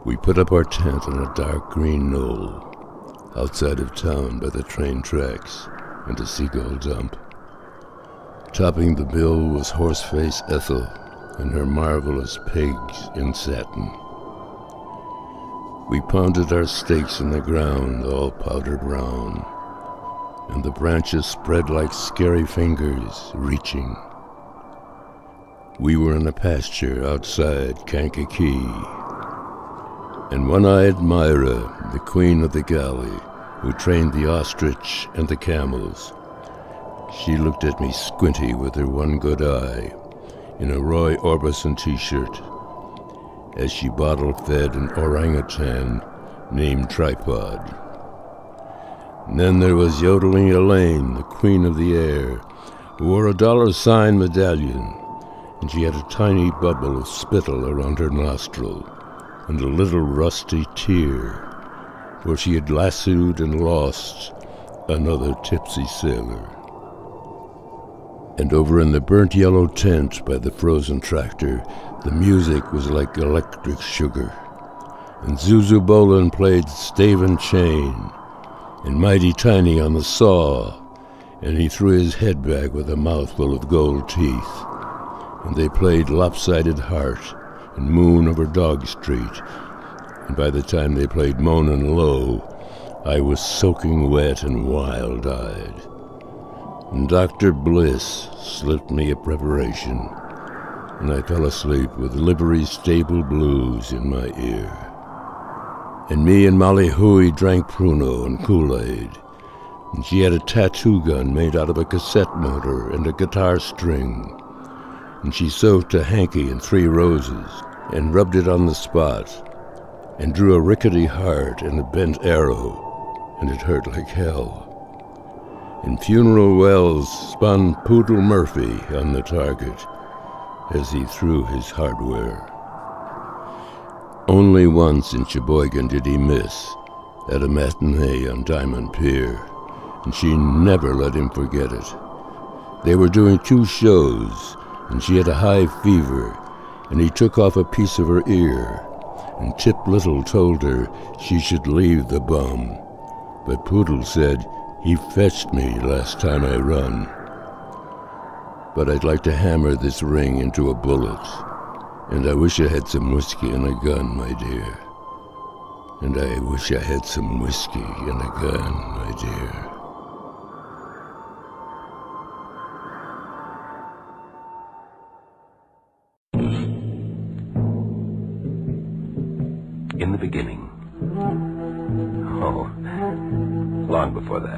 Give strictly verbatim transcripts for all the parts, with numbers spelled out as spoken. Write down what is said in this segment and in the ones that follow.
We put up our tent on a dark green knoll, outside of town by the train tracks and a seagull dump. Topping the bill was Horseface Ethel and her marvelous pigs in satin. We pounded our stakes in the ground, all powdered brown, and the branches spread like scary fingers reaching. We were in a pasture outside Kankakee, and one-eyed Myra, the queen of the galley, who trained the ostrich and the camels, she looked at me squinty with her one good eye, in a Roy Orbison t-shirt, as she bottle-fed an orangutan named Tripod. And then there was Yodeling Elaine, the queen of the air, who wore a dollar sign medallion, and she had a tiny bubble of spittle around her nostril, and a little rusty tear, where she had lassoed and lost another tipsy sailor. And over in the burnt yellow tent by the frozen tractor, the music was like electric sugar, and Zuzu Bolin played Stave and Chain, and Mighty Tiny on the saw, and he threw his head back with a mouthful of gold teeth, and they played Lopsided Heart and Moon over Dog Street, and by the time they played Moanin' Low, I was soaking wet and wild-eyed. And Doctor Bliss slipped me a preparation, and I fell asleep with Livery's Stable Blues in my ear. And me and Molly Huey drank Pruno and Kool-Aid, and she had a tattoo gun made out of a cassette motor and a guitar string, and she soaked a hanky in three roses and rubbed it on the spot, and drew a rickety heart and a bent arrow, and it hurt like hell. And Funeral Wells spun Poodle Murphy on the target as he threw his hardware. Only once in Sheboygan did he miss, at a matinee on Diamond Pier, and she never let him forget it. They were doing two shows, and she had a high fever, and he took off a piece of her ear, and Tip Little told her she should leave the bum, but Poodle said, "He fetched me last time I run." But I'd like to hammer this ring into a bullet, and I wish I had some whiskey and a gun, my dear. And I wish I had some whiskey and a gun, my dear. In the beginning. Oh, long before that.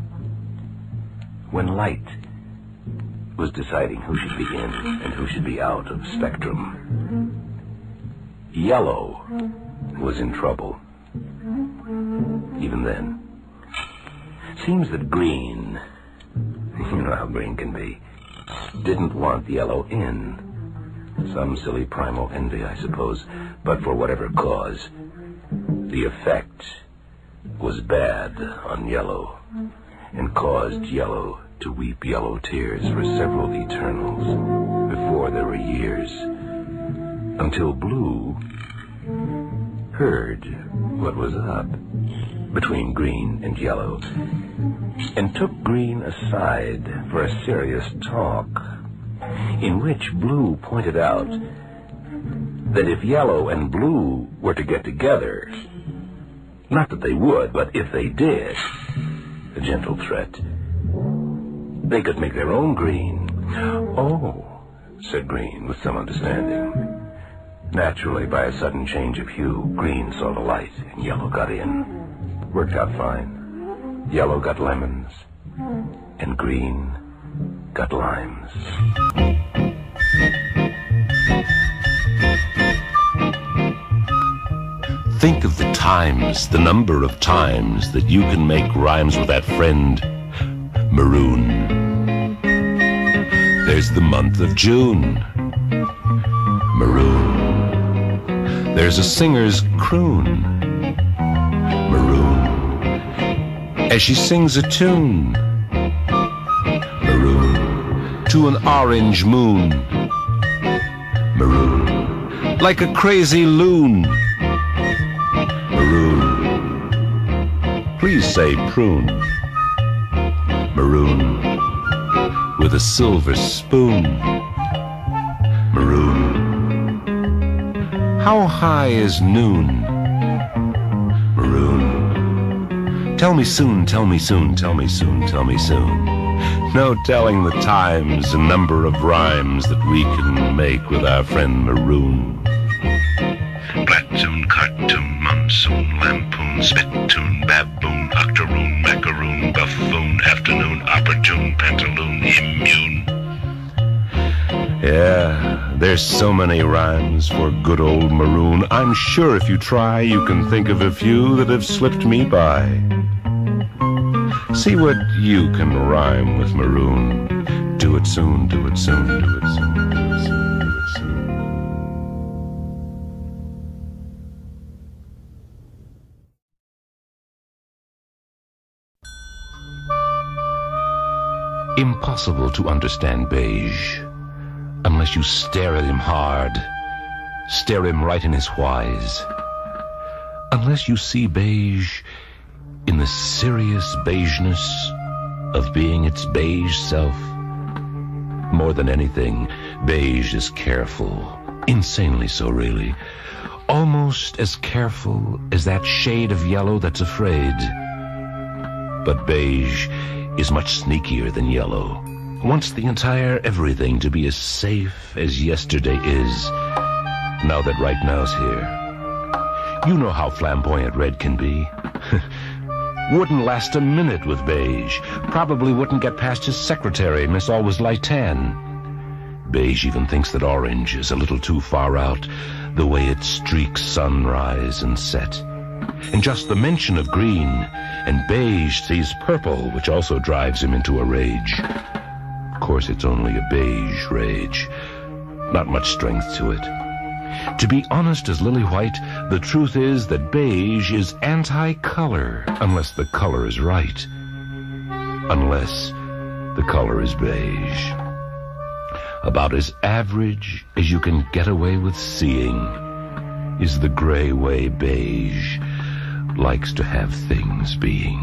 When light was deciding who should be in and who should be out of spectrum, yellow was in trouble. Even then. Seems that green, you know how green can be, didn't want yellow in. Some silly primal envy, I suppose, but for whatever cause, the effect was bad on yellow, and caused yellow to weep yellow tears for several eternals before there were years, until blue heard what was up between green and yellow, and took green aside for a serious talk, in which blue pointed out that if yellow and blue were to get together, not that they would, but if they did, a gentle threat, they could make their own green. Oh, said Green with some understanding. Naturally, by a sudden change of hue, green saw the light and yellow got in. Worked out fine. Yellow got lemons, and green got limes. Think of the times, the number of times that you can make rhymes with that friend, Maroon. There's the month of June, Maroon. There's a singer's croon, Maroon. As she sings a tune, Maroon, to an orange moon, Maroon, like a crazy loon, Please say prune. Maroon with a silver spoon. Maroon. How high is noon? Maroon. Tell me soon, tell me soon, tell me soon, tell me soon. No telling the times and number of rhymes that we can make with our friend Maroon. Platoon, cartoon, monsoon, lampoon, spittoon, baboon, octoroon, macaroon, buffoon, afternoon, opportune, pantaloon, immune. Yeah, there's so many rhymes for good old Maroon. I'm sure if you try, you can think of a few that have slipped me by. See what you can rhyme with Maroon. Do it soon, do it soon, do it soon, do it soon, do it soon. Impossible to understand Beige unless you stare at him hard, stare him right in his whys. Unless you see Beige in the serious beigeness of being its beige self. More than anything, Beige is careful, insanely so really, almost as careful as that shade of yellow that's afraid. But Beige is much sneakier than yellow, wants the entire everything to be as safe as yesterday is, now that right now's here. You know how flamboyant red can be. Wouldn't last a minute with Beige. Probably wouldn't get past his secretary, Miss Always Light Tan. Beige even thinks that orange is a little too far out, the way it streaks sunrise and set. And just the mention of green, and Beige sees purple, which also drives him into a rage. Of course, it's only a beige rage. Not much strength to it. To be honest as Lily White, the truth is that Beige is anti-color, unless the color is right. Unless the color is beige. About as average as you can get away with seeing is the gray way Beige likes to have things being.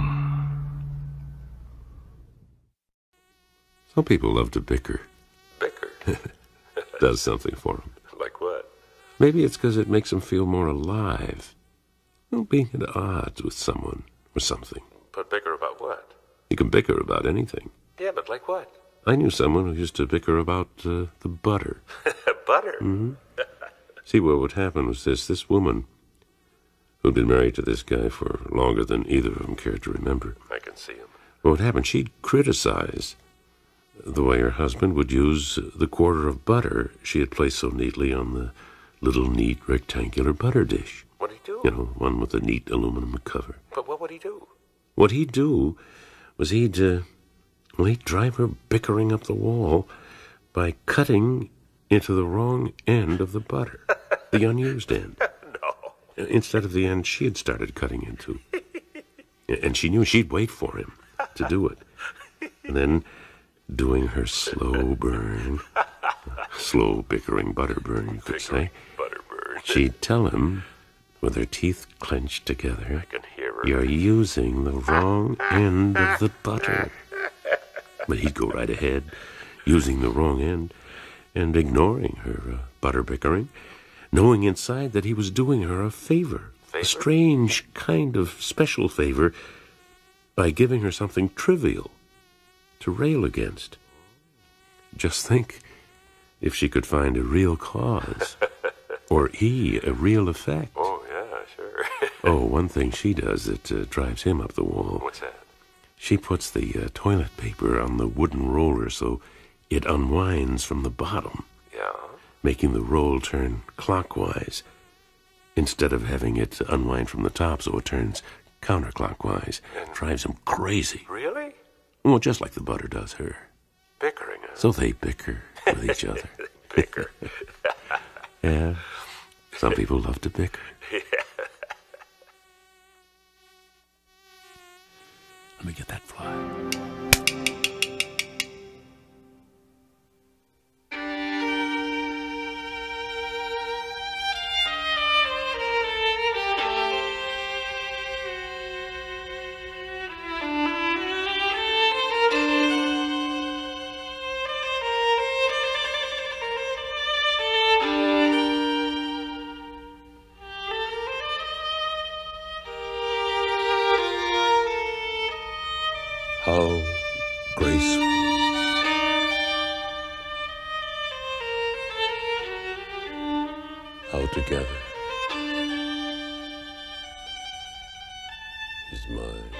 Some people love to bicker. Bicker? Does something for them. Like what? Maybe it's because it makes them feel more alive. Well, being at odds with someone or something. But bicker about what? You can bicker about anything. Yeah, but like what? I knew someone who used to bicker about uh, the butter. Butter? Mm-hmm. See, what would happen was this. This woman, who'd been married to this guy for longer than either of them cared to remember. I can see him. What would happen, she'd criticize the way her husband would use the quarter of butter she had placed so neatly on the little neat rectangular butter dish. What'd he do? You know, one with a neat aluminum cover. But what would he do? What he'd do was he'd, uh, well, he'd drive her bickering up the wall by cutting into the wrong end of the butter, the unused end. No. Instead of the end she had started cutting into. And she knew she'd wait for him to do it. And then, doing her slow burn, slow bickering butter burn, you could say, Butter burn. she'd tell him, with her teeth clenched together, I can hear her. "You're using the wrong end of the butter." But he'd go right ahead, using the wrong end, and ignoring her uh, butter bickering, knowing inside that he was doing her a favor, Favor? a strange kind of special favor, by giving her something trivial to rail against. Just think if she could find a real cause, or he a real effect. Oh, yeah, sure. Oh, one thing she does that uh, drives him up the wall. What's that? She puts the uh, toilet paper on the wooden roller so it unwinds from the bottom, Yeah? making the roll turn clockwise, instead of having it unwind from the top so it turns counterclockwise. And- Drives him crazy. Really? Well, just like the butter does her. Bickering, huh? So they bicker with each other. Bicker. Yeah, some people love to bicker. Let me get that fly. how together is mine.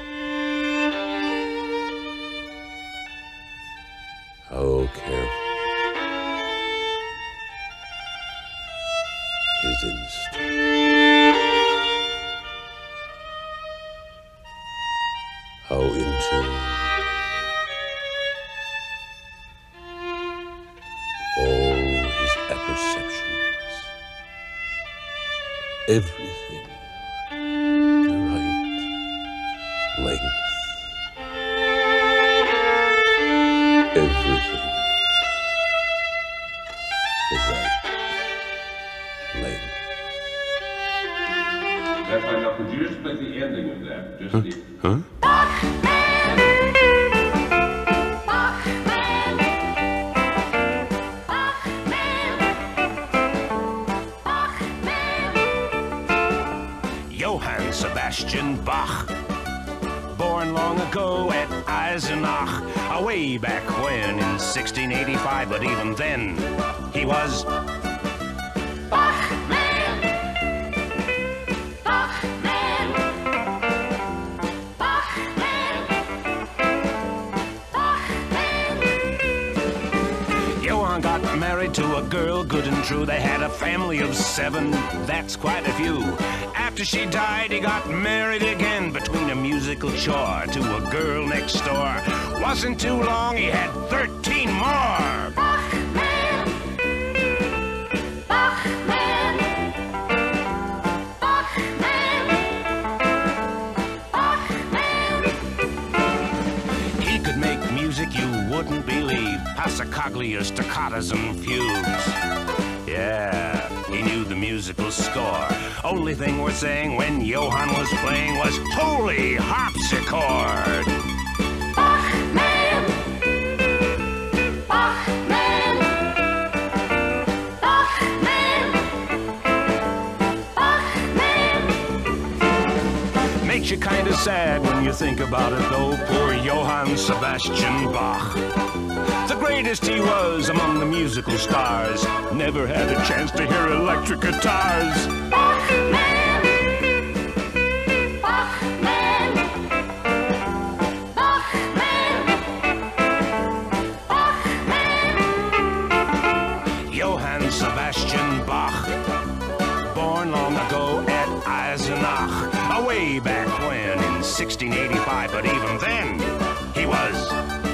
How careful his instinct. How in tune all his apperceptions. Everything the right length. Everything the right length. That's right. Now, could you just play the ending of that? Just the. Huh? Johann Sebastian Bach, born long ago at Eisenach, way back when in sixteen eighty-five, but even then he was Bachman, Bachman, Bachman, Bachman. Johann got married to a girl, good and true. They had a family of seven, that's quite a few. After she died, he got married again between a musical chore to a girl next door. Wasn't too long, he had thirteen more. Bachman, Bachman, Bachman, Bachman. He could make music you wouldn't believe, passacaglia, staccatas, and fugues. Yeah, he knew the musical score. Only thing worth saying when Johann was playing was holy harpsichord. Bachman, Bachman, Bachman, Bachman. Makes you kind of sad when you think about it, though. Poor Johann Sebastian Bach. The greatest he was among the musical stars. Never had a chance to hear electric guitars. Bachman, Bachman, Bachman, Bachman. Johann Sebastian Bach, born long ago at Eisenach, way back when in sixteen eighty-five, but even then he was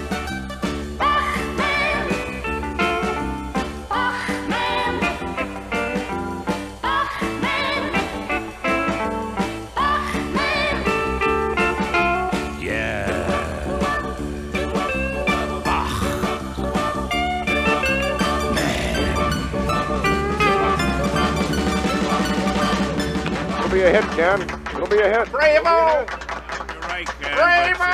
It'll be a hit, Ken. It'll be a hit. Bravo! You're right, Ken. Bravo!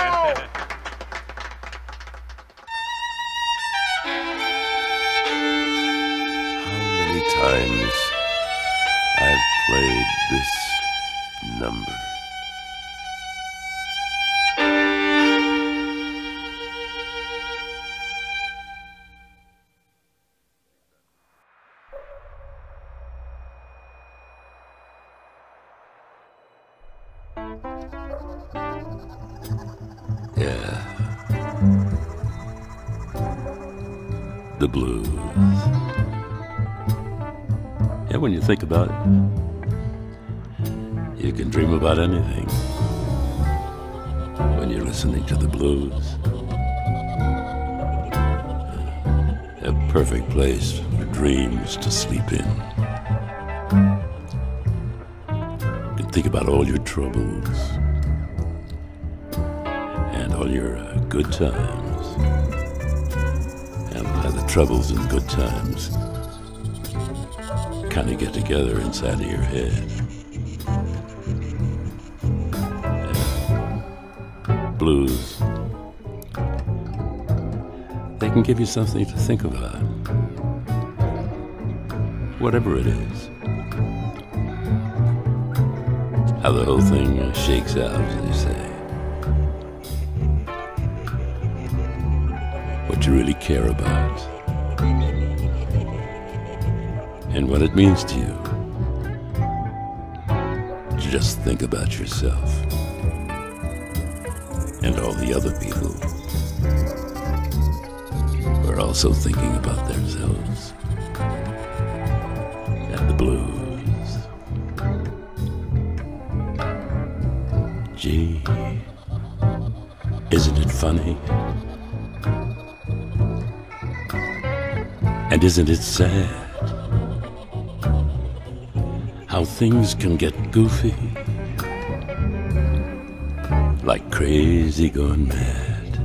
How many times I've played this number. Yeah. The blues. Yeah, when you think about it, you can dream about anything when you're listening to the blues. A perfect place for dreams to sleep in. You can think about all your troubles and all your uh, good times, and how the troubles and good times kind of get together inside of your head. And blues, they can give you something to think about, whatever it is. How the whole thing uh, shakes out, as they say. What you really care about. And what it means to you. just think about yourself and all the other people who are also thinking about themselves and the blues. Gee, isn't it funny? And isn't it sad how things can get goofy, like crazy gone mad?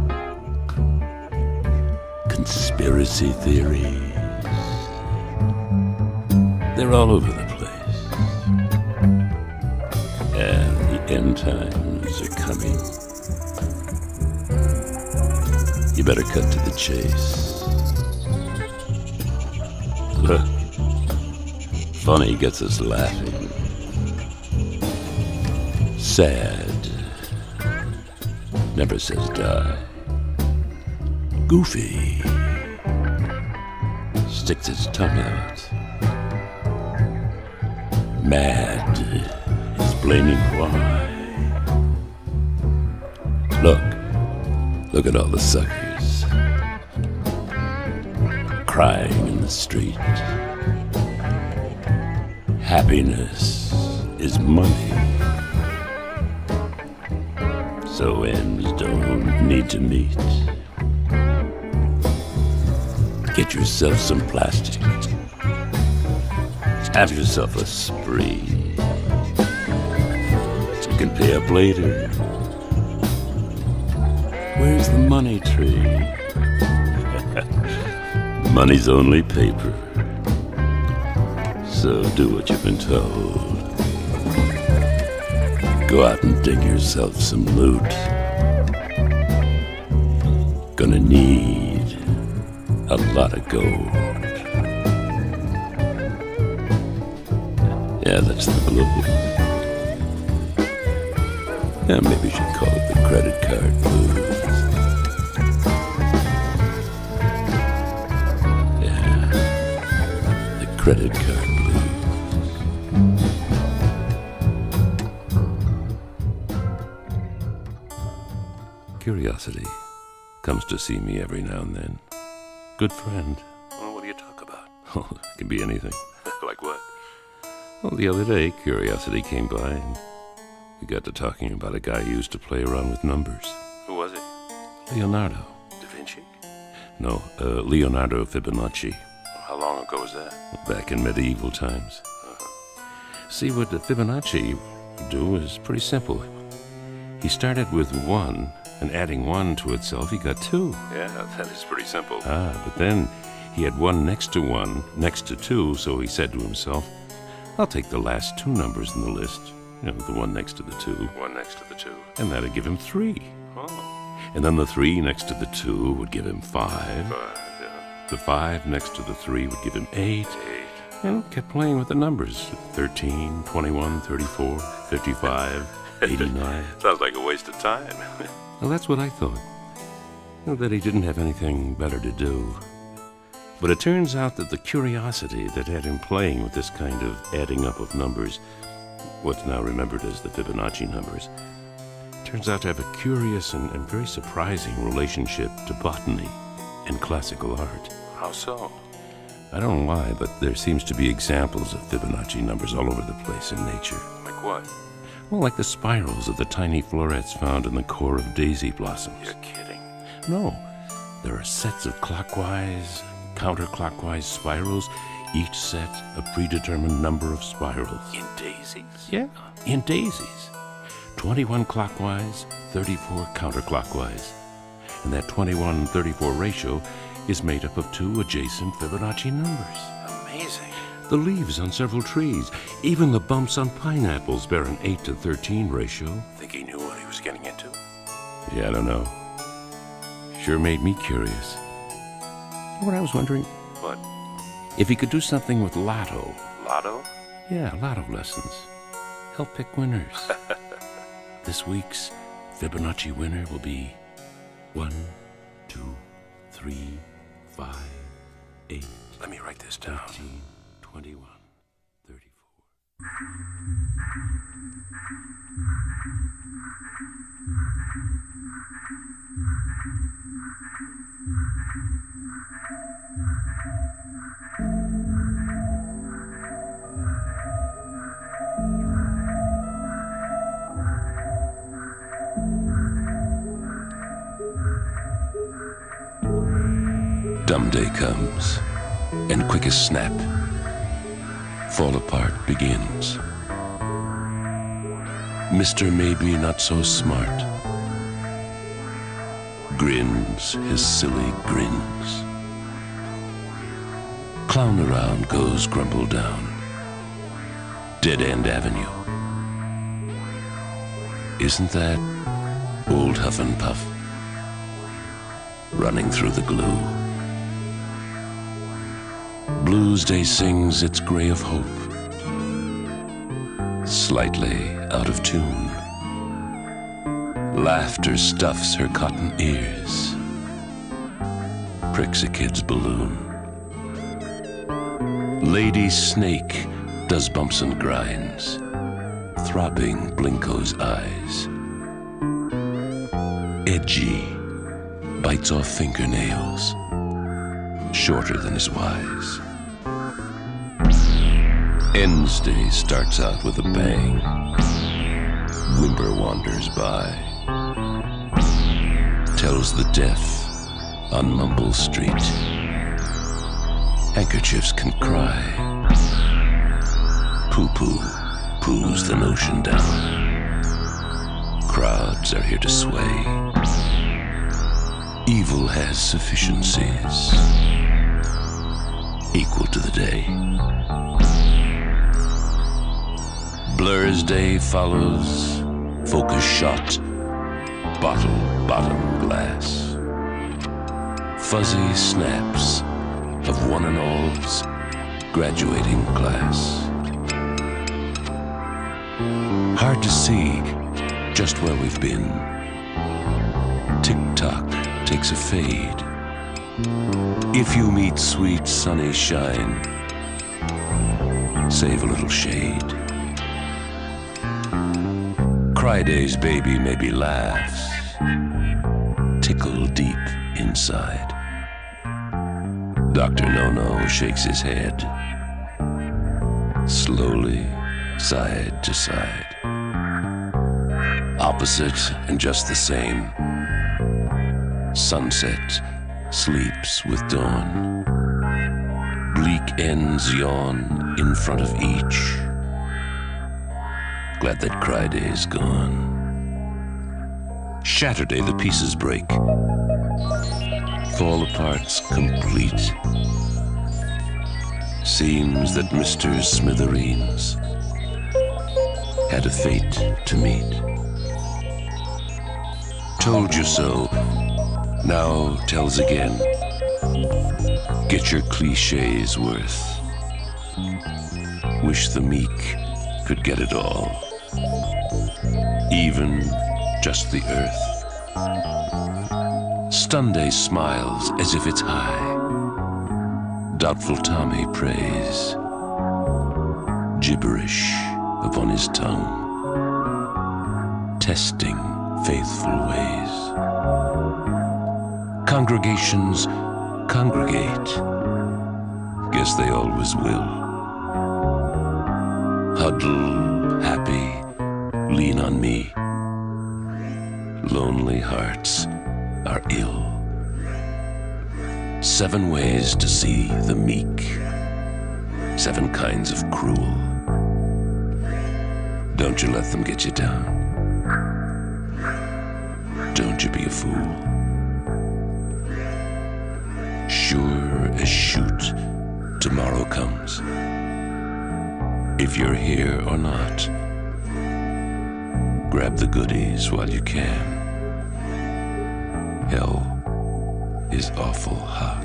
Conspiracy theories, they're all over the place. And the end times are coming. You better cut to the chase. Look, funny gets us laughing. Sad never says die. Goofy sticks its tongue out. Mad is blaming why. Look, look at all the suckers crying in the street. Happiness is money, so ends don't need to meet. Get yourself some plastic. Have yourself a spree. You can pay up later. Where's the money tree? Money's only paper. So do what you've been told. Go out and dig yourself some loot. Gonna need a lot of gold. Yeah, that's the blues. Yeah, maybe you should call it the credit card blues. Credit card blues. Curiosity comes to see me every now and then. Good friend. Well, what do you talk about? Oh, it can be anything. Like what? Well, the other day, Curiosity came by and we got to talking about a guy who used to play around with numbers. Who was he? Leonardo. Da Vinci? No, uh, Leonardo Fibonacci. How long ago was that? Back in medieval times. Uh-huh. See, what the Fibonacci would do is pretty simple. He started with one, and adding one to itself, he got two. Yeah, that is pretty simple. Ah, but then he had one next to one, next to two, so he said to himself, I'll take the last two numbers in the list. You know, the one next to the two. One next to the two. And that'd give him three. Oh. And then the three next to the two would give him five. Five. The five next to the three would give him eight. Eight. And kept playing with the numbers. thirteen, twenty-one, thirty-four, fifty-five, eighty-nine. Sounds like a waste of time. Well, that's what I thought. You know, that he didn't have anything better to do. But it turns out that the curiosity that had him playing with this kind of adding up of numbers, what's now remembered as the Fibonacci numbers, turns out to have a curious and, and very surprising relationship to botany and classical art. How so? I don't know why, but there seems to be examples of Fibonacci numbers all over the place in nature. Like what? Well, like the spirals of the tiny florets found in the core of daisy blossoms. You're kidding. No. There are sets of clockwise, counterclockwise spirals, each set a predetermined number of spirals. In daisies? Yeah, in daisies. twenty-one clockwise, thirty-four counterclockwise. And that twenty-one thirty-four ratio is made up of two adjacent Fibonacci numbers. Amazing. The leaves on several trees, even the bumps on pineapples bear an eight to thirteen ratio. Think he knew what he was getting into? Yeah, I don't know. Sure made me curious. You know what I was wondering? What? If he could do something with Lotto. Lotto? Yeah, Lotto lessons. Help pick winners. This week's Fibonacci winner will be one, two, three, five, eight. Let me write this down. thirteen, twenty-one, thirty-four. Dumb day comes, and quick as snap, fall apart begins. Mister Maybe Not So Smart grins his silly grins. Clown around goes Grumble down Dead End Avenue. Isn't that old Huff and Puff running through the glue? Blues Day sings its gray of hope, slightly out of tune. Laughter stuffs her cotton ears, pricks a kid's balloon. Lady Snake does bumps and grinds, throbbing Blinko's eyes. Edgy bites off fingernails, shorter than is wise. Ends Day starts out with a bang. Whimper wanders by, tells the deaf on Mumble Street handkerchiefs can cry. Poo-poo poos the notion down. Crowds are here to sway. Evil has sufficiencies equal to the day. Blur's Day follows, focus shot, bottle bottom glass. Fuzzy snaps of one and all's graduating class. Hard to see just where we've been. Tick-tock takes a fade. If you meet sweet sunny shine, save a little shade. Cry-Day's baby maybe laughs, tickle deep inside. Doctor No-No shakes his head, slowly side to side. Opposite and just the same. Sunset sleeps with dawn. Bleak ends yawn in front of each. Glad that Cry-Day's gone. Shatterday the pieces break. Fall apart's complete. Seems that Mister Smithereens had a fate to meet. Told you so, now tells again. Get your cliches worth. Wish the meek could get it all, even just the earth. Stunday smiles as if it's high. Doubtful Tommy prays, gibberish upon his tongue, testing faithful ways. Congregations congregate, guess they always will. Huddle, happy, lean on me. Lonely hearts are ill. Seven ways to see the meek. Seven kinds of cruel. Don't you let them get you down. Don't you be a fool. Sure as shoot, tomorrow comes. If you're here or not, grab the goodies while you can. Hell is awful hot.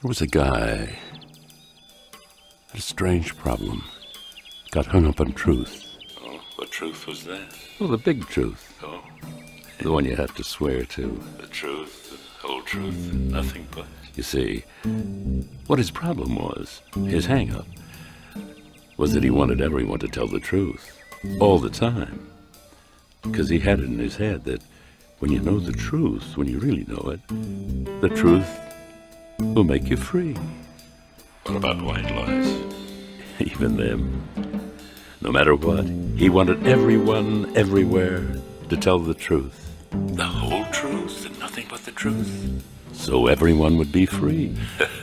There was a guy, had a strange problem, got hung up on truth. Oh, what truth was that? Well, the big truth. Oh, The one you have to swear to. the truth, the whole truth, nothing but. You see, what his problem was, his hang-up, was that he wanted everyone to tell the truth, all the time. Because he had it in his head that when you know the truth, when you really know it, the truth will make you free. What about white lies? Even them. No matter what, he wanted everyone, everywhere, to tell the truth. The whole truth and nothing but the truth. So everyone would be free.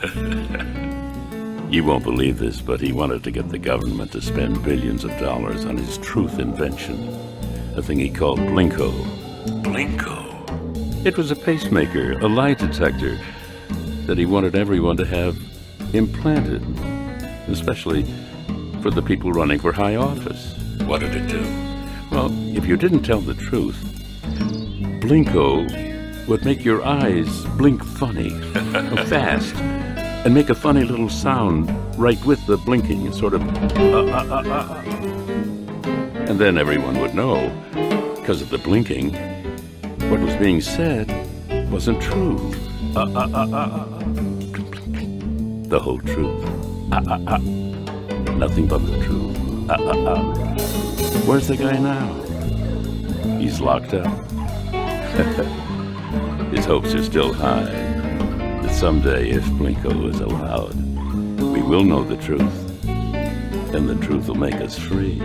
You won't believe this, but he wanted to get the government to spend billions of dollars on his truth invention, a thing he called Blinko. Blinko. It was a pacemaker, a lie detector, that he wanted everyone to have implanted, especially for the people running for high office. What did it do? Well, if you didn't tell the truth, Blinko would make your eyes blink funny, fast, and make a funny little sound right with the blinking, sort of, uh, uh, uh, uh. And then everyone would know, because of the blinking, what was being said wasn't true. Uh, uh, uh, uh, uh. The whole truth. Uh, uh, uh. Nothing but the truth. Uh, uh, uh. Where's the guy now? He's locked up. His hopes are still high that someday, if Blinko is allowed, we will know the truth, and the truth will make us free.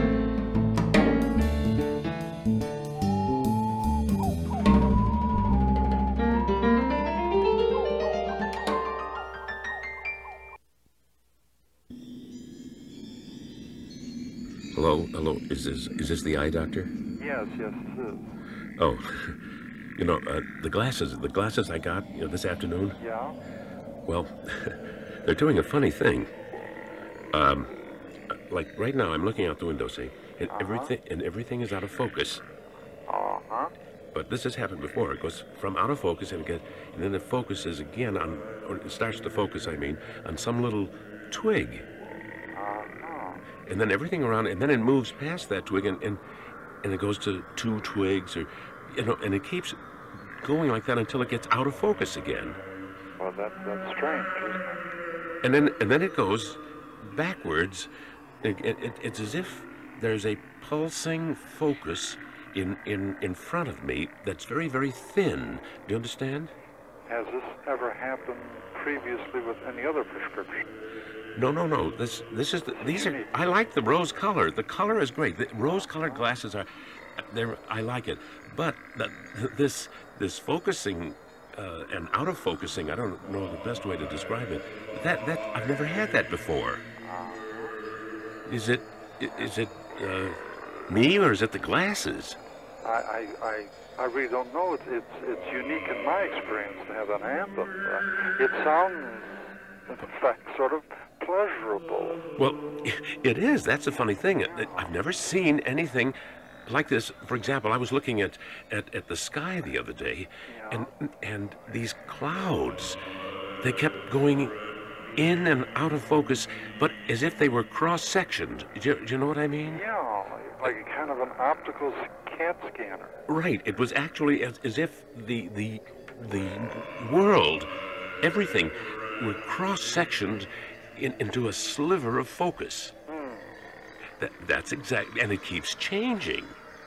Hello, hello. Is this is this the eye doctor? Yes, yes, it is. Oh, you know, uh, the glasses, the glasses I got, you know, this afternoon. Yeah? Well, they're doing a funny thing. Um, like right now, I'm looking out the window, see, and Uh-huh. everything and everything is out of focus. Uh-huh. But this has happened before. It goes from out of focus and again, and then it focuses again on, or it starts to focus, I mean, on some little twig. Uh-huh. And then everything around, and then it moves past that twig, and, and, and it goes to two twigs, or, you know, and it keeps going like that until it gets out of focus again. Well, that, that's strange, isn't it? And then, and then it goes backwards. It, it, it, it's as if there's a pulsing focus in, in, in front of me that's very, very thin. Do you understand? Has this ever happened previously with any other prescription? No, no, no. This, this is the, these are. I like the rose color. The color is great. The rose-colored glasses are. They're. I like it. But the, this, this focusing, uh, and out of focusing. I don't know the best way to describe it. That, that I've never had that before. Is it, is it uh, me or is it the glasses? I, I, I, I really don't know. It's, it's, it's unique in my experience to have an anthem. Uh, it sounds, in fact, sort of pleasurable. Well, it is. That's a funny thing. I've never seen anything like this. For example, I was looking at, at, at the sky the other day, Yeah. and and these clouds, they kept going in and out of focus, but as if they were cross-sectioned. Do you, do you know what I mean? Yeah, like a kind of an optical CAT scanner. Right. It was actually as, as if the the the world, everything, were cross-sectioned in, into a sliver of focus. Hmm. That, that's exactly, and it keeps changing.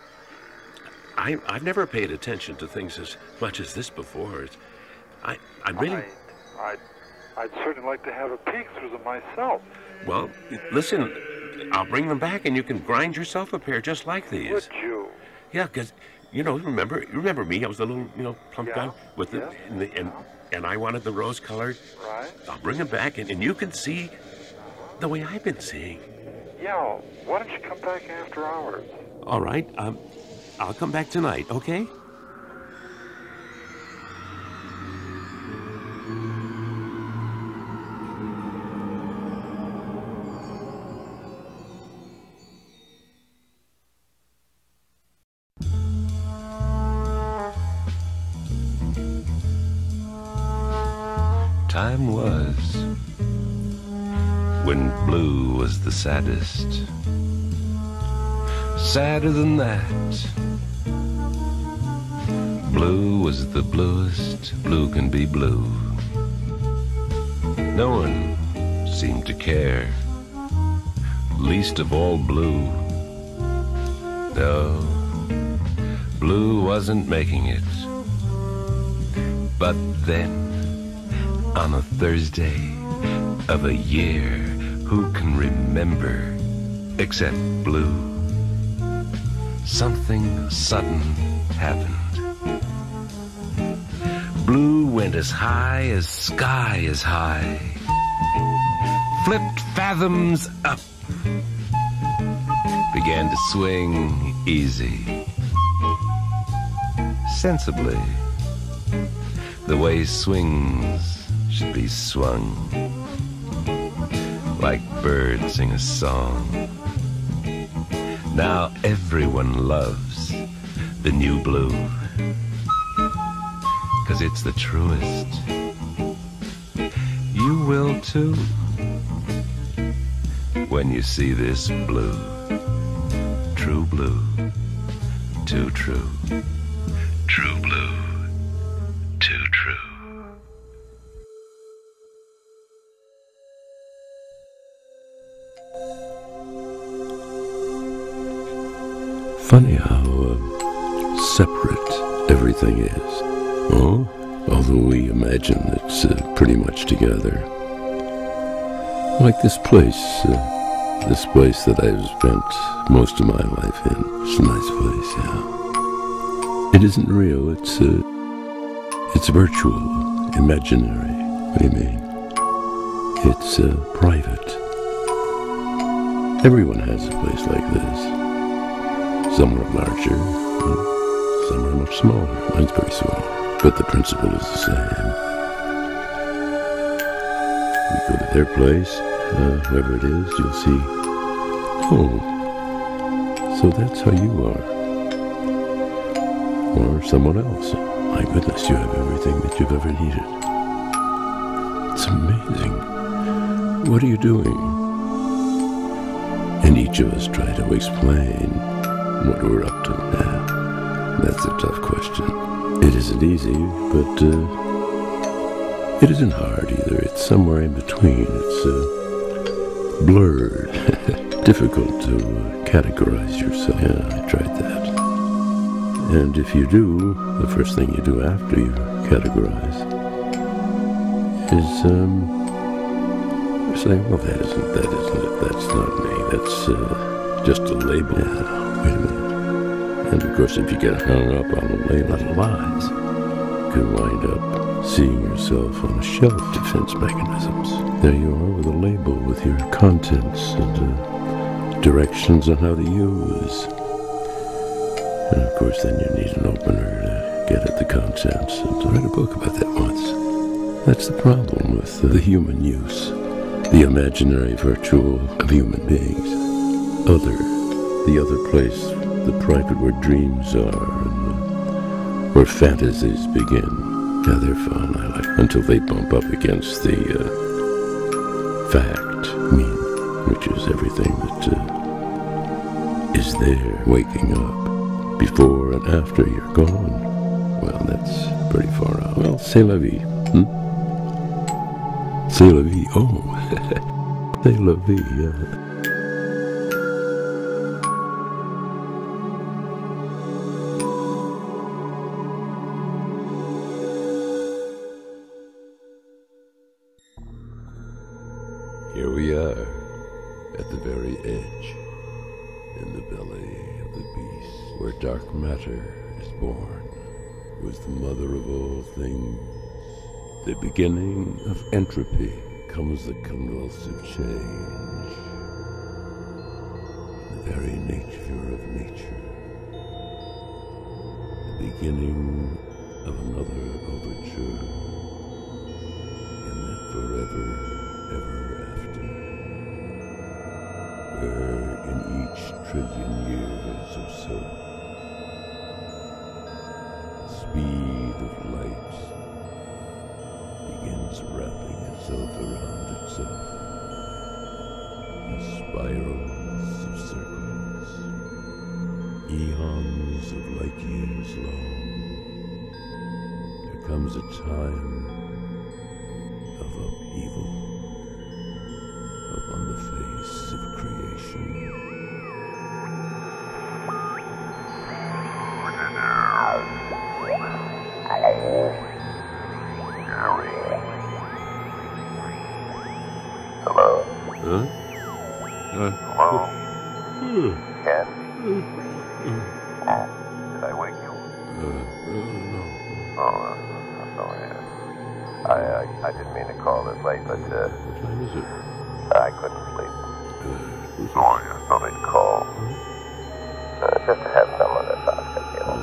I, I've never paid attention to things as much as this before. It's, I, I really, I, I, I'd certainly like to have a peek through them myself. well, listen, I'll bring them back and you can grind yourself a pair just like these. Would you? Yeah, because, you know, remember, you remember me? I was the little, you know, plump Yeah, guy with the, yeah. and, the and, and I wanted the rose-colored. Right? I'll bring them back and, and you can see the way I've been seeing. Yeah, why don't you come back after hours? All right, um, I'll come back tonight, okay? time was when blue was the saddest. Sadder than that, blue was the bluest blue can be blue. No one seemed to care, least of all blue. No, blue wasn't making it. But then, on a Thursday of a year, who can remember except blue? Something sudden happened. Blue went as high as sky is high, flipped fathoms up, began to swing easy, sensibly, the way swings should be swung, like birds sing a song. Now everyone loves the new blue, 'cause it's the truest. You will too, when you see this blue. True blue, too true. True blue, too true. Funny how uh, separate everything is. Oh, although we imagine it's uh, pretty much together. Like this place, uh, this place that I've spent most of my life in. It's a nice place, yeah. It isn't real, it's uh, it's virtual, imaginary. What do you mean? It's uh, private. Everyone has a place like this. Some are larger, some are much smaller. Mine's pretty small, but the principle is the same. You go to their place, uh, whoever it is, you'll see, oh, so that's how you are. Or someone else. My goodness, you have everything that you've ever needed. It's amazing. What are you doing? And each of us try to explain what we're up to now. That's a tough question. It isn't easy, but uh, it isn't hard either. It's somewhere in between. It's uh, blurred, difficult to uh, categorize yourself. Yeah, I tried that. And if you do, the first thing you do after you categorize is um, say, well, that isn't, that isn't it. That's not me. That's uh, just a label. Yeah. Wait a minute. And of course, if you get hung up on a label of lies, you can wind up seeing yourself on a shelf. Defense mechanisms. There you are with a label with your contents and uh, directions on how to use. And of course, then you need an opener to get at the contents. And to write a book about that once. That's the problem with uh, the human use, the imaginary virtual of human beings. Other. The other place, the private where dreams are, and uh, where fantasies begin. Yeah, they're fun, I like, until they bump up against the uh, fact, mean, which is everything that uh, is there, waking up, before and after you're gone. Well, that's pretty far out. Well, c'est la vie, hmm? C'est la vie, oh, c'est la vie, yeah. Here we are, at the very edge, in the belly of the beast, where dark matter is born, was the mother of all things. The beginning of entropy comes the convulsive change, the very nature of nature, the beginning of another overture, in that forever ever after, where in each trillion years or so, the speed of light begins rapid. itself around itself, in spirals of circles, eons of light years long. There comes a time of upheaval upon the face of creation. Hello? Huh? Uh, Hello? uh, Ken? uh, Did I wake you? uh, no. Oh, uh, sorry. I, I, I didn't mean to call this late, but uh, What time is it? I couldn't sleep. Uh, who's Sorry, I thought I'd call. Uh, just to have someone to talk to, you know.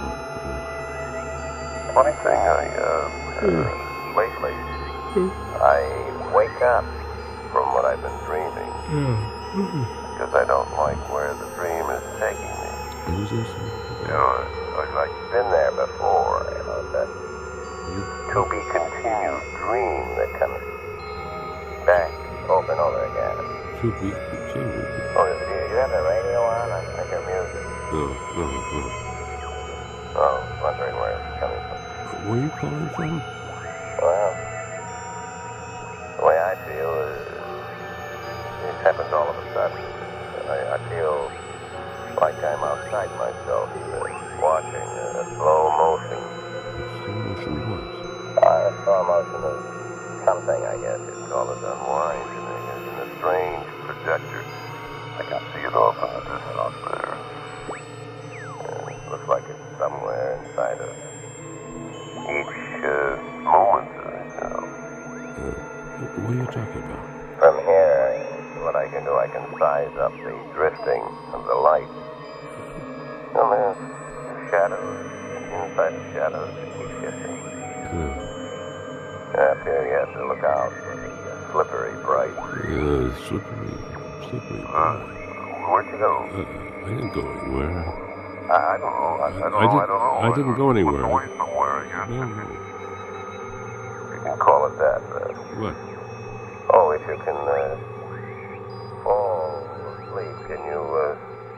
Funny thing, I, uh, uh, lately, I wake up from what I've been dreaming. Because I don't like where the dream is taking me. Who's this? You know, I've like been there before, you know, that to be continued dream that comes back over and over again. To be continued. Oh, do you, you have the radio on? I, I hear music. No, no, no. Oh, wondering where it's coming from. Where are you calling from? Well, the way I feel is it happens all of a sudden. I, I feel like I'm outside myself, uh, watching a slow motion. Slow motion what? Uh, a slow motion is something, I guess you'd call it, unwinding in a strange projector. I can see it off in the distance there. Uh, it looks like it's somewhere inside of each uh, moment, uh, you know. Uh, what are you talking about? From here, what I can do, I can size up the drifting of the light. And there's shadows, inside the shadows, that keep shifting. Uh, Up here, you have to look out for the uh, slippery bright. uh, slippery, slippery. Uh, where'd you go? Uh, I didn't go anywhere. I, I don't know. I, I don't I know. did- I don't know. I didn't go anywhere. Went away somewhere, I guess. No, no. You can call it that. Uh, What? oh, if you can uh, fall asleep, can you uh,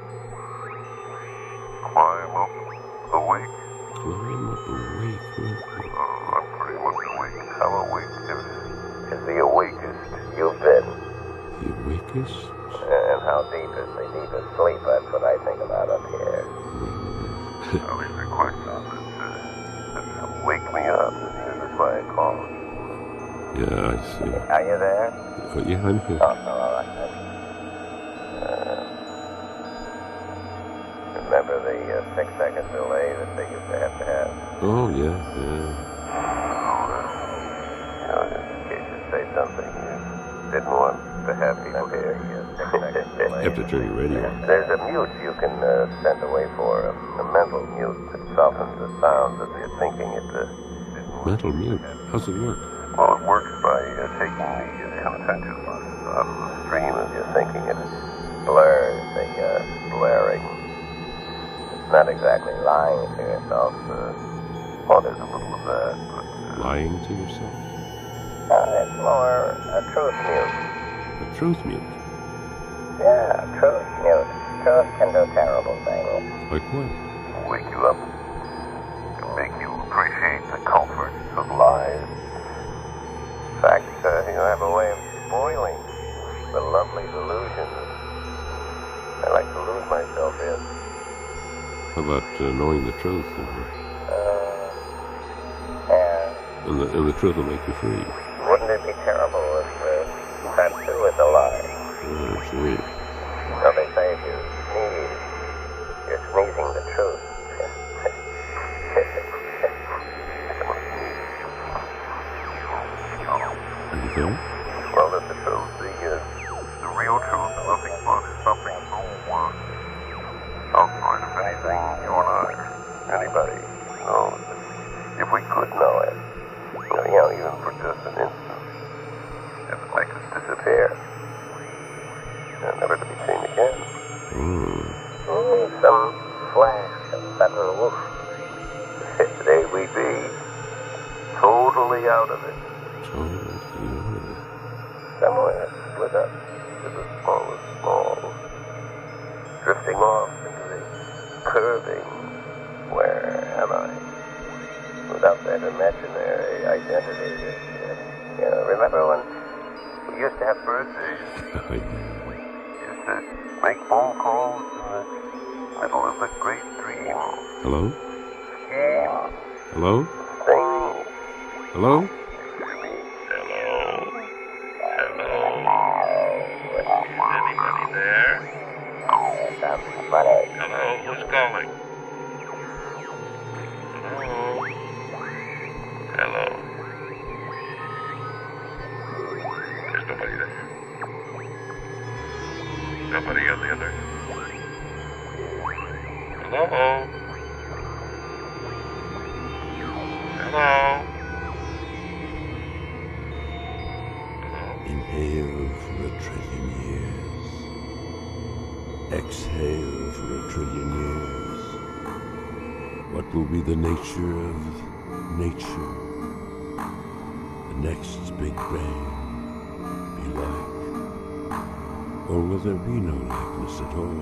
climb up awake? Climb up awake. Uh, I'm pretty much awake. How awake is, is the awakest you've been? The awakest? And how deep is the deepest sleep? That's what I think about up here. Well, these are questions that, uh, that wake me up. This is why I call it. Yeah, I see. Are you there? Uh, yeah, I'm here. Oh, all right. Uh, remember the uh, six-second delay that they used to have to have? Oh, yeah, yeah. You know, just in case you say something you didn't want to have people hear. You have to turn your radio on. There's a mute you can uh, send away for, a, a mental mute that softens the sounds of your thinking. It, uh, Mental mute. How's it work? well, it works by uh, taking the uh, contentiousness out of the stream of your thinking. It blurs the uh, blaring. It's not exactly lying to yourself. Uh, well, there's a little of that, but... Uh, Lying to yourself? uh, it's more a truth mute. A truth mute? Yeah, truth mute. Truth can do terrible things. Like what? Wake you up. Can make you appreciate the comfort of lies. In fact, uh, you have a way of spoiling the lovely delusions I like to lose myself in. How about uh, knowing the truth? Uh, yeah. And the, and the truth will make you free. Wouldn't it be terrible if uh, that too is a lie? Oh, gee. So they say if you sneeze, you're sneezing the truth. Are you there? Well, that's the truth. The, uh, the real truth is nothing but something so uh, outside of anything you and I, or anybody, knows. If we could know it, you know, even for just an instant, it would make us disappear. And never to be seen again. Mm. Only some flash of sudden woof. There we'd be, totally out of it. Totally out of it. somewhere split up to the smallest small, drifting off into the curving, where am I? Without that imaginary identity. You know, remember when we used to have birthdays? Used to make phone calls in the middle of the great dream. Hello? Scheme. Hello? Thing. Hello? Hello? Hello? Anybody there? Something funny. Hello? Who's calling? Hello? Hello? There's nobody there. Nobody on the other. Hello? Hello? Inhale for a trillion years. Exhale for a trillion years. What will be the nature of nature? The next big bang be like? Or will there be no likeness at all?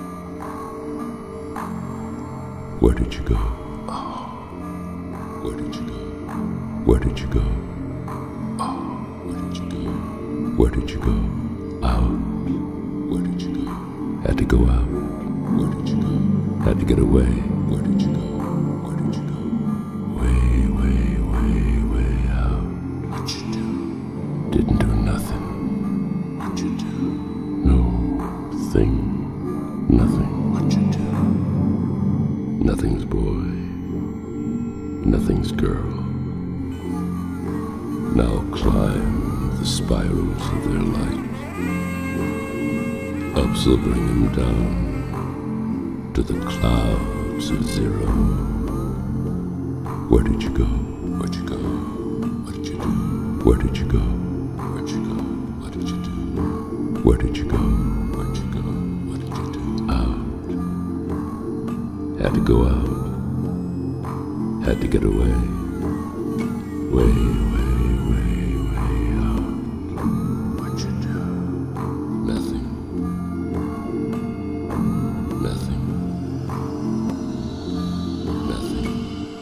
Where did you go? Oh. Where did you go? Where did you go? Oh. Where did you go? Where did you go? Out. Where did you go? Had to go out. Where did you go? Had to get away. Where did you go? Where did you go? Way, way, way, way out. What'd you do? Didn't do nothing. What'd you do? No thing. Nothing. What'd you do? Nothing's boy. Nothing's girl. Now climb the spirals of their light. Ups will bring them down to the clouds of zero. Where did you go? Where'd you go? What did you do? Where did you go? Where'd you go? What did you do? Where did you go? Where'd you go? What did you do? Out. Had to go out. Had to get away. Way, way, way, way out. What'd you do? Nothing. Nothing. Nothing.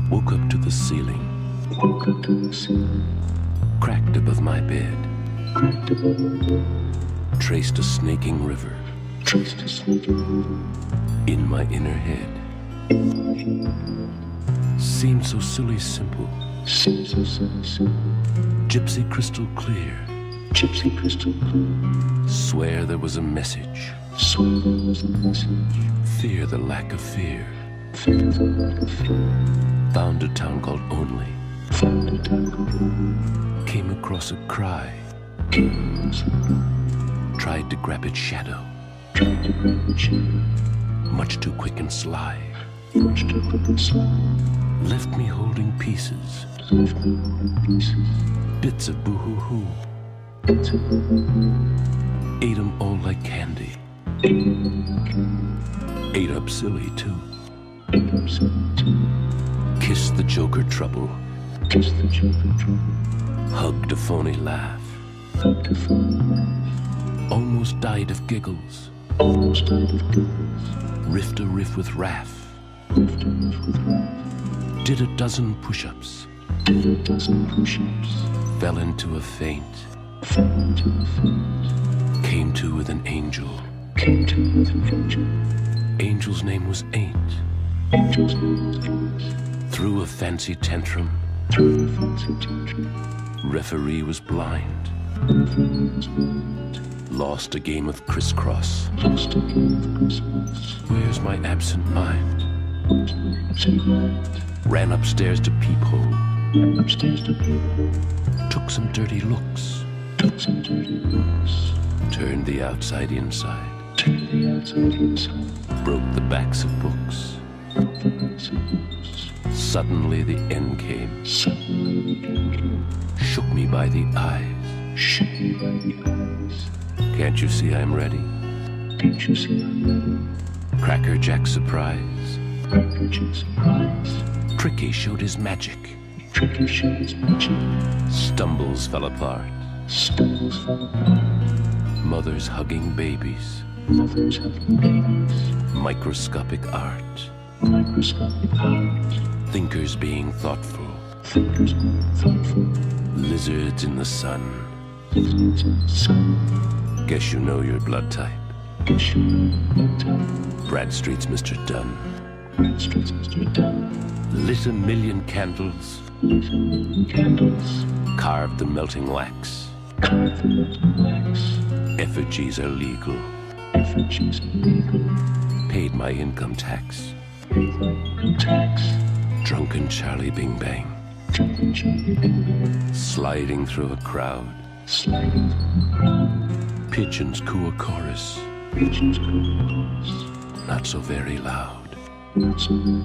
Woke up to the ceiling. Woke up to the ceiling. Cracked above my bed. Cracked above my bed. Traced a snaking river. Traced a snaking river. In my inner head. In my inner head. Seemed so silly simple. Seemed so silly simple. Gypsy crystal clear. Gypsy crystal clear. Swear there was a message. Swear there was a message. Fear the lack of fear. Fear the lack of fear. Found a town called Only. Found a town called Only. Came across a cry. Came across a cry. Tried to grab its shadow. Tried to grab its shadow. Much too quick and sly. Much too quick and sly. Left me holding pieces. Left me holding pieces. Bits of boo-hoo-hoo. Bits of boo-hoo-hoo. Ate 'em all like candy. Ate 'em all like candy. Ate up silly too. Ate up silly too. Kissed the Joker trouble. Kissed the Joker trouble. Hugged a phony laugh. Hugged a phony laugh. Almost died of giggles. Almost died of giggles. Riffed a riff with Raph. Riffed a riff with Raph. Did a dozen push-ups. Did a dozen push-ups. Fell into a faint. Fell into a faint. Came to with an angel. Came to with an angel. Angel's name was Ain't. Angel's name was Ain't. Threw a fancy tantrum. Threw a fancy tantrum. Referee was blind. Referee was blind. Lost a game of crisscross. Lost a game of crisscross. Where's my absent mind? Where's my absent mind? Ran upstairs to peephole. Ran upstairs to peephole. Took some dirty looks. Took some dirty looks. Turned the outside inside. Turned the outside inside. Broke the backs of books. Broke the backs of books. Suddenly the end came. Suddenly the end came. Shook me by the eyes. Shook me by the eyes. Can't you see I'm ready? Can't you see I'm ready? Cracker Jack surprise. Cracker Jack surprise. Tricky showed his magic. Tricky showed his magic. Stumbles fell apart. Stumbles fell apart. Mothers hugging babies. Mothers hugging babies. Microscopic art. Microscopic art. Thinkers being thoughtful. Thinkers being thoughtful. Lizards in the sun. Lizards in the sun. Guess you know your blood type. Guess you know your blood type. Bradstreet's Mister Dunn. Bradstreet's Mister Dunn. Lit a million candles. Lit a million candles. Carved the melting wax. Carved the melting wax. Effigies are legal. Effigies are legal. Paid my income tax. Paid my income tax. Drunken Charlie Bing Bang. Drunken Charlie Bing Bang. Sliding through a crowd. Sliding through a crowd. Pigeons coo a chorus. Pigeons coo a chorus. Not so very loud. Not so very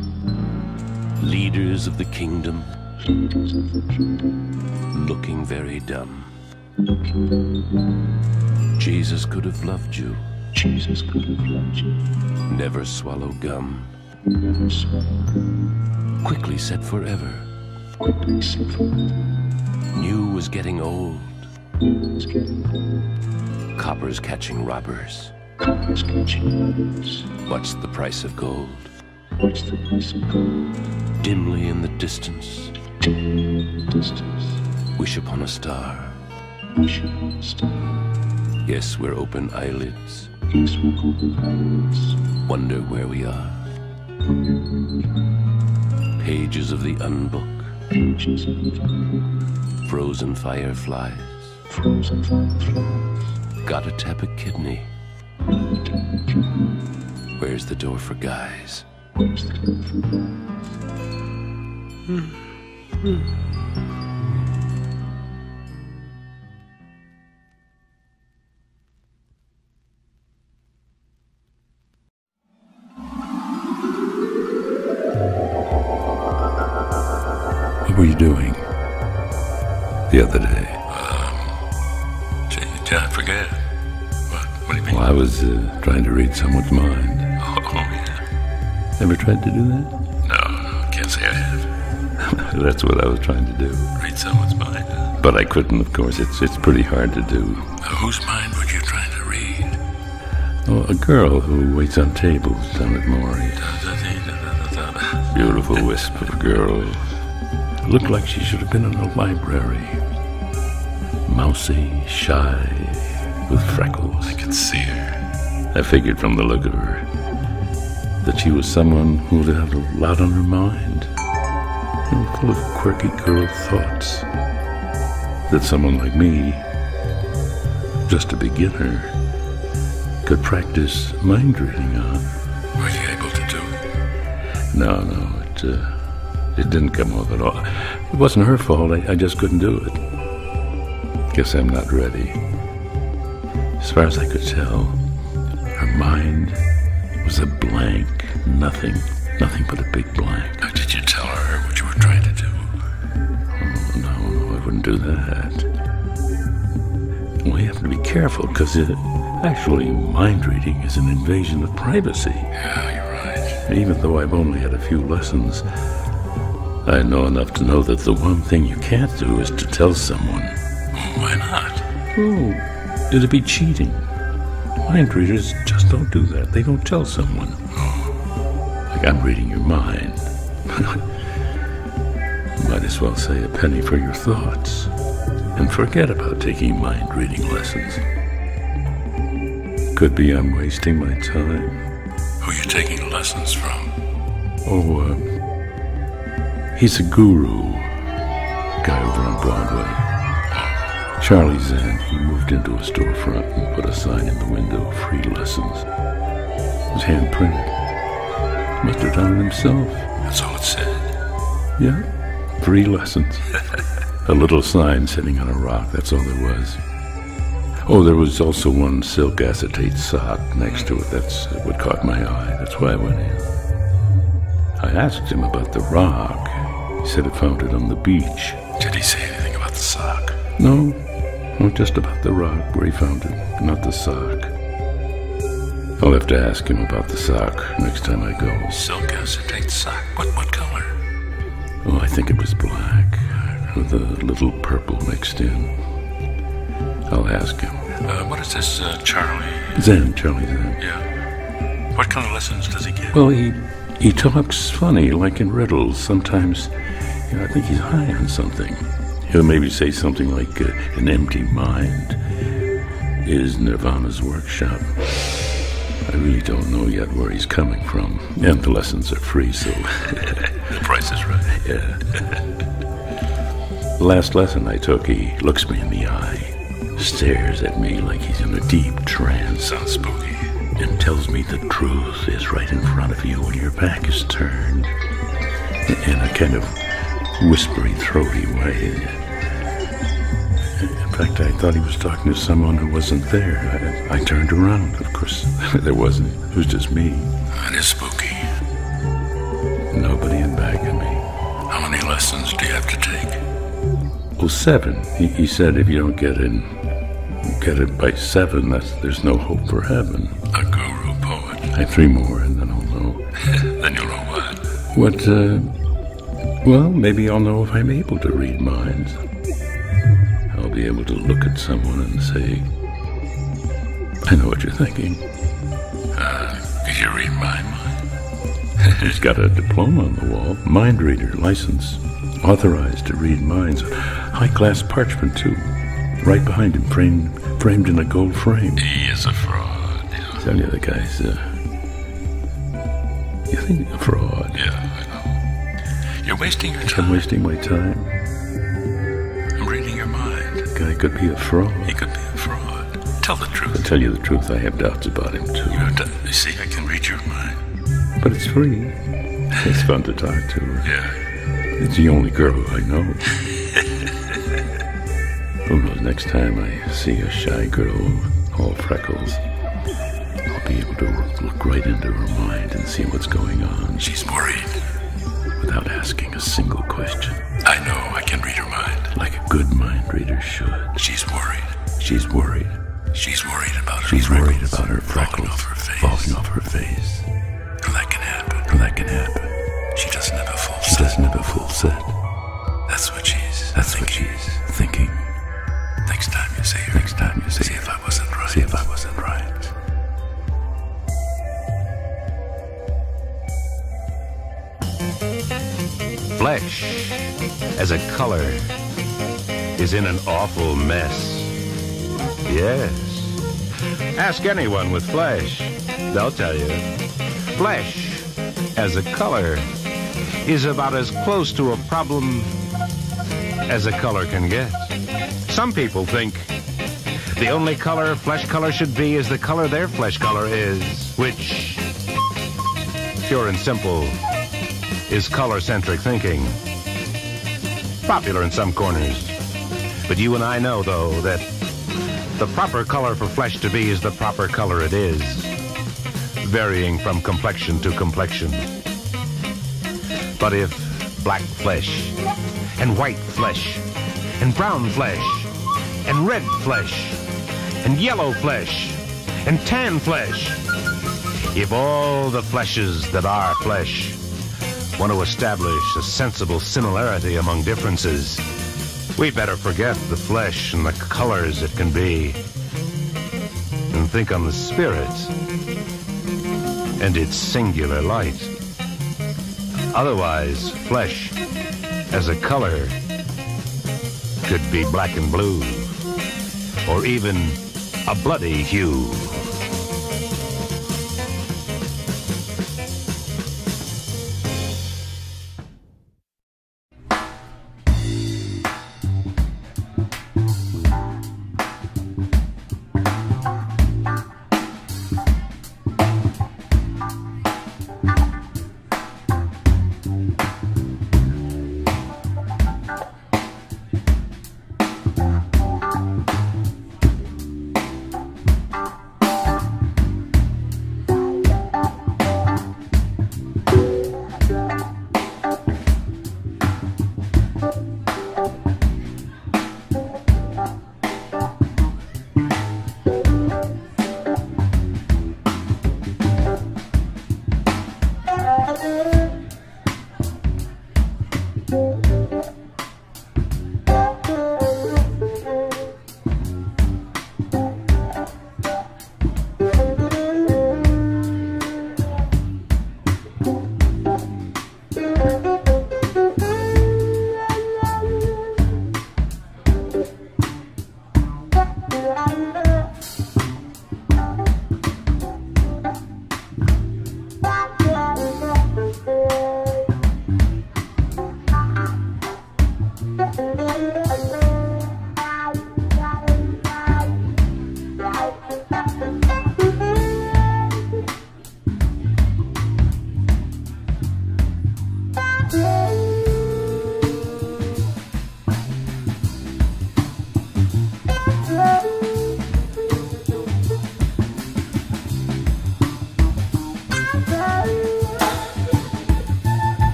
loud. Leaders of the kingdom. Leaders of the kingdom. Looking very dumb. Looking very dumb. Jesus could have loved you. Jesus could have loved you. Never swallow gum. Never swallow gum. Quickly said forever. Quickly said forever. Knew was getting old. Knew was getting old. Coppers catching robbers. Coppers catching robbers. What's the price of gold? What's the price of gold? Dimly in the distance. Dimly in the distance. Wish upon a star. Wish upon a star. Yes, we're open eyelids. Yes, we're open eyelids. Wonder where we are. Pages of the unbook. Pages of the unbook. Frozen fireflies. Frozen fireflies. Gotta tap a kidney. Where's the door for guys? Where's the door for guys? What were you doing the other day? Um, gee, I forget. What? What do you mean? Well, I was uh, trying to read someone's mind. Oh, oh, yeah. Ever tried to do that? No, no, can't say I have. That's what I was trying to do. Read someone's mind. Huh? But I couldn't, of course. It's it's pretty hard to do. Uh, whose mind were you trying to read? Oh, a girl who waits on tables down at Maury's. Da, da, da, da, da, da. Beautiful wisp of a girl. Looked like she should have been in a library. Mousy, shy, with freckles. I could see her. I figured from the look of her that she was someone who would have a lot on her mind. You know, full of quirky girl thoughts. That someone like me, just a beginner, could practice mind reading on. Were you able to do it? No, no, it, uh, it didn't come off at all. It wasn't her fault, I, I just couldn't do it. Guess I'm not ready. As far as I could tell, her mind was a blank, nothing, nothing but a big blank. How did you tell her what you were trying to do? Oh, no, no, I wouldn't do that. Well, you have to be careful, because actually mind reading is an invasion of privacy. Yeah, you're right. Even though I've only had a few lessons, I know enough to know that the one thing you can't do is to tell someone. Why not? Oh, it'd be cheating. Mind readers just don't do that. They don't tell someone. Oh. Like I'm reading your mind. Might as well say a penny for your thoughts. And forget about taking mind reading lessons. Could be I'm wasting my time. Who are you taking lessons from? Oh, uh, he's a guru. Guy over on Broadway. Charlie Zan. He moved into a storefront and put a sign in the window, free lessons. It was hand printed. Must have done it himself. That's all it said? Yeah, free lessons. A little sign sitting on a rock, that's all there was. Oh, there was also one silk acetate sock next to it. That's what caught my eye. That's why I went in. I asked him about the rock. He said he found it on the beach. Did he say anything about the sock? No, no, just about the rock where he found it, not the sock. I'll have to ask him about the sock next time I go. Silk acetate sock? What, what color? Oh, I think it was black, with a little purple mixed in. I'll ask him. Uh, what is this, uh, Charlie? Zen, Charlie Zen. Yeah. What kind of lessons does he give? Well, he he talks funny, like in riddles. Sometimes, you know, I think he's high on something. He'll maybe say something like, uh, an empty mind is Nirvana's workshop. I really don't know yet where he's coming from. And the lessons are free, so... The price is right. Yeah. The last lesson I took, he looks me in the eye, stares at me like he's in a deep trance. Sounds spooky. And tells me the truth is right in front of you when your back is turned. In a kind of whispery, throaty way. In fact, I thought he was talking to someone who wasn't there. I, I turned around. Of course, there wasn't. It was just me. That is spooky. Nobody in back of me. How many lessons do you have to take? Well, seven. He, he said if you don't get in, get it by seven, that's, there's no hope for heaven. A guru poet. I have three more, and then I'll know. Then you'll know what? What, uh... Well, maybe I'll know if I'm able to read minds. I'll be able to look at someone and say, I know what you're thinking. Uh, could you read my mind? He's got a diploma on the wall. Mind reader license. Authorized to read minds. High-class parchment, too. Right behind him, framed, framed in a gold frame. He is a fraud. Yeah. Tell you, the guy's, uh... You think a fraud? Yeah, I know. You're wasting your time. I'm wasting my time. I'm reading your mind. The guy could be a fraud. He could be a fraud. Tell the truth. To tell you the truth, I have doubts about him, too. You have to, you see, I can read your mind. But it's free. It's fun to talk to her. Yeah. It's the only girl who I know. Who knows, next time I see a shy girl, all freckles, I'll be able to look right into her mind and see what's going on. She's worried. Without asking a single question. I know, I can read her mind. Like a good mind reader should. She's worried. She's worried. She's worried about her She's freckles. worried about her freckles falling off her face. Falling off her face. Or that can happen. Or that can happen. She doesn't have a full she set. She doesn't have a full set. That's what she's That's thinking. what she's thinking. Next time you see her. Next time you see, see if I wasn't right. See if I wasn't right. Flesh, as a color, is in an awful mess. Yes. Ask anyone with flesh. They'll tell you. Flesh, as a color, is about as close to a problem as a color can get. Some people think the only color flesh color should be is the color their flesh color is, which, pure and simple, is color-centric thinking. Popular in some corners. But you and I know, though, that the proper color for flesh to be is the proper color it is, varying from complexion to complexion. But if black flesh, and white flesh, and brown flesh, and red flesh, and yellow flesh, and tan flesh, if all the fleshes that are flesh want to establish a sensible similarity among differences, we better forget the flesh and the colors it can be and think on the spirit and its singular light. Otherwise, flesh as a color could be black and blue, or even a bloody hue.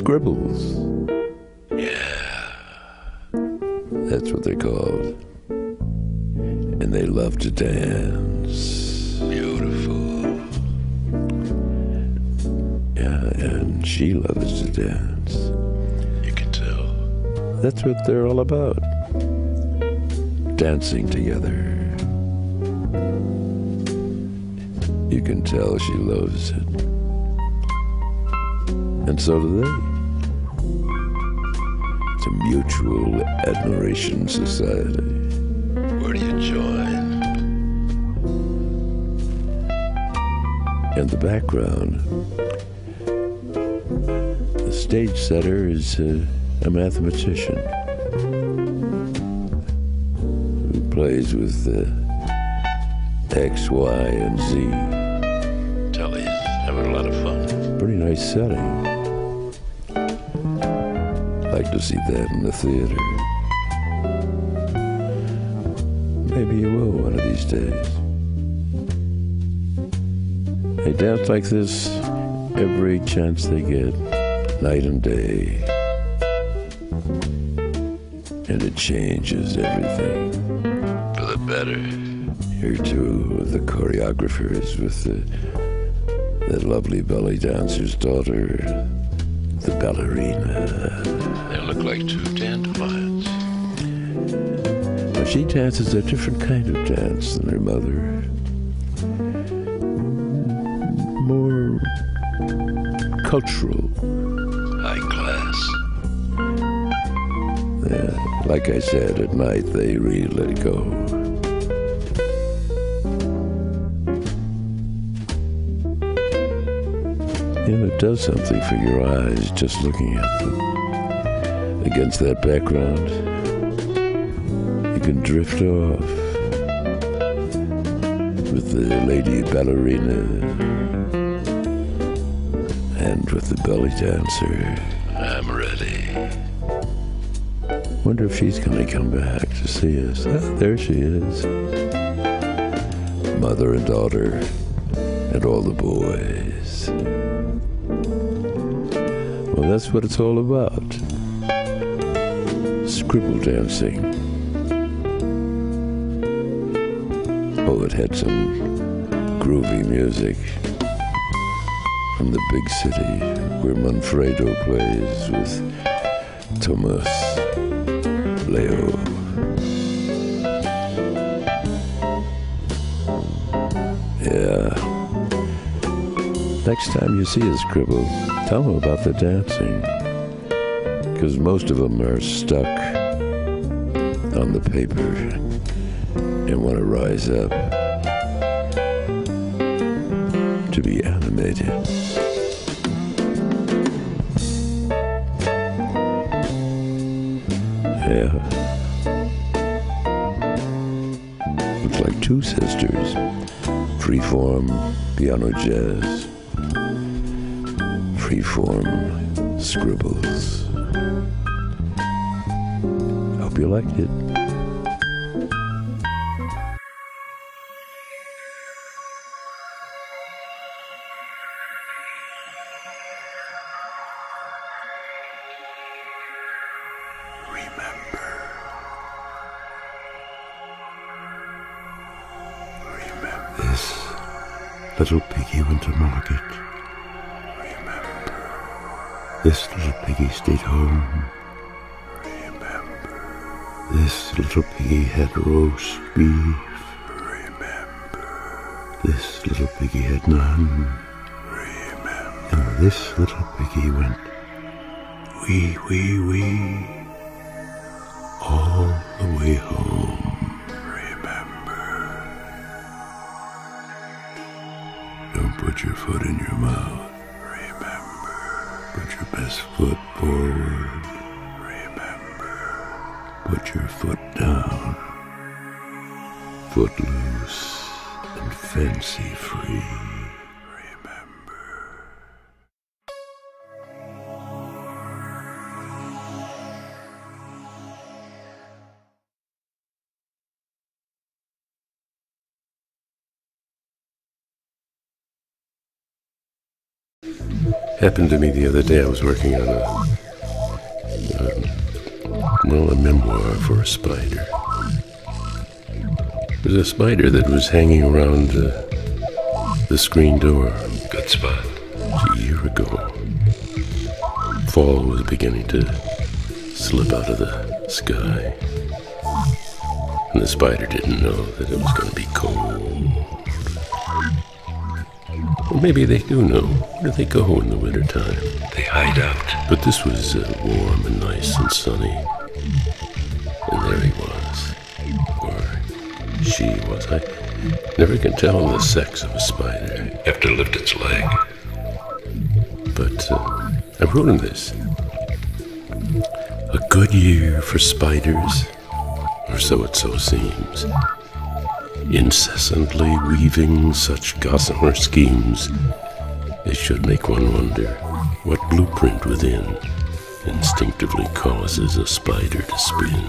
Scribbles. Yeah, that's what they're called. And they love to dance. Beautiful. Yeah, and she loves to dance. You can tell. That's what they're all about. Dancing together. You can tell she loves it. And so do they. It's a mutual admiration society. Where do you join? In the background, the stage setter is a, a mathematician who plays with the X, Y, and Z. Tell he's having a lot of fun. Pretty nice setting. Like to see that in the theater. Maybe you will one of these days. They dance like this every chance they get, night and day. And it changes everything. For the better. Here two of the choreographers with the, the lovely belly dancer's daughter, the ballerina. They look like two dandelions. But she dances a different kind of dance than her mother. More cultural. High class. Yeah, like I said, at night they really let it go. You know, it does something for your eyes just looking at them. Against that background, you can drift off with the lady ballerina and with the belly dancer. I'm ready. Wonder if she's gonna come back to see us. Ah, there she is. Mother and daughter and all the boys. Well, that's what it's all about. Scribble dancing. Oh, it had some groovy music from the big city where Manfredo plays with Thomas Leo. Yeah. Next time you see a scribble, tell them about the dancing. Because most of them are stuck on the paper and want to rise up to be animated. Yeah. Looks like two sisters. Freeform piano jazz. Freeform scribbles. Hope you liked it. This little piggy went to market. Remember. This little piggy stayed home. Remember. This little piggy had roast beef. Remember. This little piggy had none. Remember. And this little piggy went wee, wee, wee all the way home. Don't put your foot in your mouth. Remember. Put your best foot forward. Remember. Put your foot down. Footloose and fancy free. Happened to me the other day. I was working on a, um, well, a memoir for a spider. There was a spider that was hanging around uh, the screen door. Good spot. It was a year ago. Fall was beginning to slip out of the sky. And the spider didn't know that it was going to be cold. Or maybe they do know. Where do they go in the wintertime? They hide out. But this was uh, warm and nice and sunny. And there he was. Or she was. I never can tell the sex of a spider. You have to lift its leg. But uh, I wrote him this. A good year for spiders, or so it so seems. Incessantly weaving such gossamer schemes, it should make one wonder what blueprint within instinctively causes a spider to spin.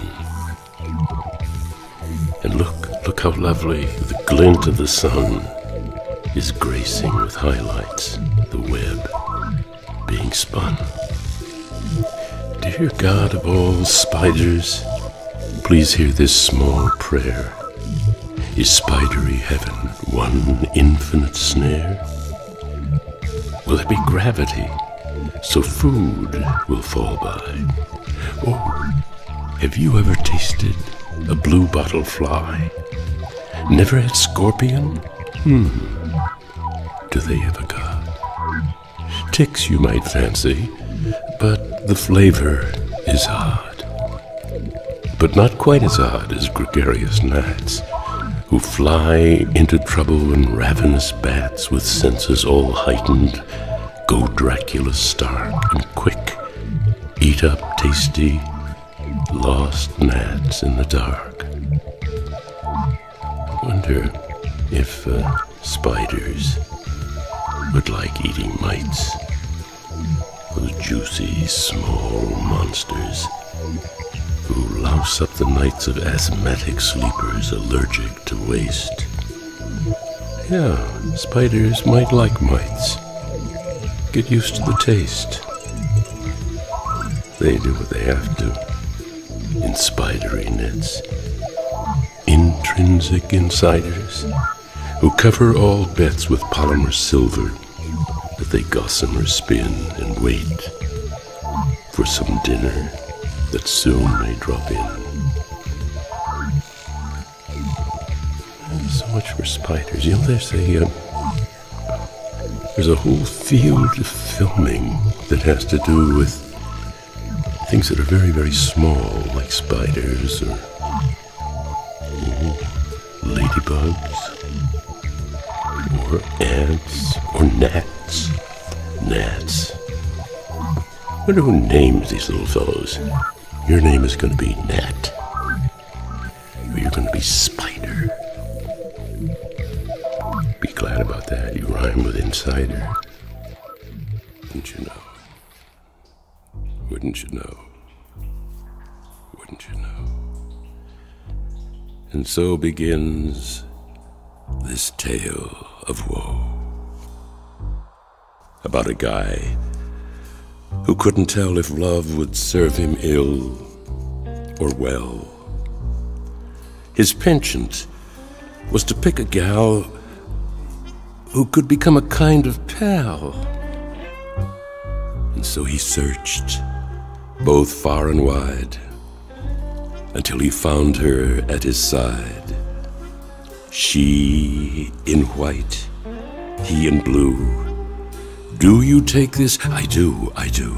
And look, look how lovely the glint of the sun is gracing with highlights the web being spun. Dear God of all spiders, please hear this small prayer. Is spidery heaven one infinite snare? Will there be gravity, so food will fall by? Oh, have you ever tasted a blue bottle fly? Never had scorpion? Hmm, do they have a god? Ticks you might fancy, but the flavor is odd. But not quite as odd as gregarious gnats, who fly into trouble when ravenous bats with senses all heightened go Dracula stark and quick, eat up tasty, lost gnats in the dark. Wonder if uh, spiders would like eating mites, those juicy small monsters who louse up the nights of asthmatic sleepers allergic to waste. Yeah, spiders might like mites. Get used to the taste. They do what they have to in spidery nets. Intrinsic insiders who cover all bets with polymer silver that they gossamer spin and wait for some dinner that soon may drop in. So much for spiders. You know, there's a, uh, there's a whole field of filming that has to do with things that are very, very small, like spiders or oh, ladybugs or ants or gnats. Gnats. I wonder who names these little fellows. Your name is going to be Gnat. Or you're going to be Spider. Be glad about that. You rhyme with insider. Wouldn't you know? Wouldn't you know? Wouldn't you know? And so begins this tale of woe. About a guy who couldn't tell if love would serve him ill or well. His penchant was to pick a gal who could become a kind of pal. And so he searched, both far and wide, until he found her at his side. She in white, he in blue. Do you take this? I do, I do.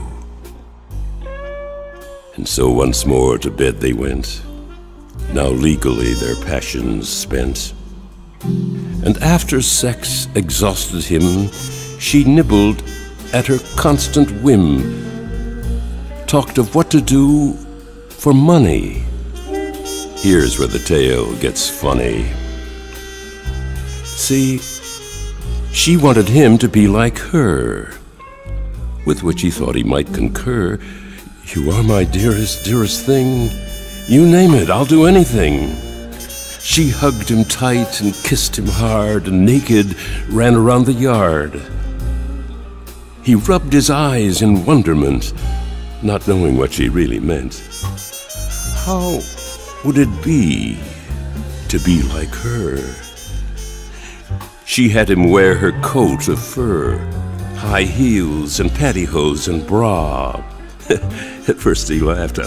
And so once more to bed they went, now legally their passions spent. And after sex exhausted him, she nibbled at her constant whim, talked of what to do for money. Here's where the tale gets funny. See, she wanted him to be like her, with which he thought he might concur. You are my dearest, dearest thing. You name it, I'll do anything. She hugged him tight and kissed him hard, and naked ran around the yard. He rubbed his eyes in wonderment, not knowing what she really meant. How would it be to be like her? She had him wear her coat of fur, high heels and pantyhose and bra. At first he laughed.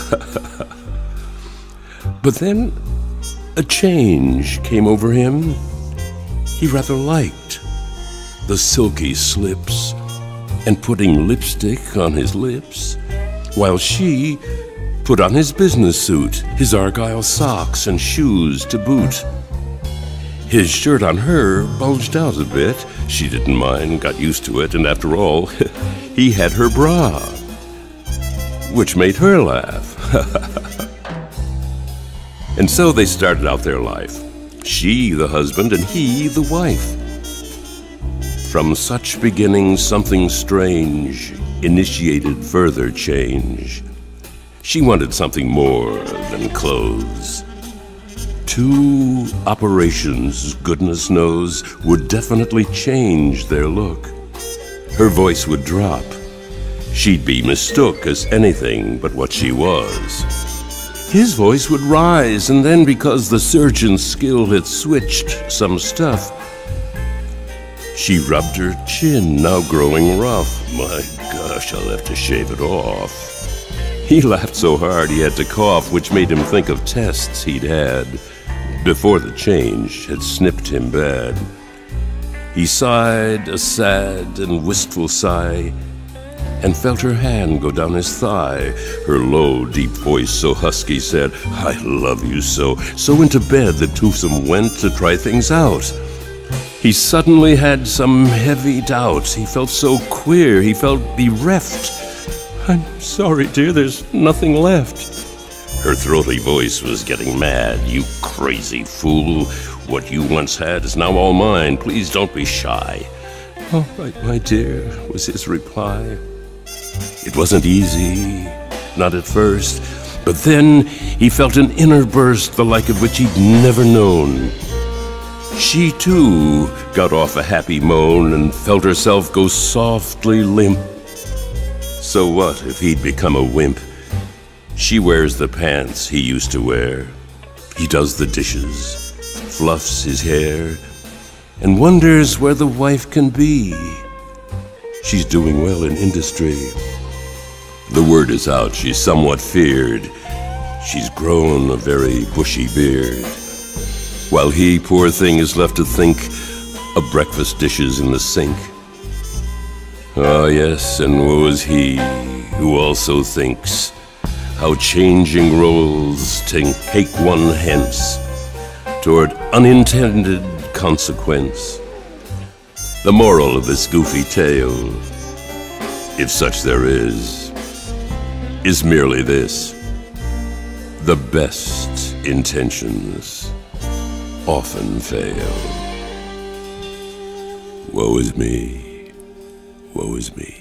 But then a change came over him. He rather liked the silky slips and putting lipstick on his lips, while she put on his business suit, his argyle socks and shoes to boot. His shirt on her bulged out a bit. She didn't mind, got used to it, and after all, he had her bra, which made her laugh. And so they started out their life, she the husband and he the wife. From such beginnings, something strange initiated further change. She wanted something more than clothes. Two operations, goodness knows, would definitely change their look. Her voice would drop. She'd be mistook as anything but what she was. His voice would rise, and then, because the surgeon's skill had switched some stuff, she rubbed her chin, now growing rough. My gosh, I'll have to shave it off. He laughed so hard he had to cough, which made him think of tests he'd had before the change had snipped him bad. He sighed a sad and wistful sigh and felt her hand go down his thigh. Her low, deep voice, so husky, said, "I love you so." So into bed the twosome went to try things out. He suddenly had some heavy doubts. He felt so queer, he felt bereft. "I'm sorry, dear, there's nothing left." Her throaty voice was getting mad. "You crazy fool. What you once had is now all mine. Please don't be shy." "All right, my dear," was his reply. It wasn't easy, not at first, but then he felt an inner burst, the like of which he'd never known. She, too, got off a happy moan and felt herself go softly limp. So what if he'd become a wimp? She wears the pants he used to wear. He does the dishes, fluffs his hair, and wonders where the wife can be. She's doing well in industry. The word is out, she's somewhat feared. She's grown a very bushy beard, while he, poor thing, is left to think of breakfast dishes in the sink. Ah, yes, and woe is he who also thinks how changing roles take one hence toward unintended consequence. The moral of this goofy tale, if such there is, is merely this: the best intentions often fail. Woe is me, woe is me.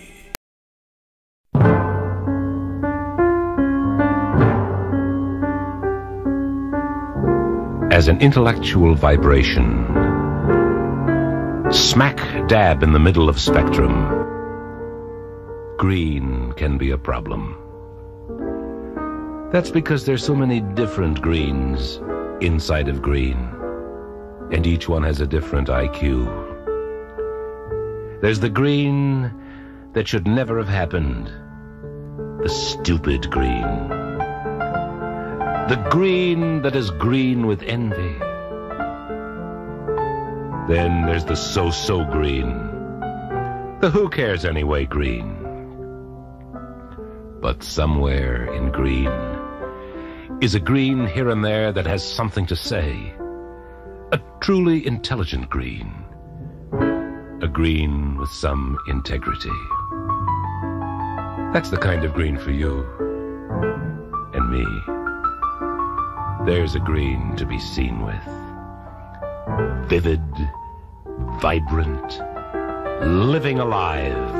As an intellectual vibration, smack dab in the middle of spectrum, green can be a problem. That's because there's so many different greens inside of green, and each one has a different I Q. There's the green that should never have happened, the stupid green. The green that is green with envy. Then there's the so-so green, the who cares anyway green. But somewhere in green is a green here and there that has something to say. A truly intelligent green. A green with some integrity. That's the kind of green for you and me. There's a green to be seen with. Vivid, vibrant, living alive.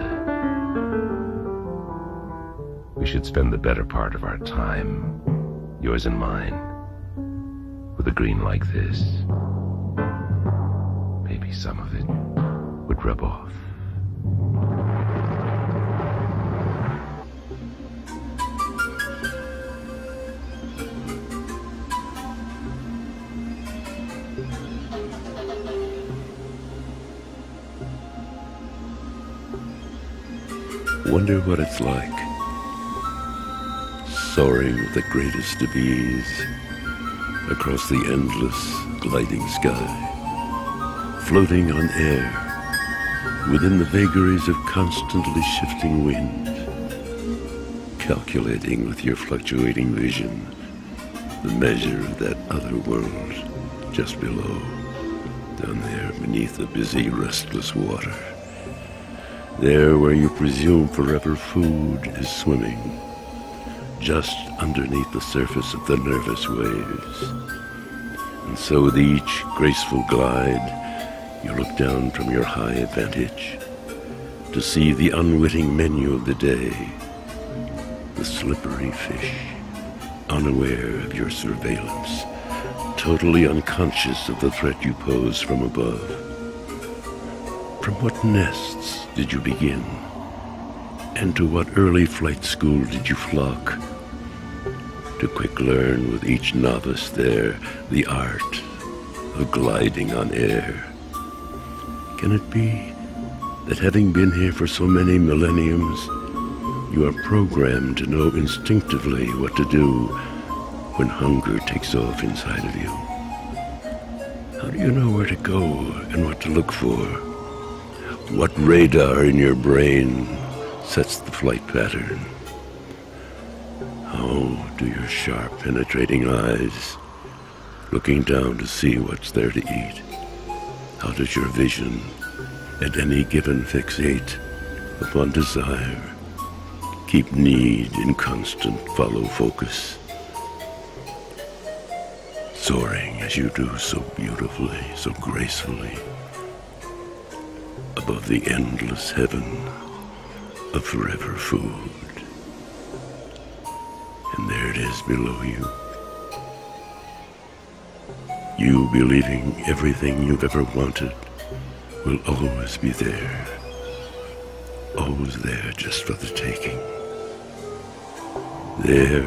We should spend the better part of our time, yours and mine, with a green like this. Maybe some of it would rub off. Wonder what it's like. Soaring with the greatest of ease across the endless gliding sky. Floating on air within the vagaries of constantly shifting wind. Calculating with your fluctuating vision the measure of that other world just below, down there beneath the busy, restless water. There where you presume forever food is swimming, just underneath the surface of the nervous waves. And so with each graceful glide, you look down from your high vantage to see the unwitting menu of the day, the slippery fish, unaware of your surveillance, totally unconscious of the threat you pose from above. From what nests did you begin? And to what early flight school did you flock? To quick learn with each novice there the art of gliding on air. Can it be that having been here for so many millenniums, you are programmed to know instinctively what to do when hunger takes off inside of you? How do you know where to go and what to look for? What radar in your brain sets the flight pattern? How do your sharp, penetrating eyes, looking down to see what's there to eat, how does your vision, at any given fixate upon desire, keep need in constant follow focus? Soaring as you do so beautifully, so gracefully, above the endless heaven of forever food. And there it is below you. You believing everything you've ever wanted will always be there. Always there just for the taking. There,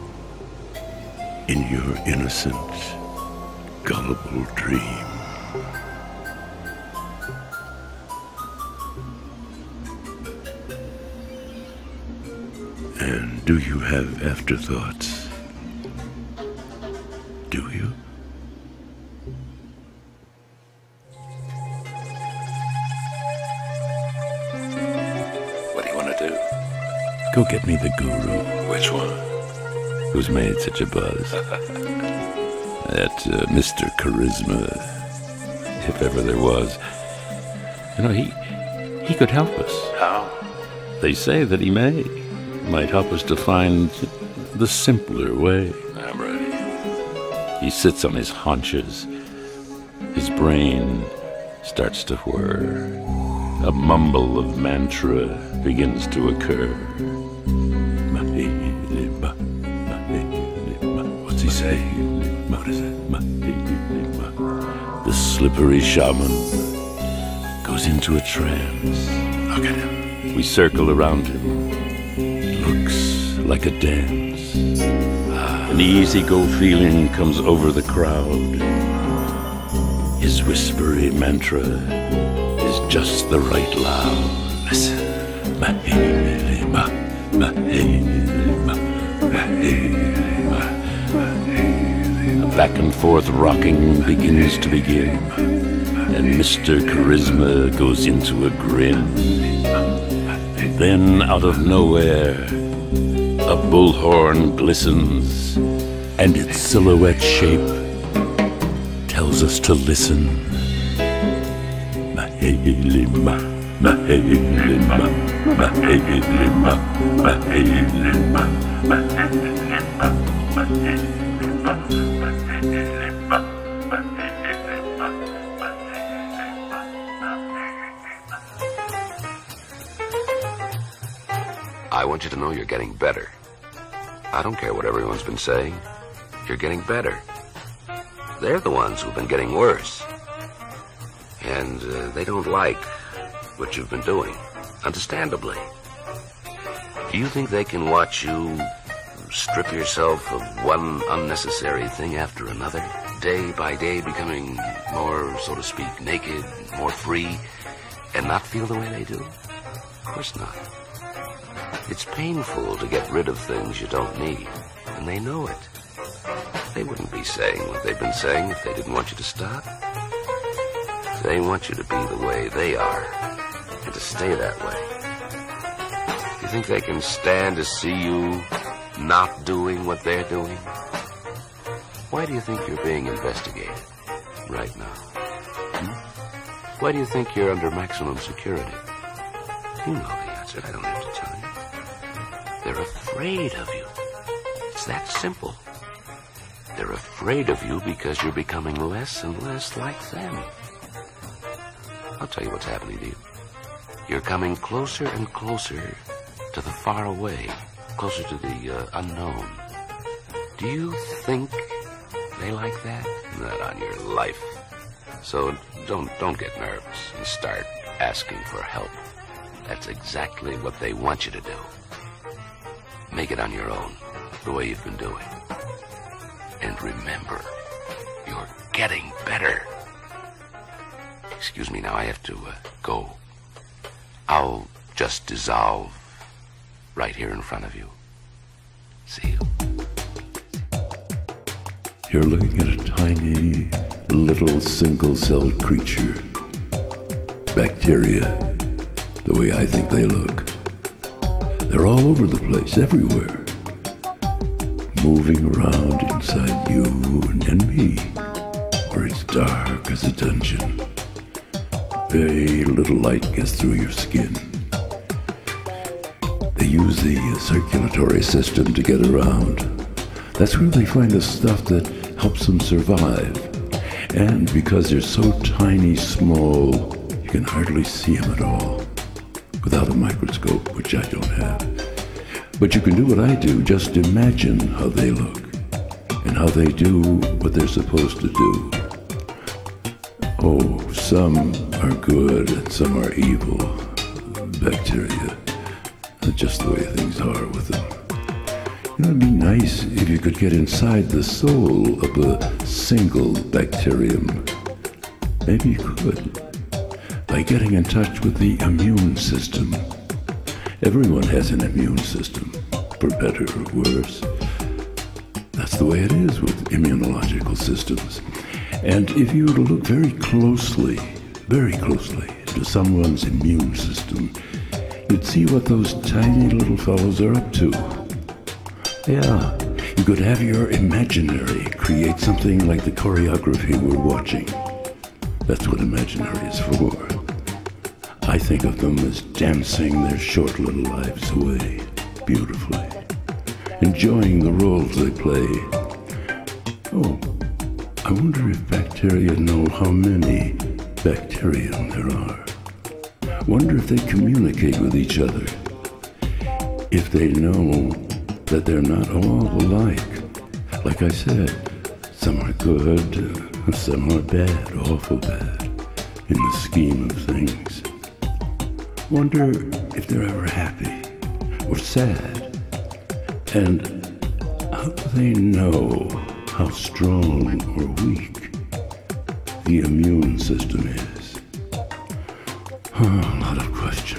in your innocent, gullible dream. And do you have afterthoughts? Do you? What do you want to do? Go get me the guru. Which one? Who's made such a buzz? That uh, Mister Charisma, if ever there was. You know, he he could help us. How? They say that he may. Might help us to find the simpler way. I'm ready. He sits on his haunches. His brain starts to whir. A mumble of mantra begins to occur. What's he saying? What is it? The slippery shaman goes into a trance. Look at him. We circle around him. Looks like a dance. An easy-go feeling comes over the crowd. His whispery mantra is just the right loud. Listen. Mahilima, Mahilima, Mahilima, Mahilima. Back and forth rocking begins to begin, and Mister Charisma goes into a grin. Then, out of nowhere, a bullhorn glistens, and its silhouette shape tells us to listen. Mahilima, Mahilima, Mahilima, Mahilima, Mahilima, Mahilima. I want you to know you're getting better. I don't care what everyone's been saying. You're getting better. They're the ones who've been getting worse. And uh, they don't like what you've been doing, understandably. Do you think they can watch you strip yourself of one unnecessary thing after another, day by day becoming more, so to speak, naked, more free, and not feel the way they do? Of course not. It's painful to get rid of things you don't need, and they know it. They wouldn't be saying what they've been saying if they didn't want you to stop. They want you to be the way they are, and to stay that way. Do you think they can stand to see you not doing what they're doing? Why do you think you're being investigated right now? Hmm? Why do you think you're under maximum security? You know the answer. I don't have to tell you. They're afraid of you. It's that simple. They're afraid of you because you're becoming less and less like them. I'll tell you what's happening to you. You're coming closer and closer to the far away, closer to the uh, unknown. Do you think they like that? Not on your life. So don't don't get nervous and start asking for help. That's exactly what they want you to do. Make it on your own, the way you've been doing. And remember, you're getting better. Excuse me, now I have to uh, go. I'll just dissolve right here in front of you. See you. You're looking at a tiny, little single-celled creature. Bacteria, the way I think they look. They're all over the place, everywhere. Moving around inside you and me, where it's dark as a dungeon. Very little light gets through your skin. They use the circulatory system to get around. That's where they find the stuff that helps them survive. And because they're so tiny, small, you can hardly see them at all. Without a microscope, which I don't have. But you can do what I do, just imagine how they look. And how they do what they're supposed to do. Oh, some are good and some are evil. Bacteria. That's just the way things are with them. You know, it'd be nice if you could get inside the soul of a single bacterium. Maybe you could. By getting in touch with the immune system. Everyone has an immune system, for better or worse. That's the way it is with immunological systems. And if you were to look very closely, very closely to someone's immune system, you'd see what those tiny little fellows are up to. Yeah, you could have your imaginary create something like the choreography we're watching. That's what imaginary is for. I think of them as dancing their short little lives away, beautifully, enjoying the roles they play. Oh, I wonder if bacteria know how many bacterium there are. Wonder if they communicate with each other. If they know that they're not all alike. Like I said, some are good, some are bad, awful bad, in the scheme of things. Wonder if they're ever happy or sad. And how do they know how strong or weak the immune system is? Oh, a lot of questions.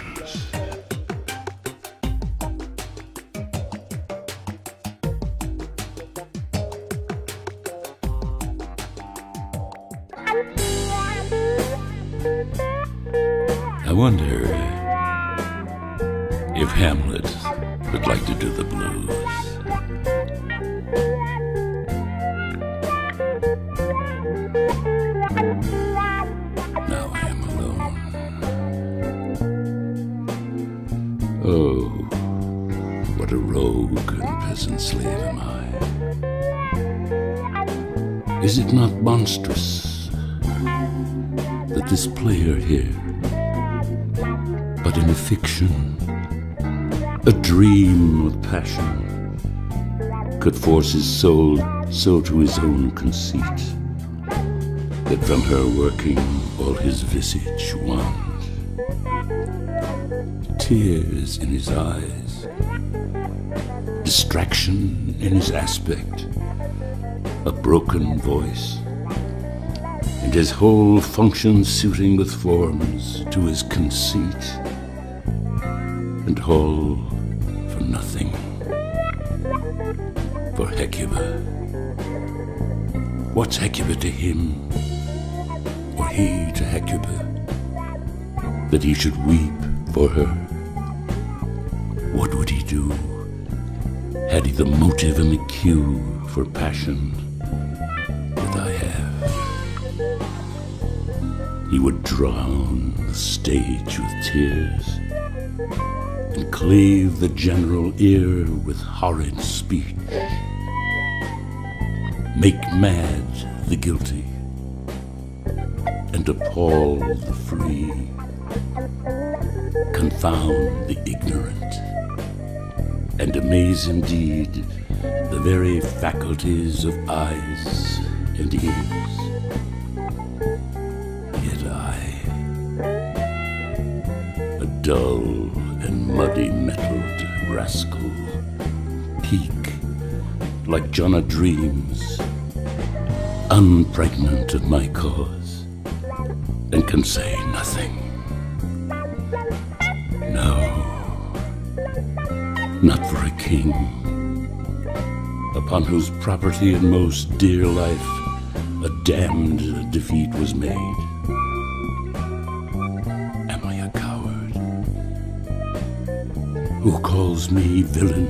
I wonder if Hamlet would like to do the blues. Now I am alone. Oh, what a rogue and peasant slave am I. Is it not monstrous that this player here, but in a fiction, a dream of passion, could force his soul so to his own conceit, that from her working all his visage wand, tears in his eyes, distraction in his aspect, a broken voice, and his whole function suiting with forms to his conceit, and all nothing for Hecuba. What's Hecuba to him, or he to Hecuba, that he should weep for her? What would he do, had he the motive and the cue for passion that I have? He would drown the stage with tears, and cleave the general ear with horrid speech, make mad the guilty, and appall the free, confound the ignorant, and amaze indeed the very faculties of eyes and ears. Yet I, a dull and muddy-mettled rascal, peak like John a Dreams, unpregnant of my cause, and can say nothing. No, not for a king, upon whose property and most dear life a damned defeat was made. Am I a coward? Who calls me villain,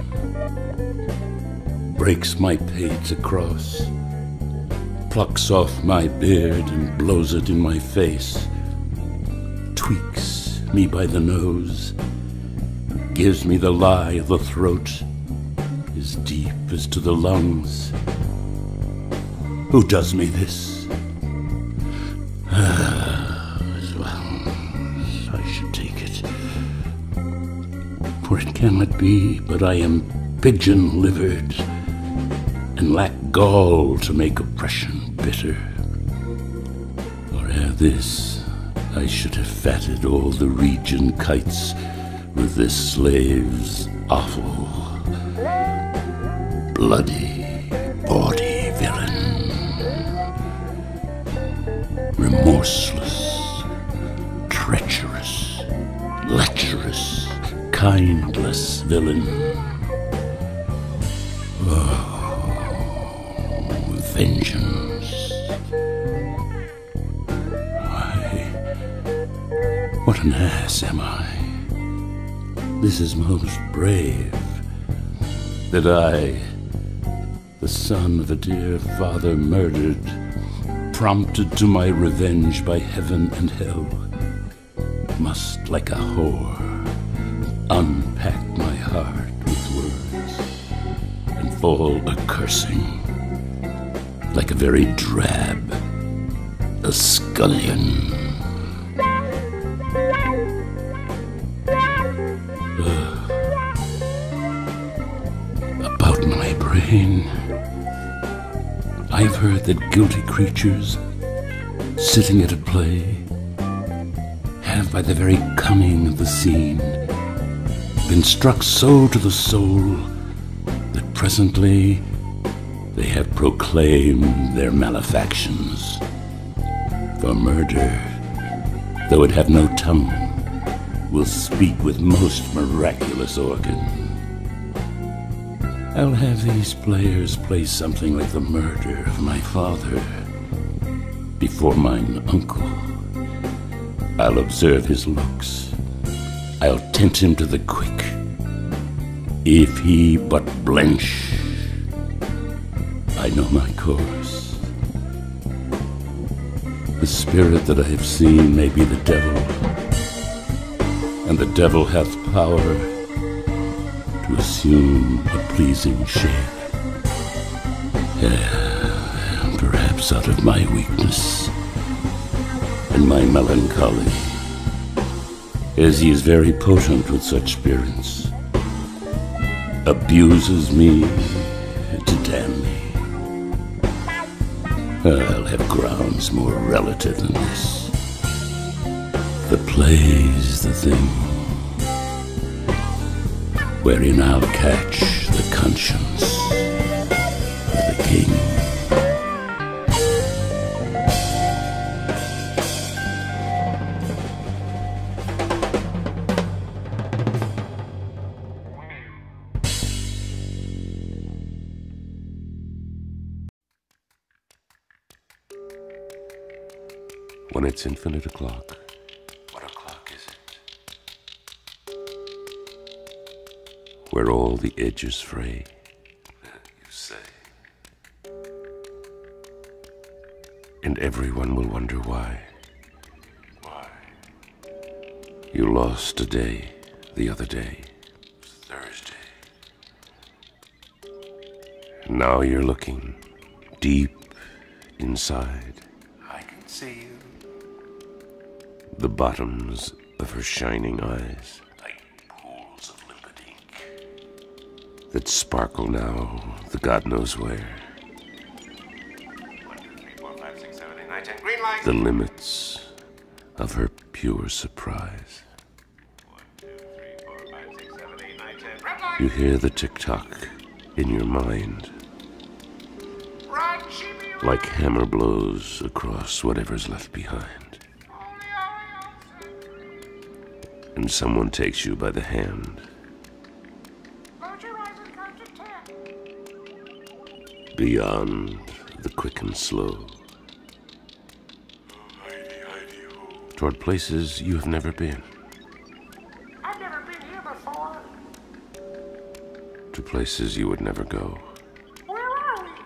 breaks my pate across, plucks off my beard and blows it in my face, tweaks me by the nose, gives me the lie of the throat, as deep as to the lungs. Who does me this? Ah, well, I should take it, for it cannot be but I am pigeon-livered, and lack gall to make oppression bitter. Or ere this, I should have fatted all the region kites with this slave's offal. Bloody, bawdy villain, remorseless, treacherous, lecherous, kindless villain. Oh, vengeance. Why, what an ass am I? This is most brave, that I, the son of a dear father murdered, prompted to my revenge by heaven and hell, must, like a whore, unpack my heart with words, and fall a-cursing like a very drab, a scullion. Uh, about my brain, I've heard that guilty creatures, sitting at a play, have by the very cunning of the scene been struck so to the soul that presently they have proclaimed their malefactions. For murder, though it have no tongue, will speak with most miraculous organ. I'll have these players play something like the murder of my father before mine uncle. I'll observe his looks. I'll tint him to the quick. If he but blench, I know my course. The spirit that I have seen may be the devil, and the devil hath power to assume a pleasing shape. Yeah, perhaps out of my weakness and my melancholy, as he is very potent with such spirits, abuses me to damn me. I'll have grounds more relative than this. The play's the thing, wherein I'll catch the conscience of the king. when it's infinite o'clock. What o'clock is it? Where all the edges fray. You say. And everyone will wonder why. Why? You lost a day the other day. Thursday. Now you're looking deep inside. I can see you. The bottoms of her shining eyes, like pools of limpid ink, that sparkle now, the God knows where. One, two, three, four, five, six, seven, eight, nine, ten. Green light. The limits of her pure surprise. One, two, three, four, five, six, seven, eight, nine, ten. Red light. You hear the tick-tock in your mind. Run, sheepy, run. Like hammer blows across whatever's left behind. And someone takes you by the hand. Close your eyes and count to ten. Beyond the quick and slow. Toward places you have never been. I've never been here before. To places you would never go. Where are we?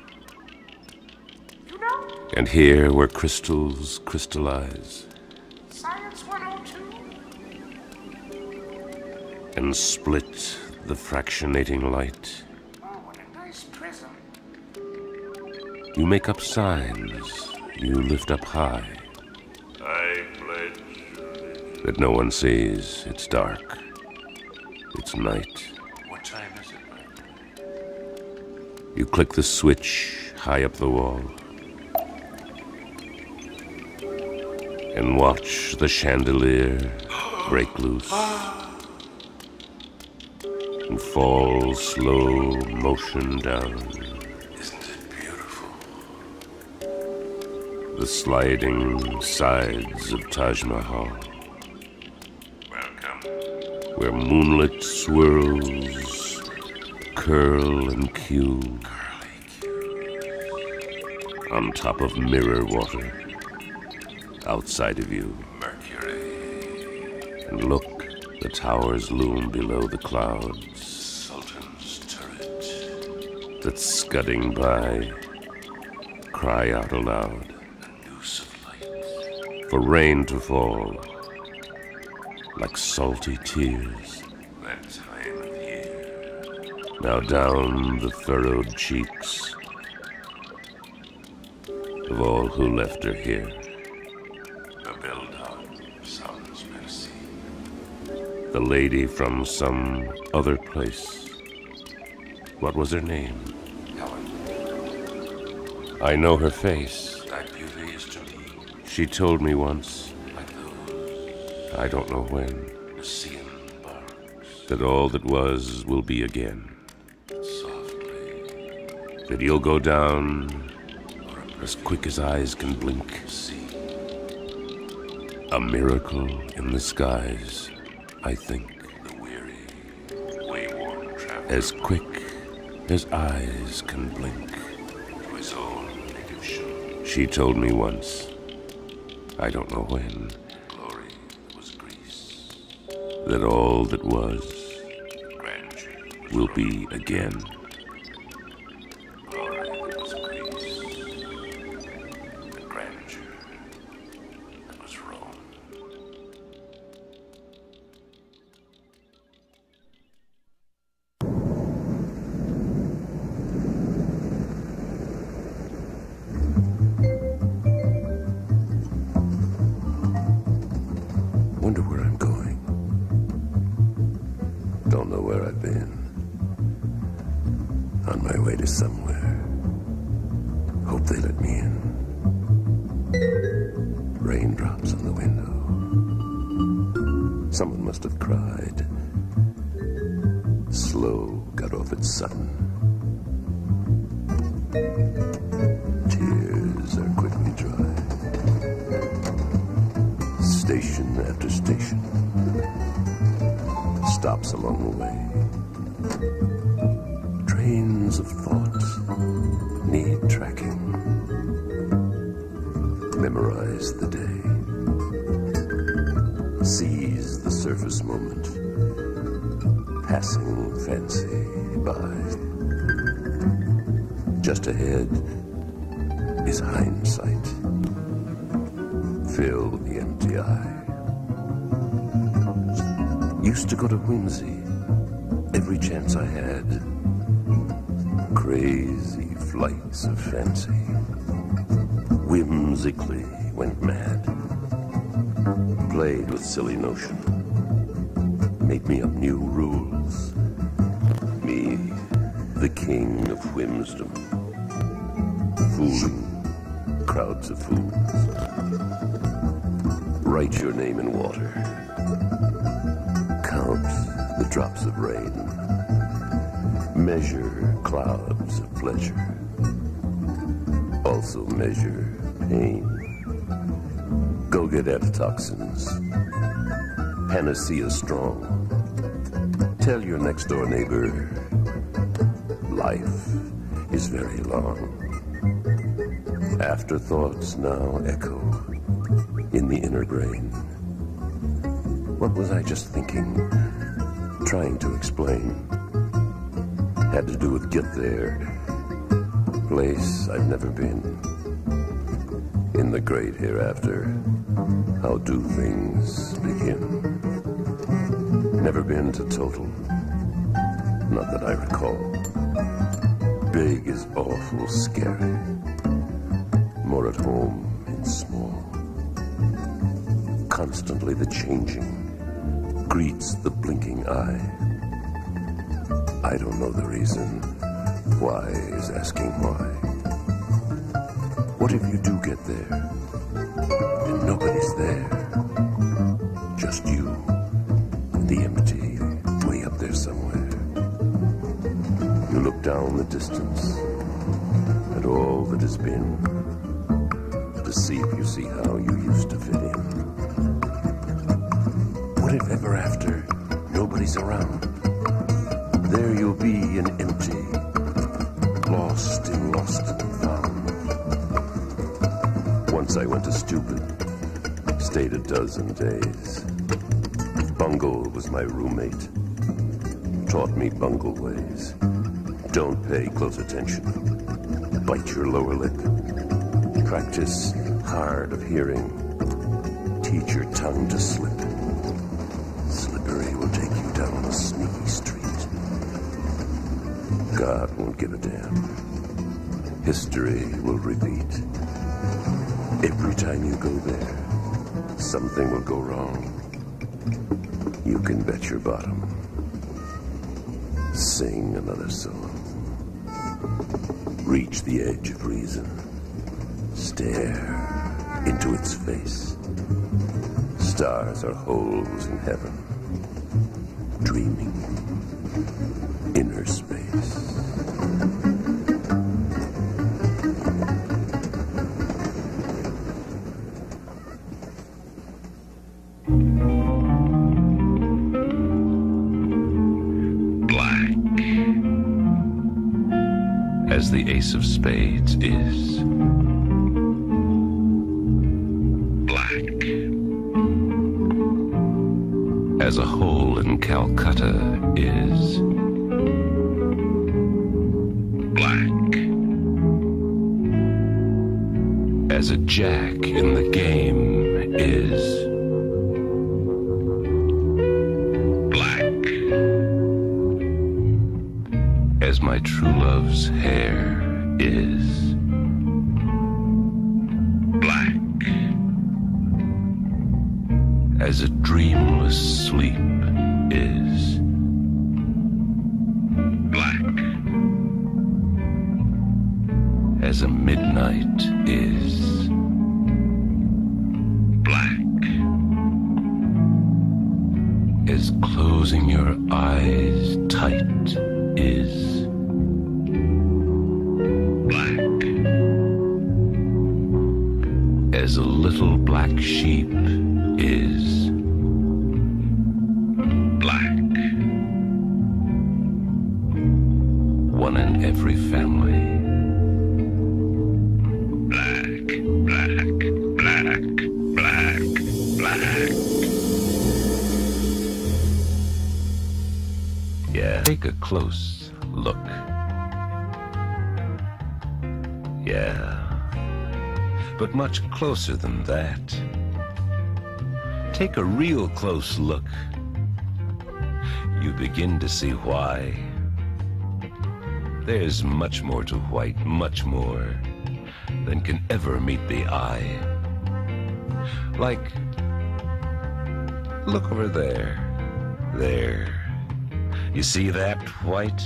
You know? And here where crystals crystallize. Science one oh two. And split the fractionating light. Oh, what a nice prism. You make up signs. You lift up high. I pledge that no one sees. It's dark. It's night. What time is it, man? You click the switch high up the wall. And watch the chandelier break loose. And fall slow motion down. Isn't it beautiful? The sliding sides of Taj Mahal. Welcome. Where moonlit swirls curl and cue. On top of mirror water. Outside of you. Mercury. And look, the towers loom below the clouds. Sultan's turret. That's scudding by. Cry out aloud. A noose of light. For rain to fall. Like salty tears. That time of year. Now down the furrowed cheeks of all who left her here. The Beldon sounds mercy. The lady from some other place. What was her name? Helen. I know her face. Thy beauty is to me. She told me once. Like those. I don't know when. Nicean barks. That all that was will be again. Softly. That you'll go down as quick as eyes can blink. See. A miracle in the skies, I think. The weary, wayworn traveler. As quick as eyes can blink. To his own native shore. She told me once, I don't know when. Glory was Greece. That all that was Grandeur was will Rome. be again. Glory was Greece. The grandeur that was Rome. Wonder where I'm going. Don't know where I've been. On my way to somewhere. Hope they let me in. Raindrops on the window. Someone must have cried. Slow got off its sun. Tears are quickly dry. Station after station. Stops along the way. Trains of thought need tracking. Memorize the day. Seize the surface moment. Passing fancy by. Just ahead is hindsight. Fill the empty eye. Used to go to Whimsy every chance I had. Crazy flights of fancy. Whimsically went mad. Played with silly notion. Made me up new rules. Me, the king of whimsdom. Fooling crowds of fools. Write your name in water. Count the drops of rain. Measure clouds of pleasure. Also measure pain. Go get antitoxins. Panacea strong. Tell your next door neighbor, life is very long. Afterthoughts now echo in the inner brain. What was I just thinking? Trying to explain. Had to do with get there. Place I've never been. In the great hereafter, how do things begin? Never been to total. Not that I recall. Big is awful scary. More at home in small. Constantly the changing greets the blinking eye. I don't know the reason. Why is asking why. What if you do get there and nobody's there? Just you and the empty way up there somewhere. You look down the distance at all that has been to see if you see how you used to fit in. What if ever after nobody's around? There you'll be an empty, lost and lost and found. Once I went to stupid, stayed a dozen days. Bungle was my roommate, taught me bungle ways. Don't pay close attention, bite your lower lip. Practice hard of hearing, teach your tongue to slip. Slippery will take you down a sneaky street. God won't give a damn. History will repeat. Every time you go there, something will go wrong. You can bet your bottom. Sing another song. Reach the edge of reason. Stare into its face. Stars are holes in heaven. Dreaming. Inner space. As the ace of spades is. Black. As a hole in Calcutta is. Black. As a jack in the game is. As my true love's hair is black, as a dreamless sleep is black, as a midnight is black, as closing your eyes tight is black, as a little black sheep is black, one in every family, black, black, Take a close look. Yeah, but much closer than that. Take a real close look. You begin to see why. There's much more to white, much more than can ever meet the eye. Like, look over there, there. You see that white?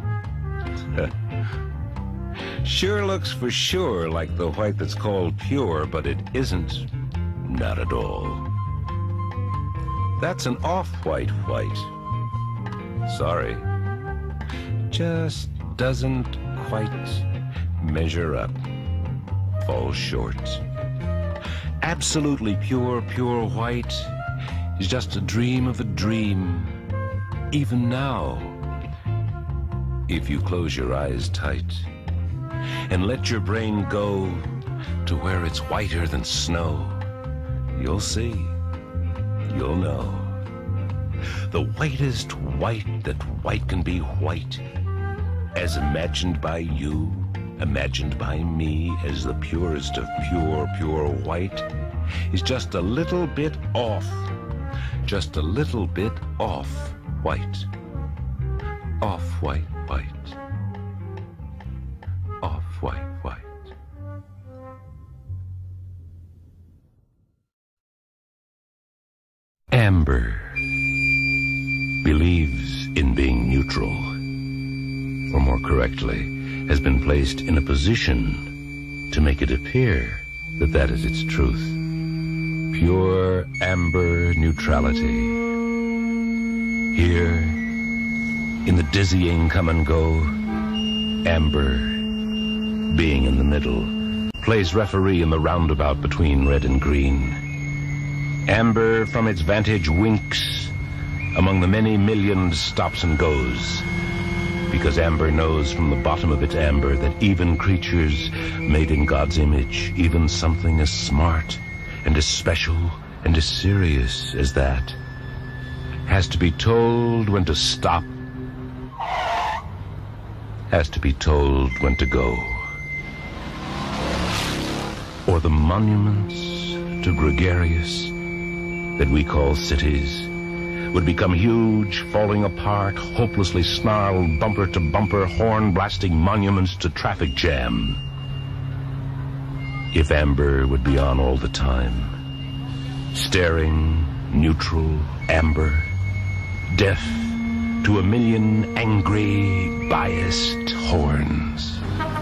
Sure looks for sure like the white that's called pure, but it isn't, not at all. That's an off-white white. Sorry. Just doesn't quite measure up. Falls short. Absolutely pure, pure white is just a dream of a dream, even now. If you close your eyes tight and let your brain go to where it's whiter than snow, you'll see, you'll know. The whitest white that white can be white, as imagined by you, imagined by me, as the purest of pure, pure white, is just a little bit off, just a little bit off white, off white, white, off white, white. Amber believes in being neutral, or more correctly, has been placed in a position to make it appear that that is its truth. Pure amber neutrality. Here, in the dizzying come and go, amber, being in the middle, plays referee in the roundabout between red and green. Amber, from its vantage, winks among the many million stops and goes, because amber knows from the bottom of its amber that even creatures made in God's image, even something as smart and as special and as serious as that, has to be told when to stop, has to be told when to go. Or the monuments to gregarious that we call cities would become huge, falling apart, hopelessly snarled, bumper-to-bumper, horn-blasting monuments to traffic jam. If amber would be on all the time, staring, neutral, amber, deaf to a million angry, biased horns.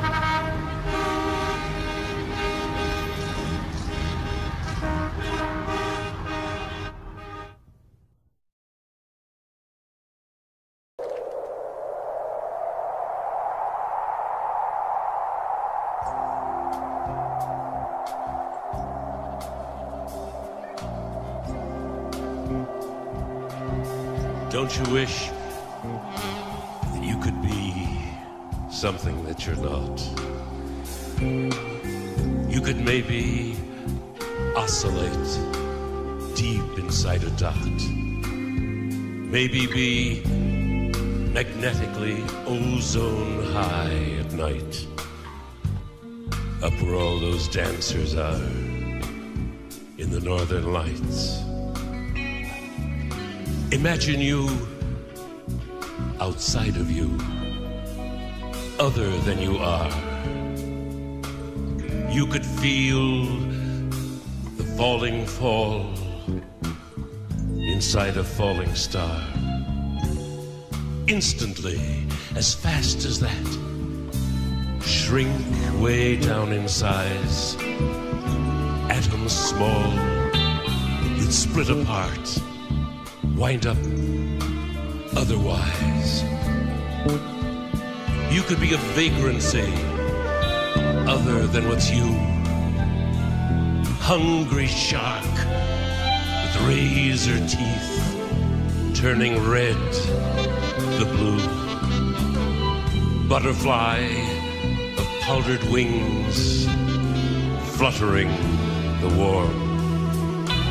Don't you wish that you could be something that you're not? You could maybe oscillate deep inside a dot. Maybe be magnetically ozone high at night, up where all those dancers are in the northern lights. Imagine you outside of you, other than you are. You could feel the falling fall inside a falling star. Instantly, as fast as that, shrink way down in size. Atoms small, you'd split apart, wind up otherwise. You could be a vagrancy other than what's you. Hungry shark with razor teeth, turning red the blue. Butterfly of powdered wings, fluttering the warm.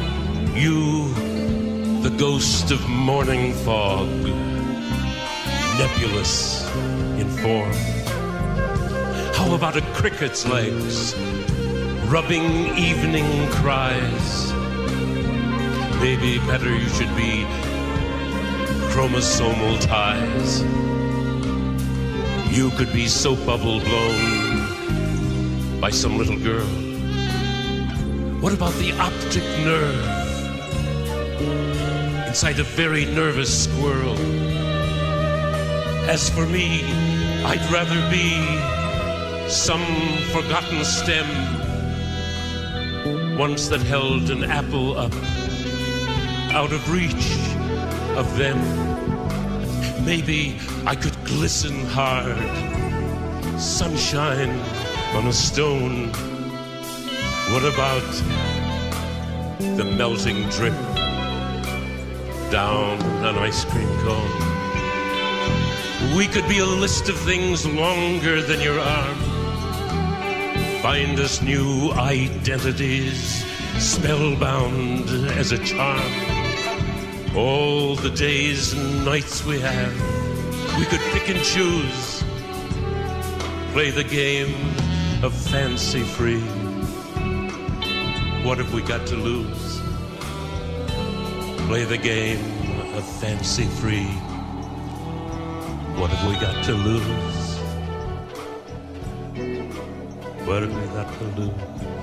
You, the ghost of morning fog, nebulous in form? How about a cricket's legs, rubbing evening cries? Maybe better you should be chromosomal ties. You could be soap bubble blown by some little girl. What about the optic nerve inside a very nervous squirrel? As for me, I'd rather be some forgotten stem, once that held an apple up, out of reach of them. Maybe I could glisten hard, sunshine on a stone. What about the melting drip down an ice cream cone? We could be a list of things longer than your arm. Find us new identities, spellbound as a charm. All the days and nights we have, we could pick and choose. Play the game of fancy free. What have we got to lose? Play the game of fancy free. What have we got to lose? What have we got to lose?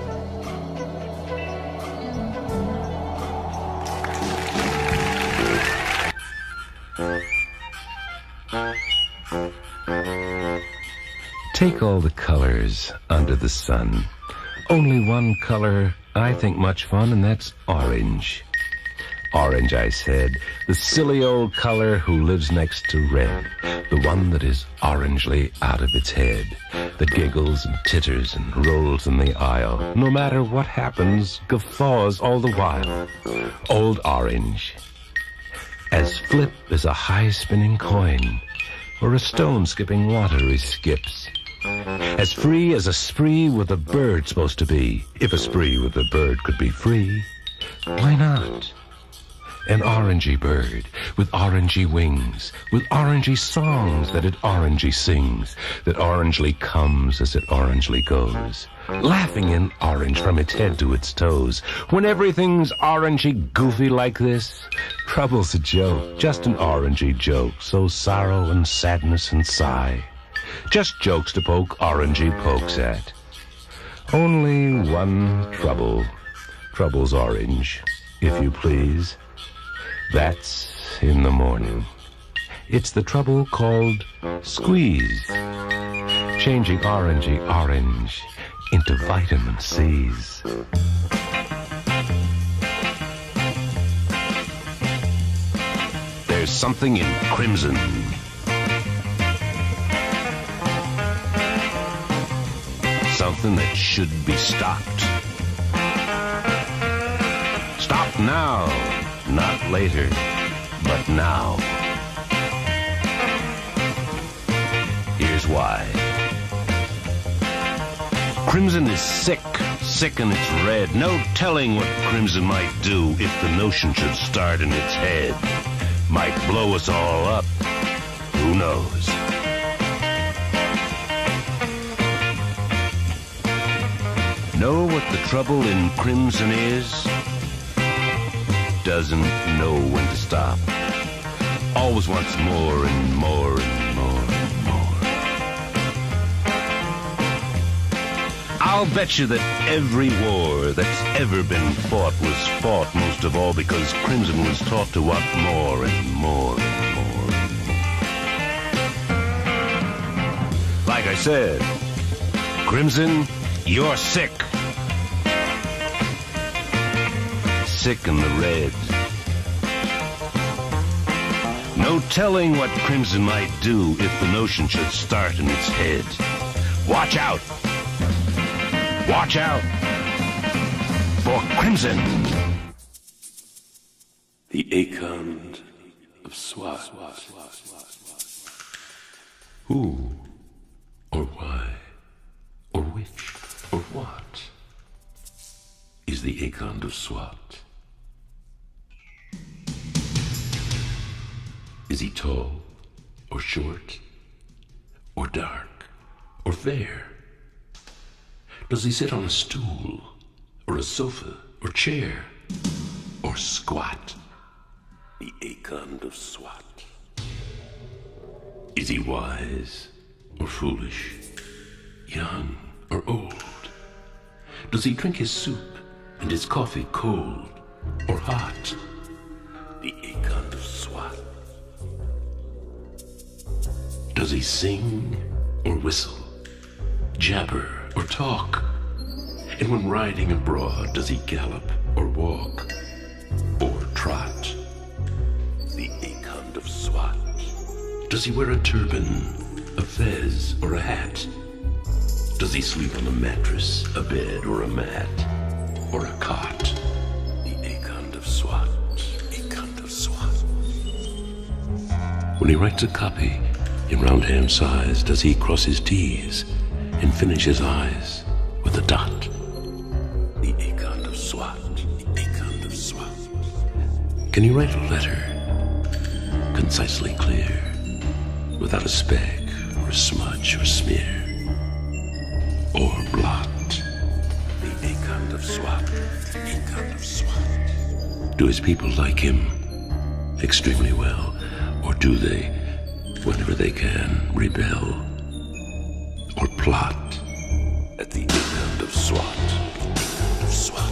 Take all the colors under the sun. Only one color I think much fun, and that's orange. Orange, I said, the silly old color who lives next to red, the one that is orangely out of its head, that giggles and titters and rolls in the aisle, no matter what happens, guffaws all the while. Old Orange, as flip as a high-spinning coin, or a stone skipping water he skips. As free as a spree with a bird supposed to be. If a spree with a bird could be free, why not? An orangey bird with orangey wings, with orangey songs that it orangey sings, that orangely comes as it orangely goes, laughing in orange from its head to its toes. When everything's orangey goofy like this, trouble's a joke, just an orangey joke, so sorrow and sadness and sigh. Just jokes to poke orangey pokes at. Only one trouble. Trouble's orange, if you please. That's in the morning. It's the trouble called squeeze. Changing orangey orange into vitamin C's. There's something in crimson. Something that should be stopped. Stop now, not later, but now. Here's why. Crimson is sick, sick and it's red. No telling what crimson might do if the notion should start in its head. Might blow us all up. Who knows? Know what the trouble in crimson is? Doesn't know when to stop. Always wants more and more and more and more. I'll bet you that every war that's ever been fought was fought most of all because crimson was taught to want more and more and more and more. Like I said, crimson, you're sick. Sick in the red. No telling what crimson might do if the notion should start in its head. Watch out! Watch out for crimson! The Akond of Swat. Who, or why, or which, or what is the Akond of Swat? Is he tall or short, or dark, or fair? Does he sit on a stool, or a sofa, or chair, or squat? The Akond of Swat. Is he wise, or foolish, young, or old? Does he drink his soup and his coffee cold, or hot? The Akond of Swat. Does he sing, or whistle, jabber, or talk? And when riding abroad, does he gallop, or walk, or trot? The Akond of Swat. Does he wear a turban, a fez, or a hat? Does he sleep on a mattress, a bed, or a mat, or a cot? The Akond of Swat. Akond of Swat. When he writes a copy in round-hand size, does he cross his T's and finish his I's with a dot? The Akond of Swat. The Akond of Swat. Can he write a letter concisely clear, without a speck, or a smudge, or smear, or blot? The Akond of Swat. The Akond of Swat. Do his people like him extremely well, or do they, whenever they can, rebel or plot at the Akond of Swat? The Akond of Swat.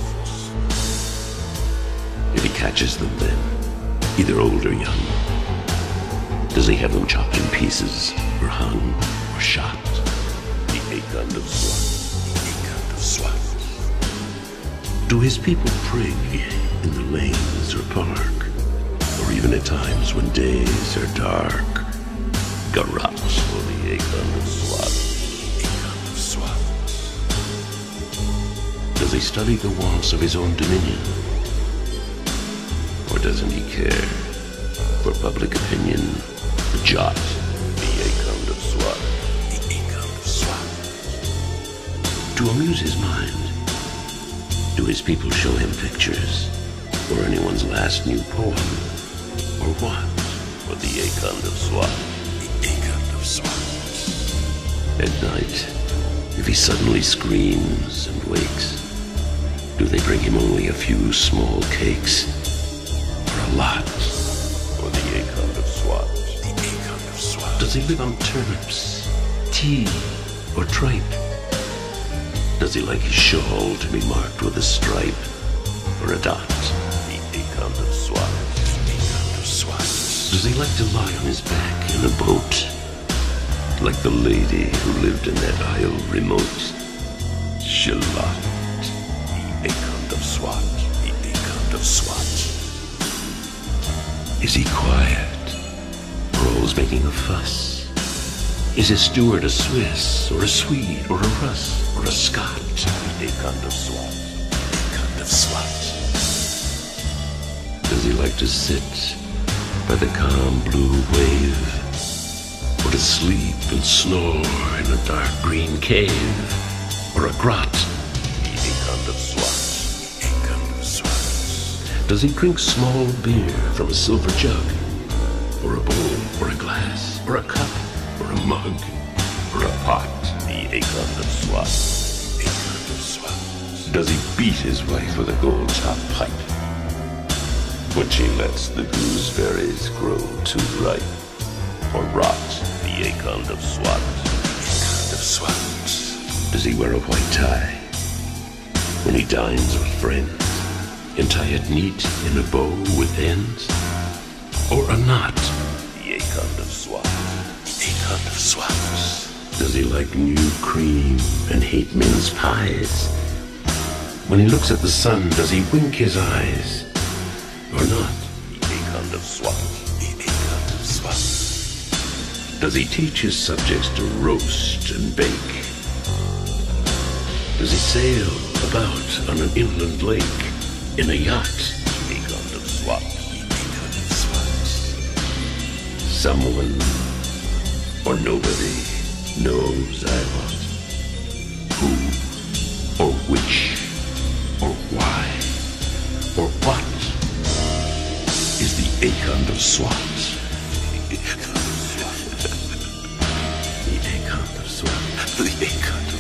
If he catches them then, either old or young, does he have them chopped in pieces, or hung, or shot? The Akond of Swat. The Akond of Swat. Do his people prig in the lanes or park, or even at times when days are dark? Garage for the Akond of Swat. The Akond of Swat. Does he study the wants of his own dominion? Or doesn't he care for public opinion? Jot. The Akond of Swat. The Akond of Swat. To amuse his mind, do his people show him pictures, or anyone's last new poem, or what? For the Akond of Swat. The Akond of Swat. At night, if he suddenly screams and wakes, do they bring him only a few small cakes, or a lot? For the Akond of Swat. The Akond of Swat. Does he live on turnips, tea, or tripe? Does he like his shawl to be marked with a stripe, or a dot? The Akond of Swat. The Akond of Swat. Does he like to lie on his back in a boat, like the lady who lived in that isle remote? Shalott. The Akond of Swat. The Akond of Swat. Is he quiet, or always making a fuss? Is his steward a Swiss, or a Swede, or a Russ, or a Scot? The Akond of Swat. The Akond of Swat. Does he like to sit by the calm blue wave, or to sleep and snore in a dark green cave, or a grot? The Akond of Swat. The Akond of Swat. Does he drink small beer from a silver jug, or a bowl, or a glass, or a cup, or a mug, or a pot? The Akond of Swat. The Akond of Swat. Does he beat his wife with a gold-top pipe when she lets the gooseberries grow too ripe, or rot? The Akond of Swat. The Akond of Swat. Does he wear a white tie when he dines with friends, and tie it neat in a bow with ends, or a knot? The Akond of Swat. The Akond of Swat. Does he like new cream and hate mince pies? When he looks at the sun, does he wink his eyes, or not? The Akond of Swat. The Akond of Swat. Does he teach his subjects to roast and bake? Does he sail about on an inland lake in a yacht? The Akond of Swat. The Akond of Swat. Someone or nobody knows I want. Who, or which, or why, or what is the Akond of Swat? The Akond of Swat.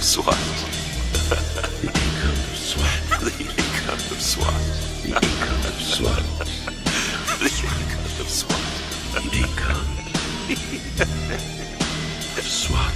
SWAT. The income of SWAT. The income of SWAT. The income of SWAT. The income of SWAT. The income of SWAT.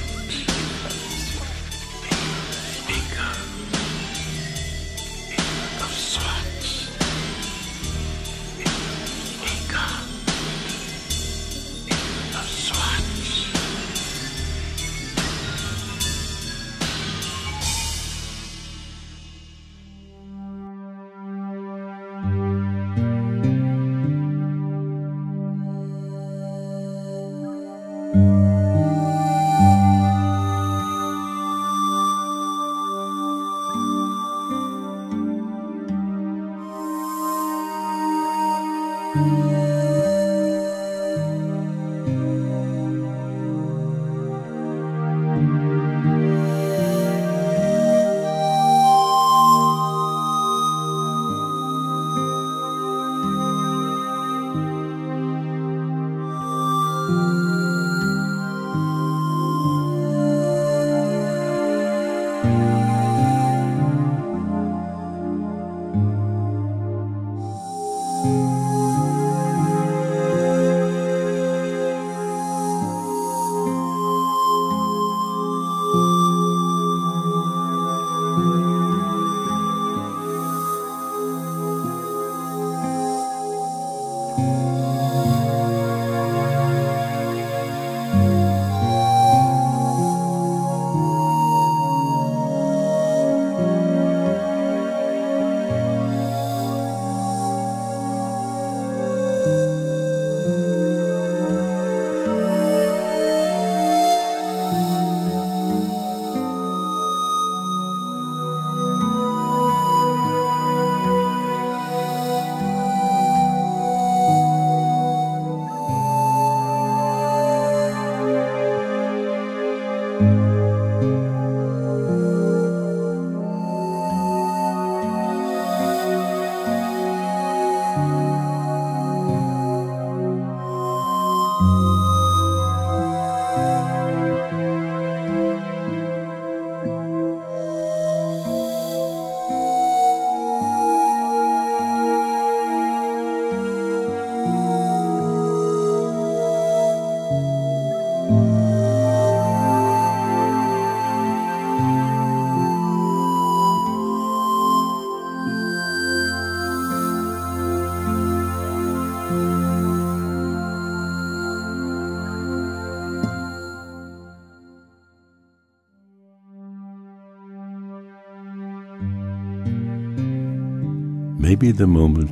Maybe the moment,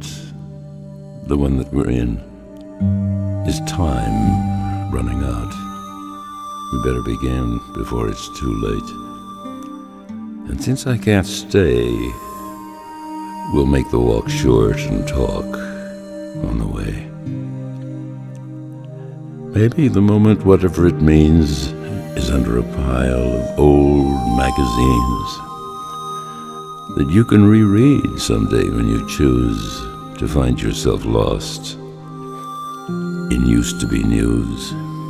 the one that we're in, is time running out. We better begin before it's too late. And since I can't stay, we'll make the walk short and talk on the way. Maybe the moment, whatever it means, is under a pile of old magazines that you can reread someday when you choose to find yourself lost in used-to-be news.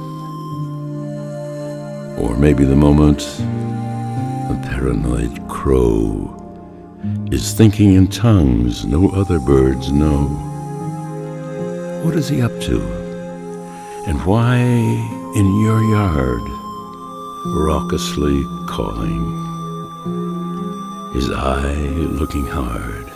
Or maybe the moment a paranoid crow is thinking in tongues no other birds know. What is he up to? And why in your yard, raucously calling, his eye looking hard?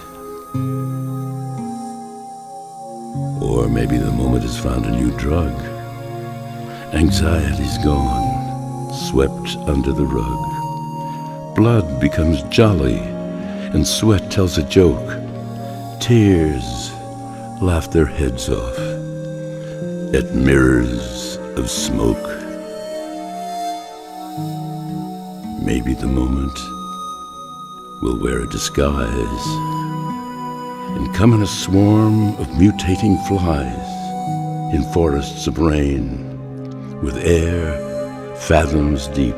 Or maybe the moment has found a new drug. Anxiety's gone, swept under the rug. Blood becomes jolly, and sweat tells a joke. Tears laugh their heads off at mirrors of smoke. Maybe the moment will wear a disguise and come in a swarm of mutating flies in forests of rain, with air fathoms deep.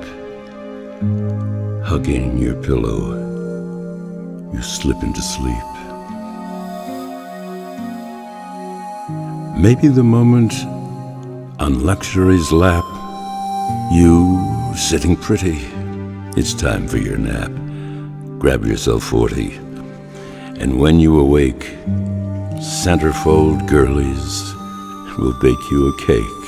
Hugging your pillow, you slip into sleep. Maybe the moment on luxury's lap, you sitting pretty, It's time for your nap. Grab yourself forty. And when you awake, centerfold girlies will bake you a cake.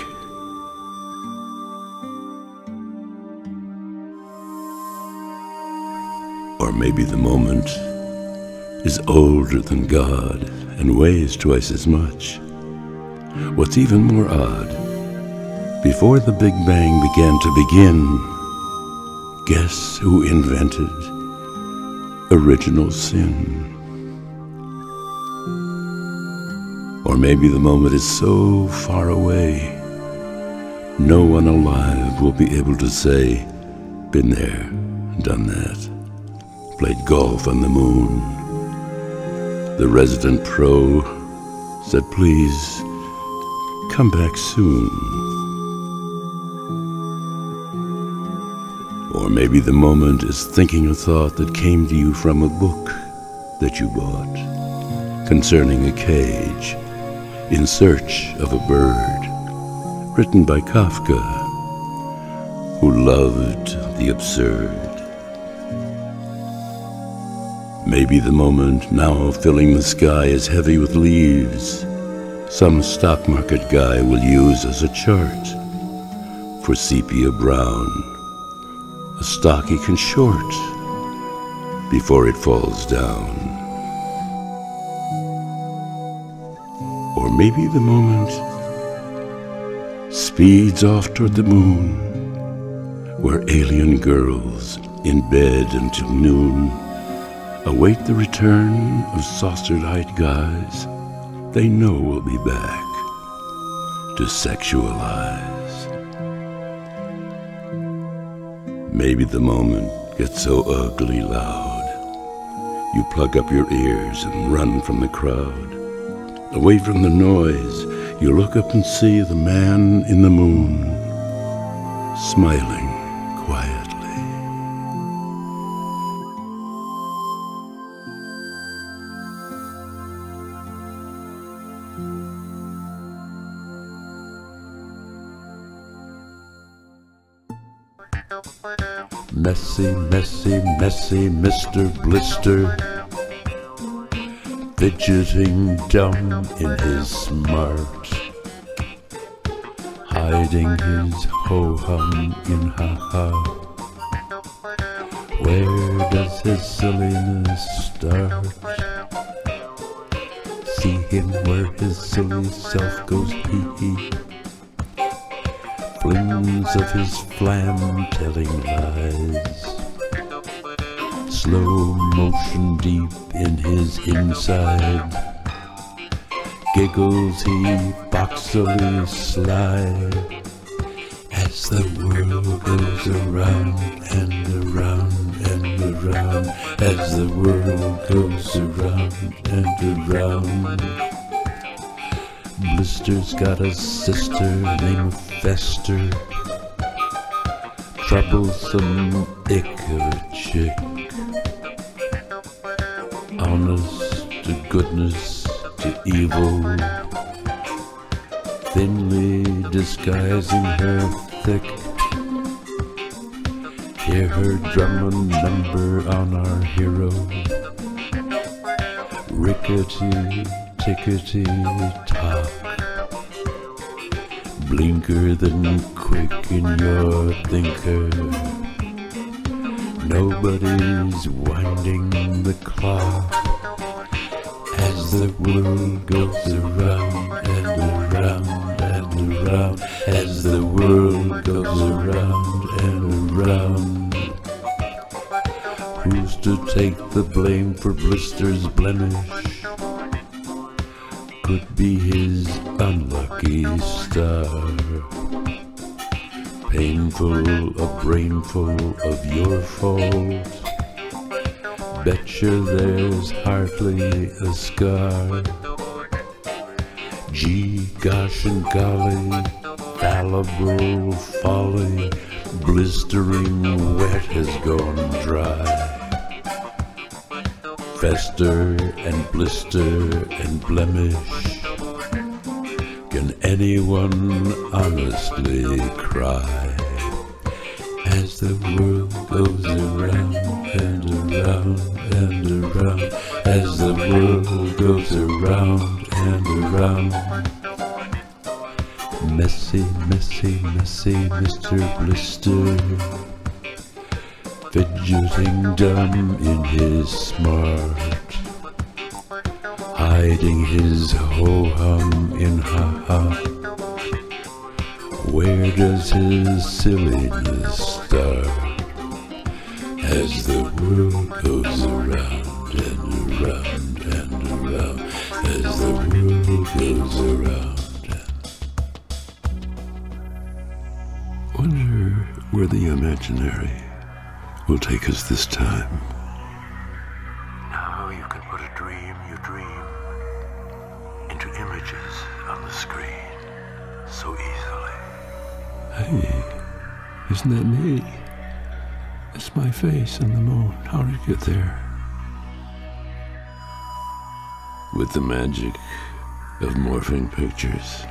Or maybe the moment is older than God and weighs twice as much. What's even more odd, before the Big Bang began to begin, guess who invented original sin? Or maybe the moment is so far away, no one alive will be able to say, been there, done that, played golf on the moon. The resident pro said, please, come back soon. Or maybe the moment is thinking a thought that came to you from a book that you bought, concerning a cage, in search of a bird, written by Kafka, who loved the absurd. Maybe the moment now filling the sky is heavy with leaves, some stock market guy will use as a chart for sepia brown, a stock he can short before it falls down. Or maybe the moment speeds off toward the moon, where alien girls in bed until noon await the return of saucer-eyed guys they know will be back to sexualize. Maybe the moment gets so ugly loud, you plug up your ears and run from the crowd. Away from the noise, you look up and see the man in the moon, smiling quietly. Messy, messy, messy Mister Blister, fidgeting dumb in his smart, hiding his ho-hum in ha-ha. Where does his silliness start? See him where his silly self goes hee-hee. Flings of his flam telling lies, slow motion deep in his inside. Giggles he boxily sly, as the world goes around and around and around, as the world goes around and around. Blister's got a sister named Fester, troublesome ick of a chick, honest to goodness to evil, thinly disguising her thick. Hear her drum a number on our hero, rickety tickety tock, blinker than quick in your thinker. Nobody's winding the clock as the world goes around and around and around, as the world goes around and around. Who's to take the blame for Blister's blemish? Could be his unlucky star. Painful, a brainful of your fault. Betcha there's hardly a scar. Gee, gosh and golly, fallible folly, blistering wet has gone dry. Fester and blister and blemish, can anyone honestly cry? as the world goes around and around and around, as the world goes around and around. Messy, messy, messy Mister Blister, fidgeting dumb in his smart, hiding his ho-hum in ha-ha. Where does his silliness start? As the world goes around and around and around, as the world goes around. Wonder where the imaginary will take us this time. Now you can put a dream you dream into images on the screen so easily. Hey, isn't that me? It's my face on the moon. How did it get there? With the magic of morphing pictures,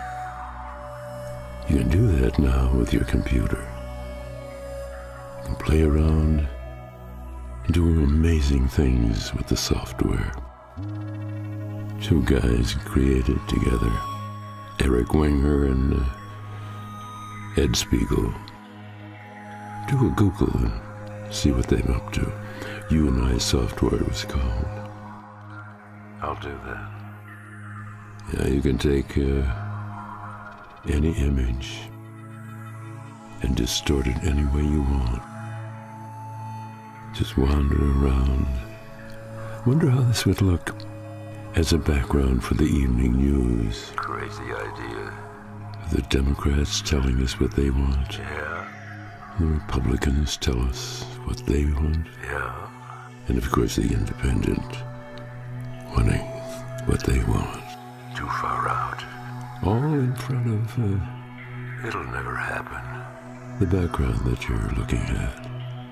you can do that now with your computer. You can play around and do amazing things with the software. Two guys created together, Eric Wenger and uh, Ed Spiegel. Do a Google and see what they're up to. You and I software was called. I'll do that. Yeah, you can take uh, any image and distort it any way you want. Just wander around. Wonder how this would look as a background for the evening news. Crazy idea. The Democrats telling us what they want. Yeah. The Republicans tell us what they want. Yeah. And of course the Independent wanting what they want. Too far out. All in front of uh, It'll never happen. the background that you're looking at.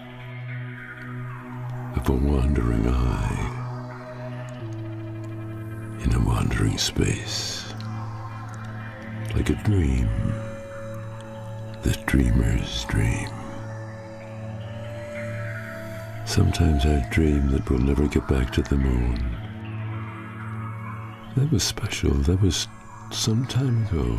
Of a wandering eye in a wandering space. Like a dream. The dreamer's dream. Sometimes I dream that we'll never get back to the moon. That was special. That was some time ago.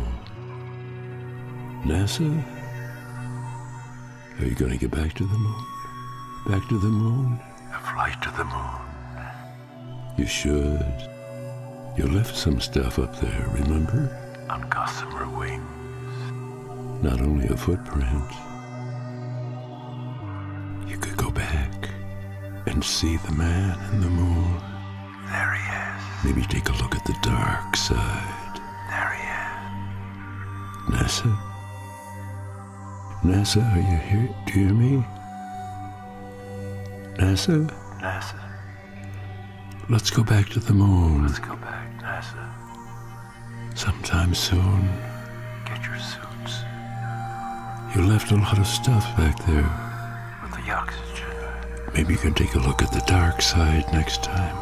NASA? Are you going to get back to the moon? Back to the moon? A flight to the moon. You should. You left some stuff up there, remember? On gossamer wings. Not only a footprint. You could go back and see the man in the moon. There he is. Maybe take a look at the dark side. There he is. NASA? NASA, are you here? Do you hear me? NASA? NASA. Let's go back to the moon. Let's go back, NASA. Sometime soon. Get your suits. You left a lot of stuff back there. With the oxygen. Maybe you can take a look at the dark side next time.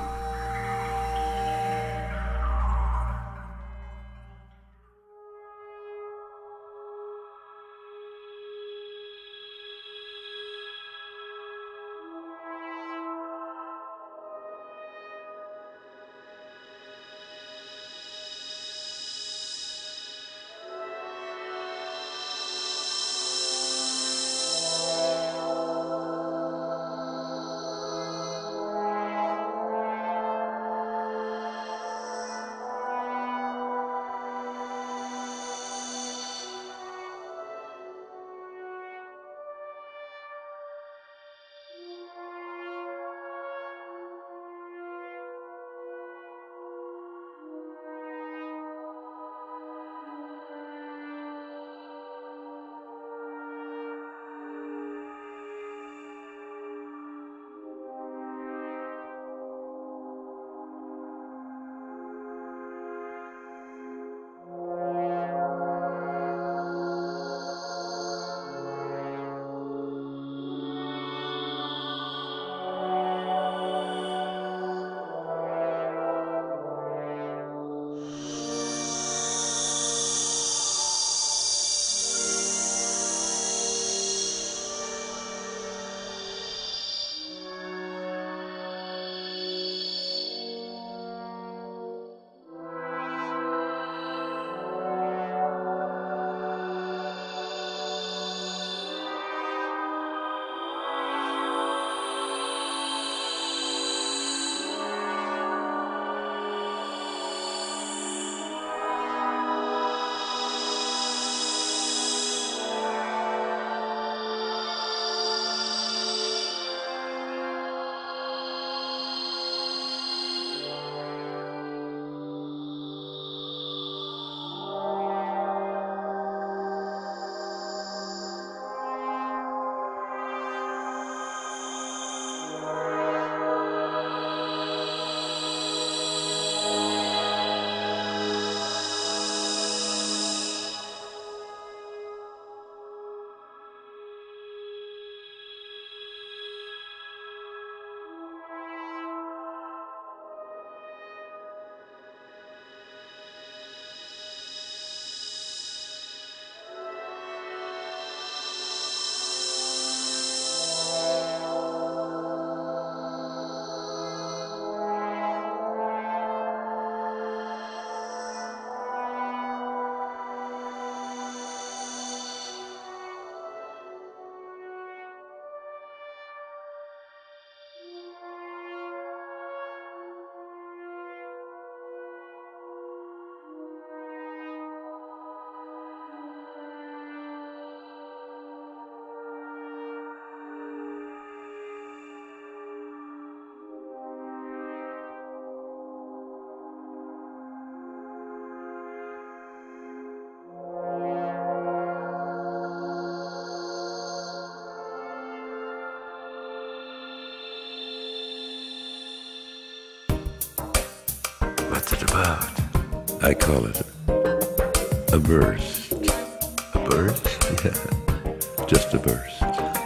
I call it a burst. A burst? Yeah, just a burst.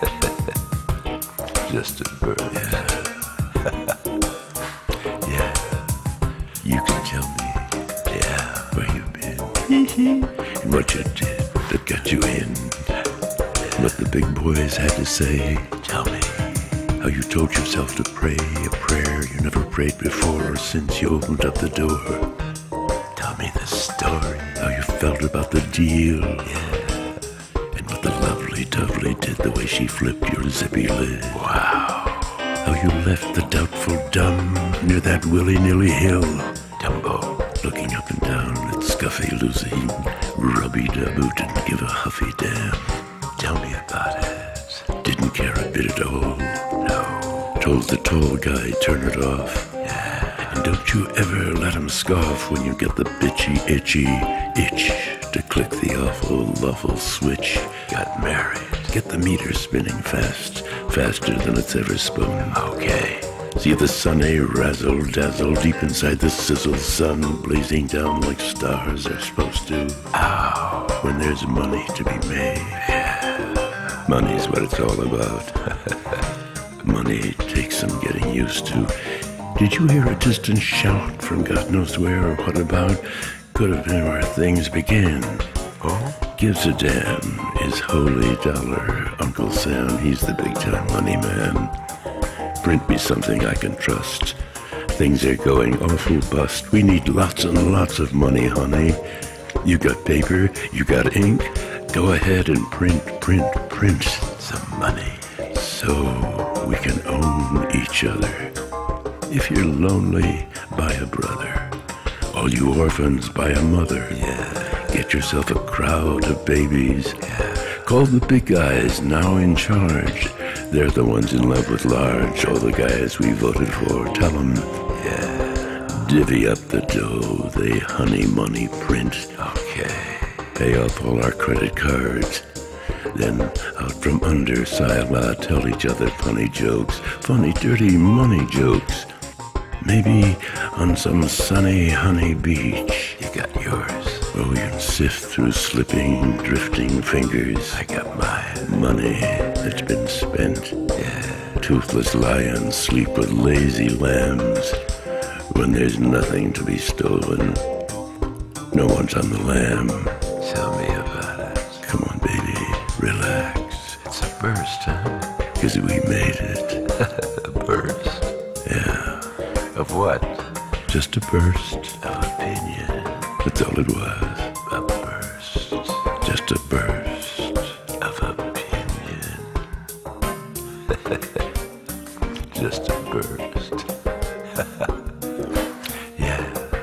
Just a burst. Yeah. Yeah. You can tell me, Yeah. where you've been, and what you did that got you in. What the big boys had to say. Tell me. How you told yourself to pray a prayer you never prayed before or since you opened up the door. Tell me the story. How you felt about the deal. Yeah. And what the lovely Dovely did the way she flipped your zippy lid. Wow. How you left the doubtful dumb near that willy-nilly hill. Dumbo. Looking up and down at Scuffy losing. Rubby-dubbo didn't give a huffy damn. Tell me about it. Didn't care a bit at all. No. Told the tall guy turn it off. Yeah. And don't you ever let him scoff when you get the bitchy, itchy itch to click the awful, lawful switch. Got married. Get the meter spinning fast, faster than it's ever spun. Okay. See the sunny razzle dazzle deep inside the sizzle sun blazing down like stars are supposed to. Ow. When there's money to be made. Yeah. Money's what it's all about. Money takes some getting used to. Did you hear a distant shout from God knows where? Or what about? Could have been where things began. Oh? Gives a damn is holy dollar. Uncle Sam, he's the big time money man. Print me something I can trust. Things are going awful bust. We need lots and lots of money, honey. You got paper, you got ink. Go ahead and print, print, print Some money. so we can own each other. If you're lonely, buy a brother. All you orphans, buy a mother. Yeah. Get yourself a crowd of babies. Yeah. Call the big guys now in charge. They're the ones in love with large. All the guys we voted for. Tell them, Yeah. divvy up the dough. They honey money print. Okay. Pay off all our credit cards. Then out from under, Sila tell each other funny jokes. Funny, dirty money jokes. Maybe on some sunny honey beach. You got yours. Where we can sift through slipping, drifting fingers. I got mine. Money that's been spent. Yeah. Toothless lions sleep with lazy lambs. When there's nothing to be stolen, no one's on the lamb. Tell me about it. Come on, baby, relax. It's a burst, huh? 'Cause we made it. A burst? Yeah, Of what? just a burst. Of opinion. That's all it was. A burst. Just a burst. Of opinion. Just a burst. Yeah.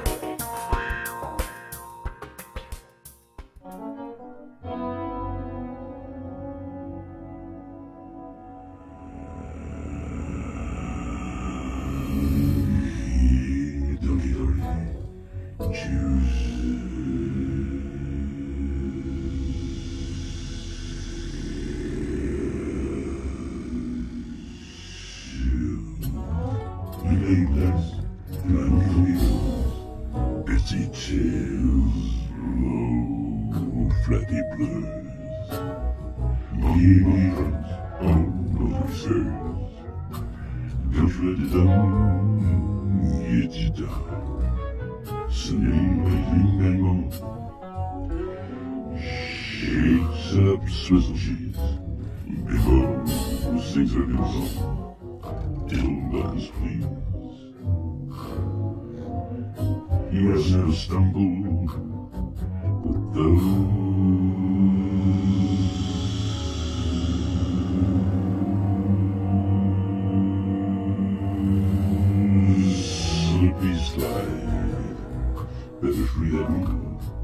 Busy chills, low, flatty blurs. Years on the reserves. Gefrededam, yetida. Snake shakes up swizzle cheese. Bimbo sings her little song. Diddle buttons, please. You have never stumbled with those slippy slide. Better free that move.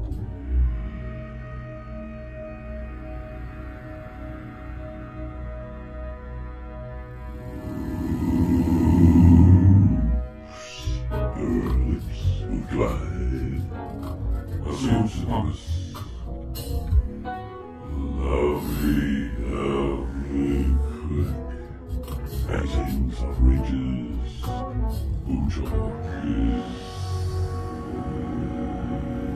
Lovely, lovely quick. Magazines, outrageous, boom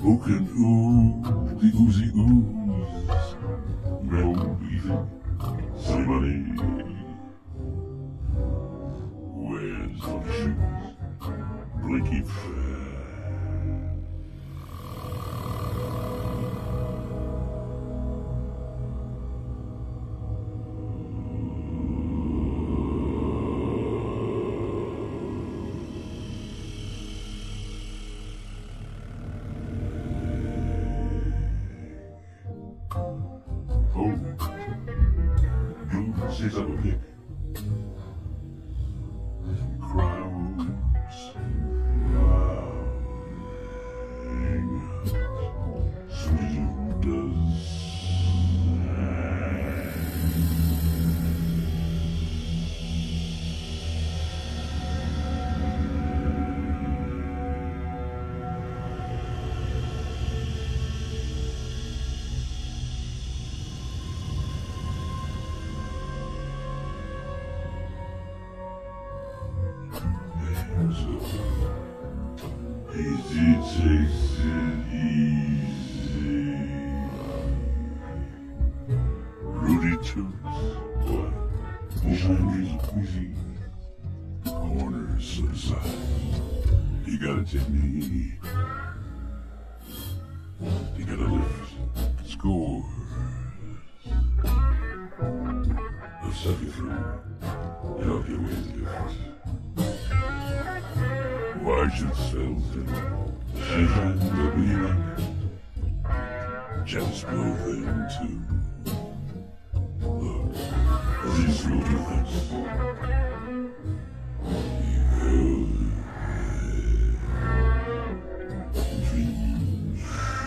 Who can ooze the oozy ooze? No easy, silly money. Where's the shoes? Blinky fair. She's up a pick. Crowds flying. Sweet does. Easy takes it easy. Rudy Toots, what? Shiny squeezy. Corners to the side. You gotta take me easy. You gotta lift scores. I'll suck you through. Help you with the difference. Why should Selden and the being just blow them too? Look, these will do this. Dreams.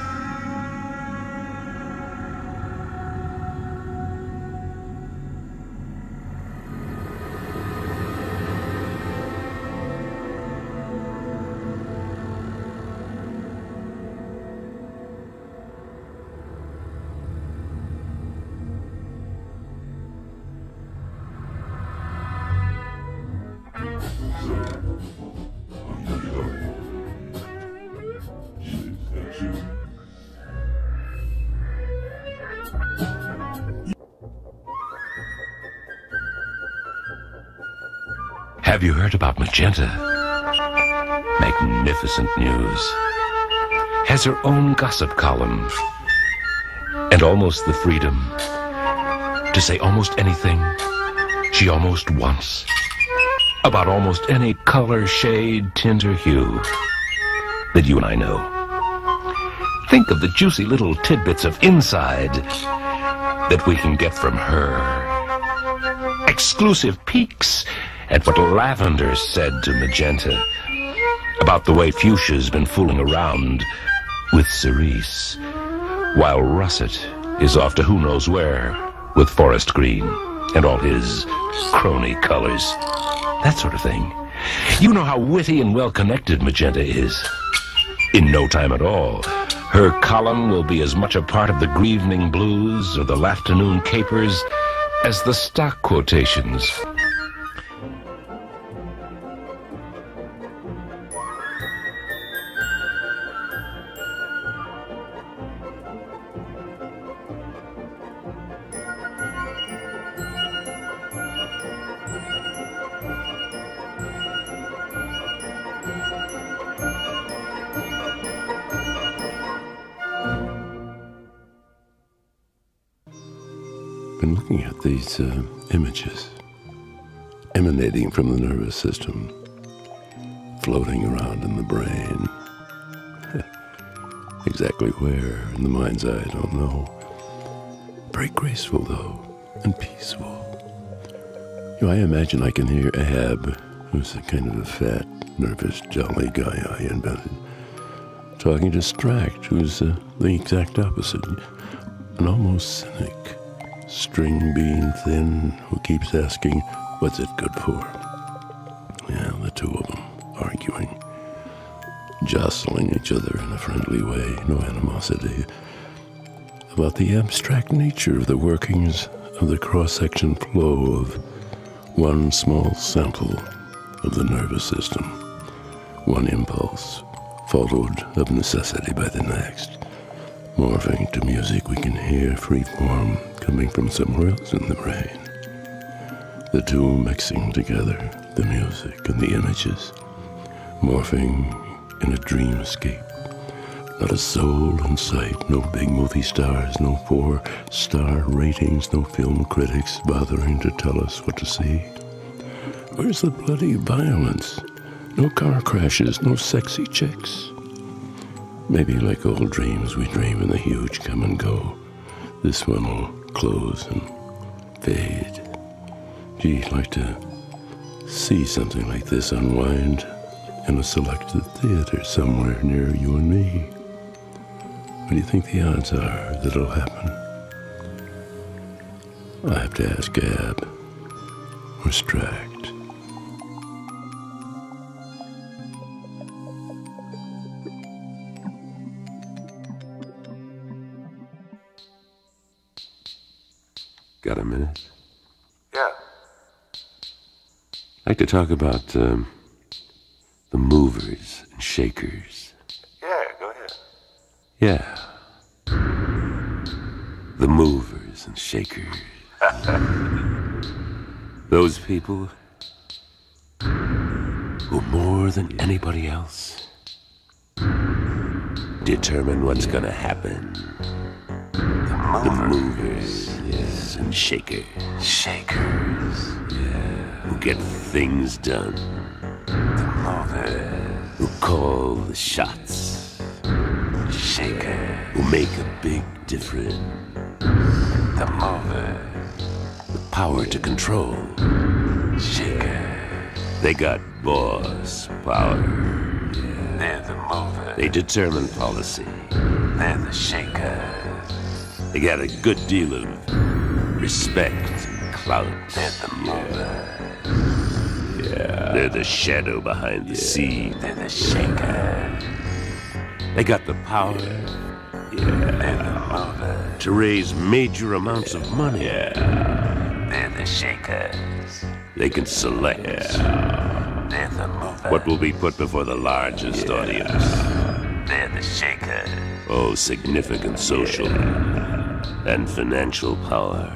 Have you heard about Magenta? Magnificent news. Has her own gossip column. And almost the freedom to say almost anything she almost wants about almost any color, shade, tint, or hue that you and I know. Think of the juicy little tidbits of inside that we can get from her. Exclusive peeks at what Lavender said to Magenta about the way Fuchsia's been fooling around with Cerise, while Russet is off to who knows where with Forest Green and all his crony colors. That sort of thing. You know how witty and well-connected Magenta is. In no time at all, her column will be as much a part of the Grievening Blues or the Lafternoon Capers as the stock quotations. Been looking at these uh, images emanating from the nervous system, floating around in the brain. Exactly where in the mind's eye, I don't know. Very graceful, though, and peaceful. You know, I imagine I can hear Ahab, who's a kind of a fat, nervous, jolly guy I invented, talking to Stract, who's uh, the exact opposite, an almost cynic. String being thin, who keeps asking, what's it good for? Yeah, the two of them arguing, jostling each other in a friendly way, no animosity, about the abstract nature of the workings of the cross-section flow of one small sample of the nervous system, one impulse followed of necessity by the next, morphing to music we can hear free-form coming from somewhere else in the brain. The two mixing together, the music and the images, morphing in a dreamscape. Not a soul in sight, no big movie stars, no four-star ratings, no film critics bothering to tell us what to see. Where's the bloody violence? No car crashes, no sexy chicks. Maybe like old dreams we dream in the huge come and go, this one will close and fade. Gee, I'd like to see something like this unwind in a selected theater somewhere near you and me. What do you think the odds are that it'll happen? I have to ask Gab or Stract. Got a minute? Yeah. I'd like to talk about um, the movers and shakers. Yeah, go ahead. Yeah. The movers and shakers. Those people who more than anybody else determine what's gonna happen. The movers, yes, and shakers. Shakers. Yeah. Who get things done. The movers. Who call the shots. Shakers. Who make a big difference. The movers. The power to control. Shakers. They got boss power. Yeah. They're the movers. They determine policy. They're the shakers. They got a good deal of respect and clout. They're the movers. Yeah. They're the shadow behind the yeah. scene. They're the shakers. They got the power. Yeah. They're the movers. To raise major amounts of money. Yeah. They're the shakers. They can select. Yeah. They're the movers. What will be put before the largest yeah. audience. They're the shakers. Oh, significant social yeah. and financial power.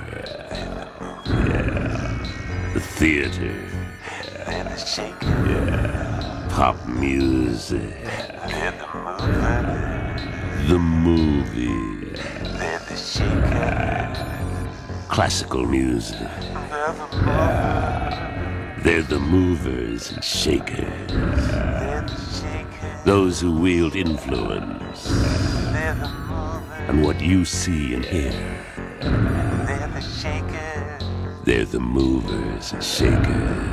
Yeah. The theater. They're the shakers. Yeah. Pop music. They're the movers. The movie. They're the shakers. Classical music. They're the movers. They're the movers and shakers. They're the shakers. Those who wield influence. They're the movers. And what you see and hear. They're the shakers. They're the movers and shakers.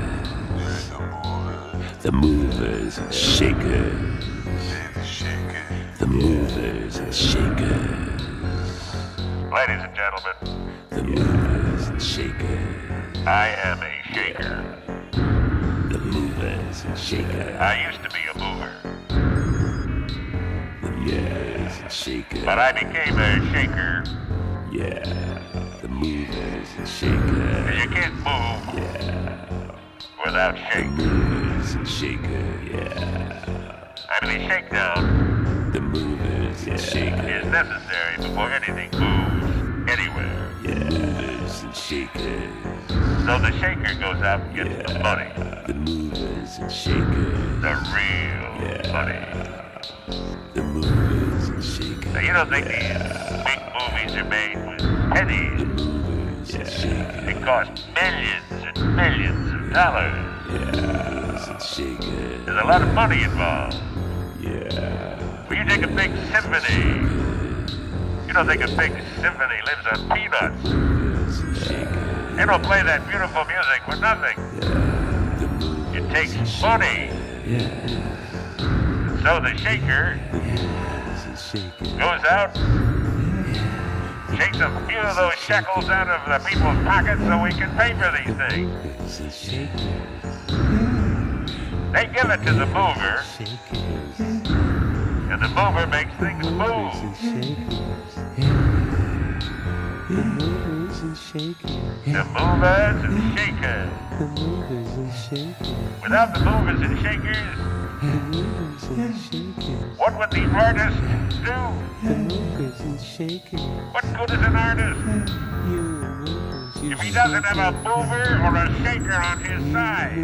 The movers and shakers. They're the shakers. The movers and shakers. Ladies and gentlemen. The movers and shakers. I am a shaker. The movers and shakers. I used to be a mover. The movers and shakers. But I became a shaker. Yeah. The movers and shakers. You can't move. Yeah. Without shake. The movers and shakers. Yeah. I mean, shakedown. The movers and shakers. Is necessary before anything moves anywhere. Yeah. Movers and shakers. So the shaker goes out and gets yeah. the money. The movers and shakers. The real yeah. money. The movers and shakers. Now, you don't think yeah. these big movies are made with pennies? The movers yeah. and shakers. They cost millions and millions of dollars. Yeah. Movers and shakers. There's a lot of money involved. Yeah. When you take a big symphony, you don't think a big symphony lives on peanuts. Movers and shakers. They don't play that beautiful music for nothing. Yeah. The movers it takes money. Yeah. So the shaker goes out, shakes a few of those shekels out of the people's pockets so we can pay for these things. They give it to the mover, and the mover makes things move. The movers and shakers. The movers and shakers. The movers and shakers. Without the movers and shakers, What would the artist do? What good is an artist if he doesn't have a mover or a shaker on his side?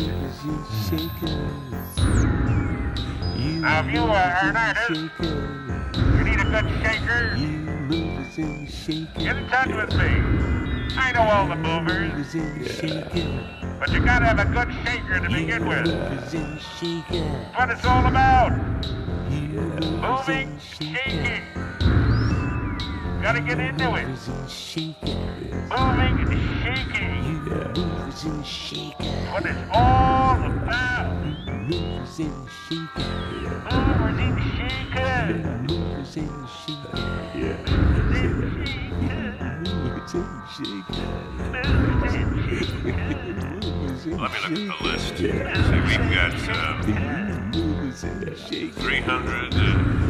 Now, if you are an artist, you need a good shaker, get in touch with me. I know all the movers, but you gotta have a good shaker to begin with. That's what it's all about. Moving, shaking. Gotta get into it. Moving and shaking. What it's all about. Movers and shakers. Movers and shakers. Movers and shakers. Let me look at the list. See, we've got um, three hundred, uh,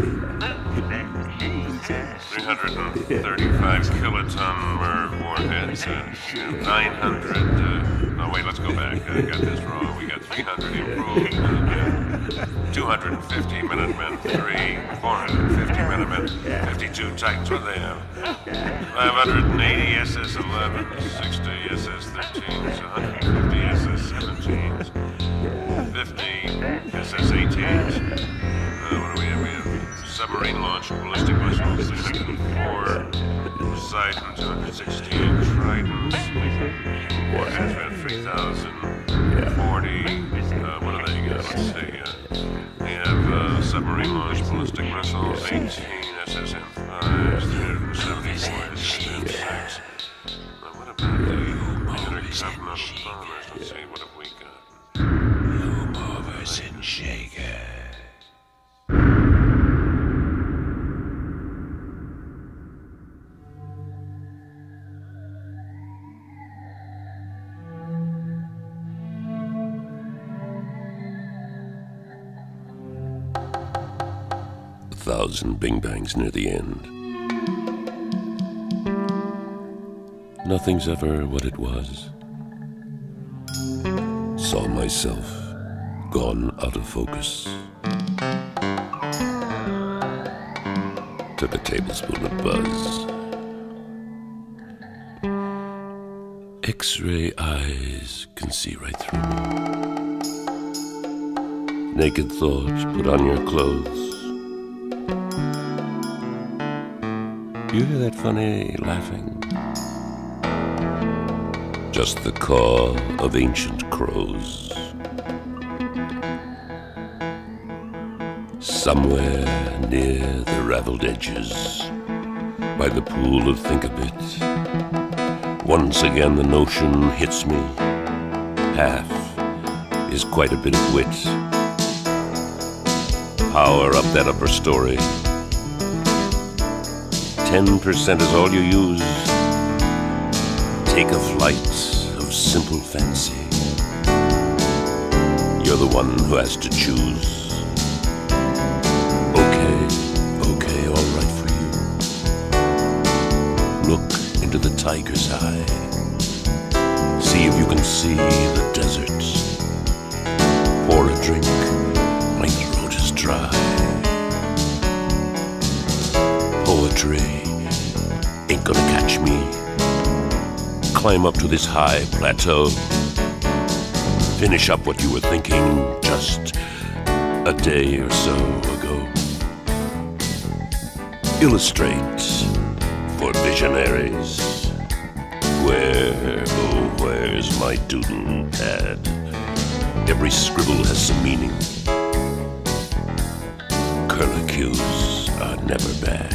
three hundred thirty-five kiloton Merv warheads, and nine hundred. Uh, no, wait, let's go back. I got this wrong. We got three hundred improved, uh, two hundred fifty Minutemen three, four hundred fifty Minutemen, fifty-two Titans. What do they have? five hundred eighty S S elevens, sixty S S thirteens, one hundred fifty S S seventeens, fifty S S eighteens. Uh, what do we have? We have submarine launched ballistic missiles, six hundred four Poseidon, two hundred sixteen Tridents, warheads, we have three thousand forty. Uh, what do they got? Let's see. Uh, we have uh, submarine launched ballistic missiles, eighteen S S M fives, three hundred seventy-four S S M six. Uh, what about the intercontinental bombers? Let's see, what have we got? Movers and shakers. A thousand bing-bangs near the end. Nothing's ever what it was. Saw myself gone out of focus. Took a tablespoon of buzz. X-ray eyes can see right through me. Naked thoughts, put on your clothes. You hear that funny laughing? Just the caw of ancient crows. Somewhere near the raveled edges, by the pool of Think-A-Bit, once again the notion hits me. Half is quite a bit of wit. Power up that upper story. Ten percent is all you use. Take a flight of simple fancy. You're the one who has to choose. Okay, okay, all right for you. Look into the tiger's eye. See if you can see the desert. Pour a drink, my throat is dry. Poetry ain't gonna catch me. Climb up to this high plateau. Finish up what you were thinking just a day or so ago. Illustrate for visionaries. Where, oh, where's my doodle pad? Every scribble has some meaning. Curlicues are never bad.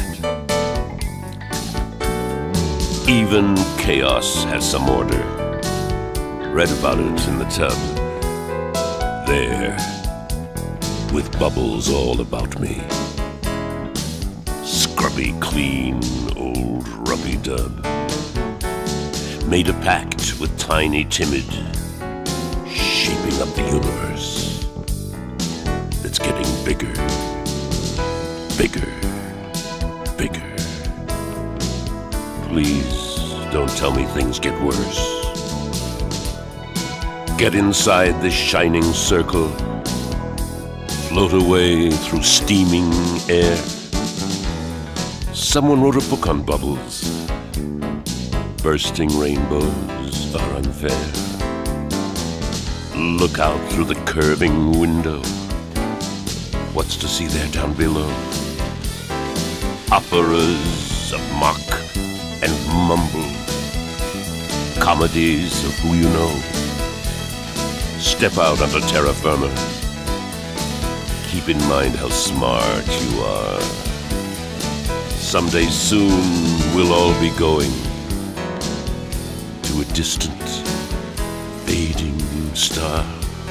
Even chaos has some order. Read about it in the tub. There, with bubbles all about me. Scrubby, clean, old rubby-dub. Made a pact with tiny timid, shaping up the universe. It's getting bigger, bigger, bigger. Please don't tell me things get worse. Get inside this shining circle. float away through steaming air. Someone wrote a book on bubbles. Bursting rainbows are unfair. Look out through the curving window. What's to see there down below? Operas of mock and mumble. Comedies of who you know. Step out onto terra firma. Keep in mind how smart you are. Someday soon we'll all be going to a distant, fading star.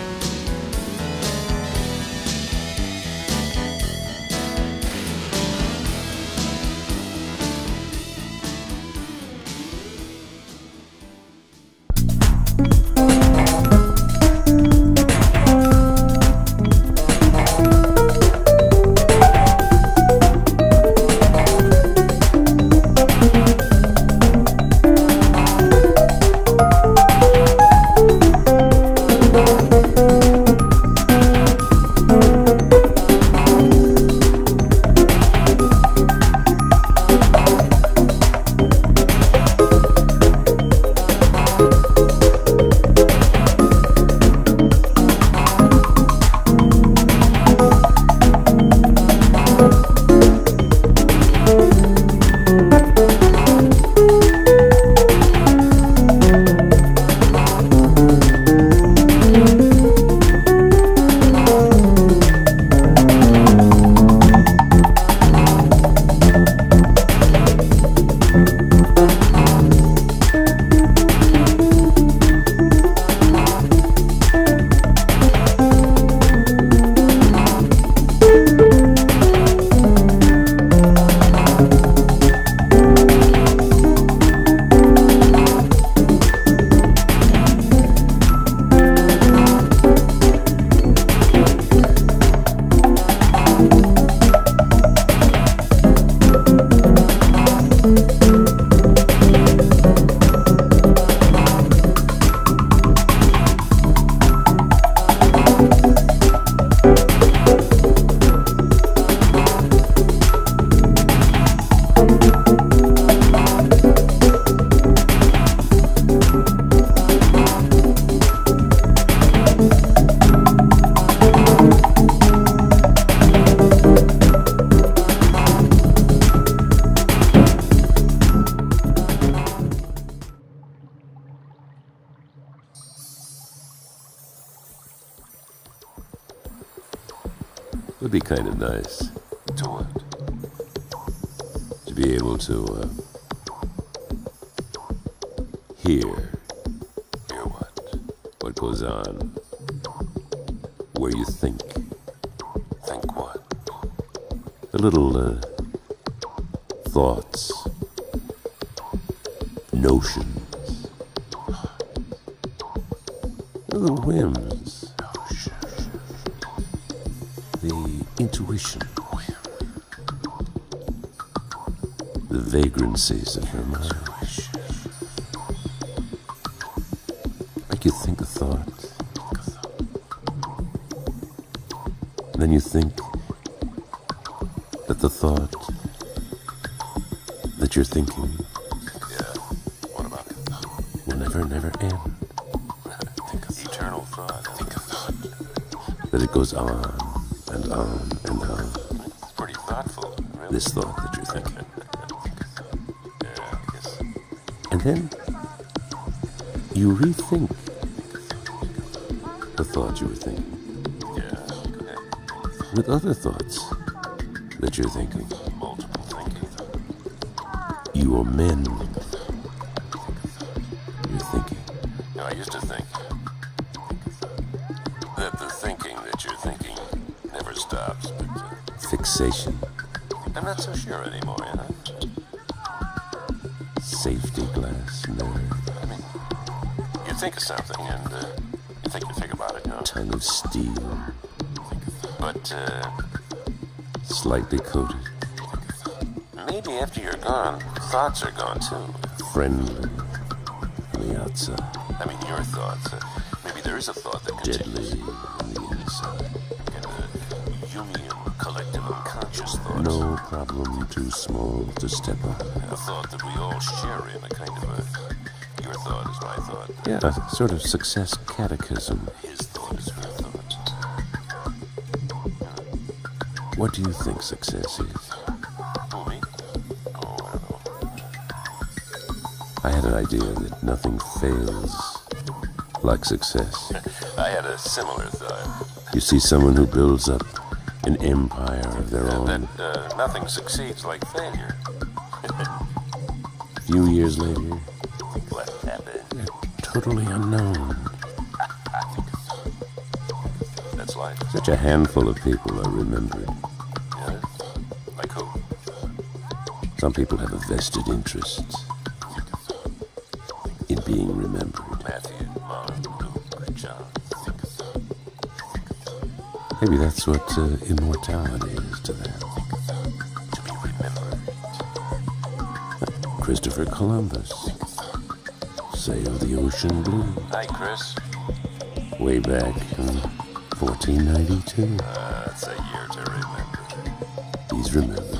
Would be kind of nice. To what? To be able to, uh, hear. Hear what? What goes on. Where you think. Think what? A little, uh, thoughts. Notions. Little whims. The intuition, the vagrancies of your mind. Make you think a thought. And then you think that the thought that you're thinking yeah. What about it? Will never, never end. Think a thought. Eternal thought. Think a thought. That it goes on. And on and on. It's pretty thoughtful, really. This thought that you're thinking. Yeah, I guess. And then you rethink the thought you were thinking. Yeah. With other thoughts that you're thinking. Multiple thinking. You amend your thinking. You know, I used to think that the thinking that you're thinking never stops, but uh, fixation. I'm not so sure anymore, you know. Safety glass nerve. I mean, you think of something and uh, you think you think about it, you know. Tongue of steel. But, uh, slightly coated. Maybe after you're gone, thoughts are gone too. Friendly on the outside. I mean, your thoughts. Uh, maybe there is a thought that continues. Deadly on the inside. And, uh, No problem too small to step up. A thought that we all share in, a kind of a... Your thought is my thought. Yeah, a sort of success catechism. His thought is her thought. What do you think success is? Who, me? Oh, I don't know. I had an idea that nothing fails like success. I had a similar thought. You see someone who builds up an empire of their Uh, own. that uh, nothing succeeds like failure. A few years later, What happened? totally unknown. That's life. Such a handful of people are remembered. Yeah? Like who? Some people have a vested interest in being remembered. Matthew, Mark, Luke, John. Maybe that's what uh, immortality is to them. To be remembered. Christopher Columbus sailed the ocean blue Hi, Chris. way back in fourteen ninety-two. Uh, that's a year to remember. He's remembered.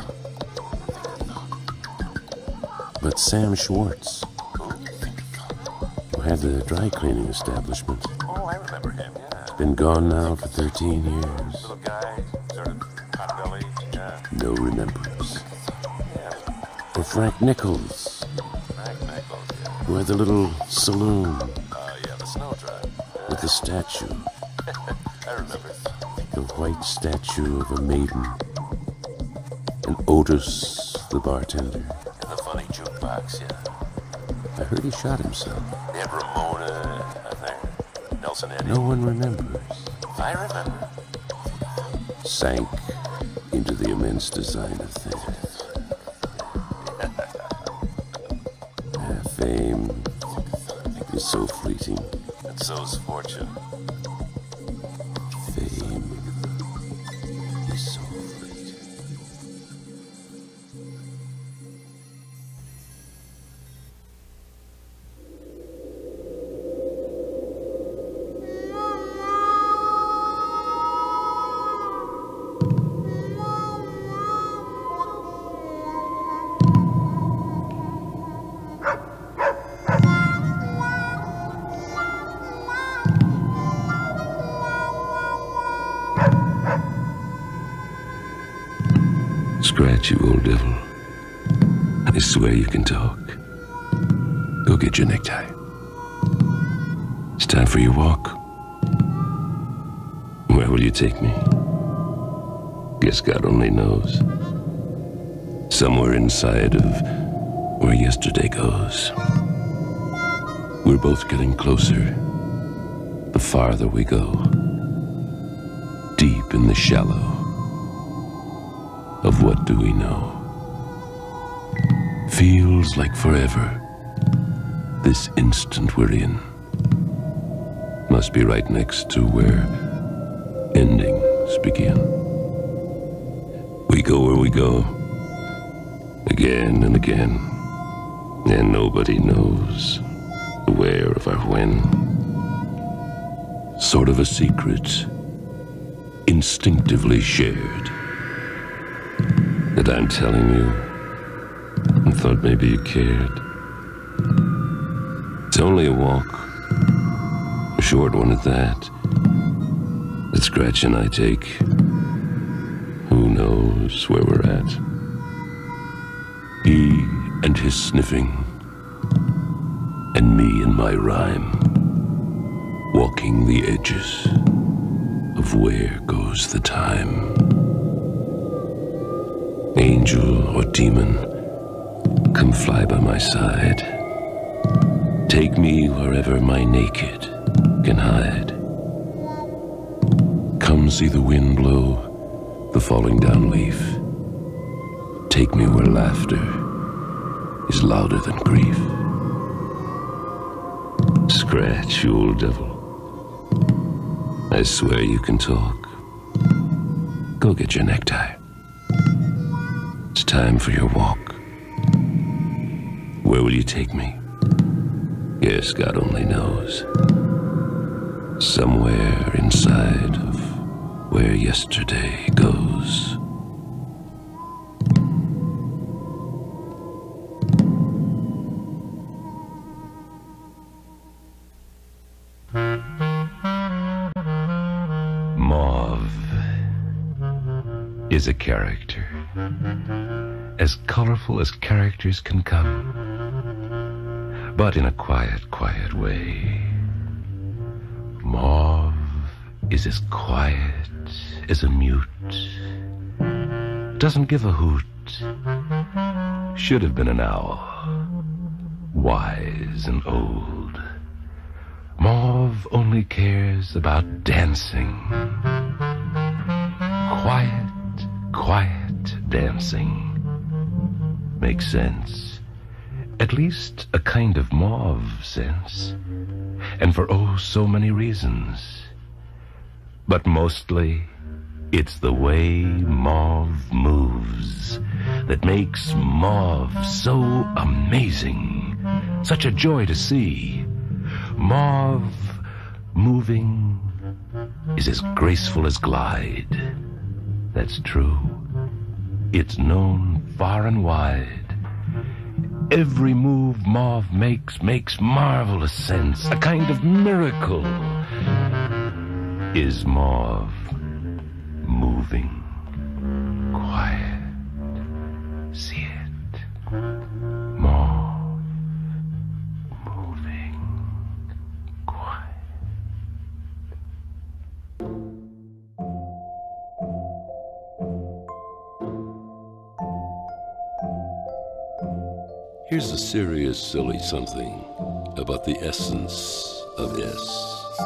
But Sam Schwartz, who had the dry cleaning establishment, Oh, I remember him, yeah. been gone now for thirteen years. Little guy, sort of pot-belly, yeah. No remembrance. Yeah, Or Frank Nichols, Frank Nichols, yeah. who had the little saloon Uh, yeah, the snow drive. with the statue, I remember. the white statue of a maiden, and Otis, the bartender. In the funny jukebox, yeah. I heard he shot himself. They had Ramona, I think. Nelson Eddy. No one remembers. I remember. Sank into the immense design of things. Yeah, fame is so fleeting. And so's fortune. Fame is so fleeting. Scratch, you old devil. I swear you can talk. Go get your necktie. It's time for your walk. Where will you take me? Guess God only knows. Somewhere inside of where yesterday goes. We're both getting closer. The farther we go. Deep in the shallow of what do we know? Feels like forever. This instant we're in must be right next to where endings begin. We go where we go, again and again, and nobody knows the where of our when. Sort of a secret, instinctively shared, that I'm telling you, and thought maybe you cared. It's only a walk, a short one at that, that Scratch and I take. Who knows where we're at? He and his sniffing, and me and my rhyme, walking the edges of where goes the time. Angel or demon, come fly by my side. Take me wherever my naked can hide. Come see the wind blow the falling down leaf. Take me where laughter is louder than grief. Scratch, you old devil. I swear you can talk. Go get your necktie. It's time for your walk. Where will you take me? Yes, God only knows. Somewhere inside of where yesterday goes. Mauve is a character, as colorful as characters can come, but in a quiet, quiet way. Mauve is as quiet as a mute, doesn't give a hoot, should have been an owl, wise and old. Mauve only cares about dancing. Quiet, quiet dancing. Makes sense. At least a kind of mauve sense. And for oh so many reasons. But mostly, it's the way Mauve moves that makes Mauve so amazing. Such a joy to see. Mauve moving is as graceful as glide. That's true. It's known far and wide. Every move Mauve makes makes marvelous sense. A kind of miracle. Is Mauve moving quiet? See it. Mauve moving quiet. Here's a serious, silly something about the essence of S.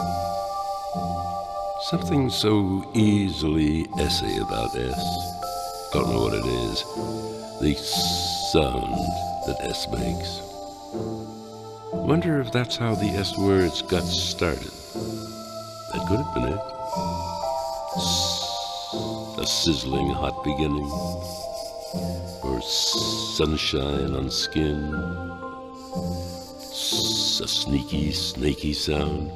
Something so easily essay about S. Don't know what it is. The sound that S makes. Wonder if that's how the S words got started. That could have been it. S, a sizzling hot beginning. Or sunshine on skin. S, a sneaky, snaky sound.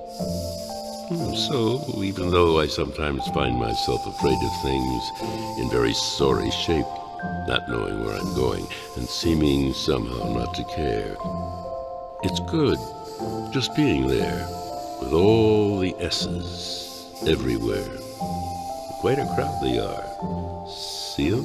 So, even though I sometimes find myself afraid of things in very sorry shape, not knowing where I'm going, and seeming somehow not to care, it's good just being there, with all the S's everywhere. Quite a crowd they are. See them?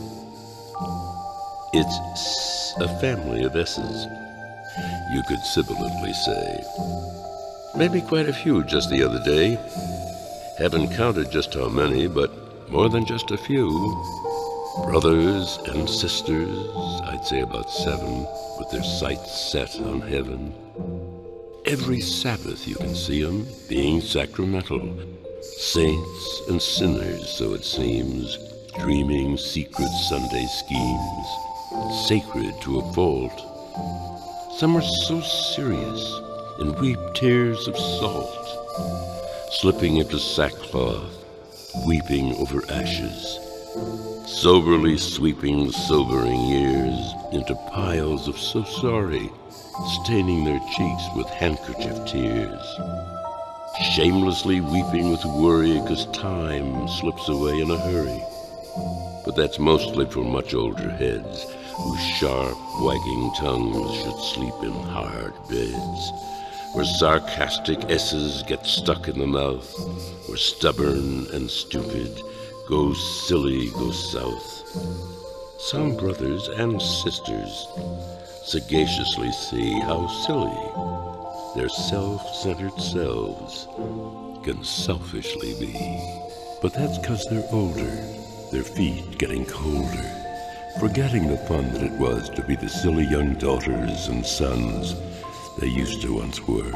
It's a family of S's, you could sibilantly say. Maybe quite a few just the other day. Haven't counted just how many, but more than just a few. Brothers and sisters, I'd say about seven, with their sights set on heaven. Every Sabbath you can see 'em being sacramental. Saints and sinners, so it seems, dreaming secret Sunday schemes, sacred to a fault. Some are so serious and weep tears of salt, slipping into sackcloth, weeping over ashes, soberly sweeping sobering years into piles of so sorry, staining their cheeks with handkerchief tears, shamelessly weeping with worry 'cause time slips away in a hurry. But that's mostly for much older heads, whose sharp, wagging tongues should sleep in hard beds, where sarcastic S's get stuck in the mouth, where stubborn and stupid go silly, go south. Some brothers and sisters sagaciously see how silly their self-centered selves can selfishly be. But that's 'cause they're older, their feet getting colder, forgetting the fun that it was to be the silly young daughters and sons they used to once were.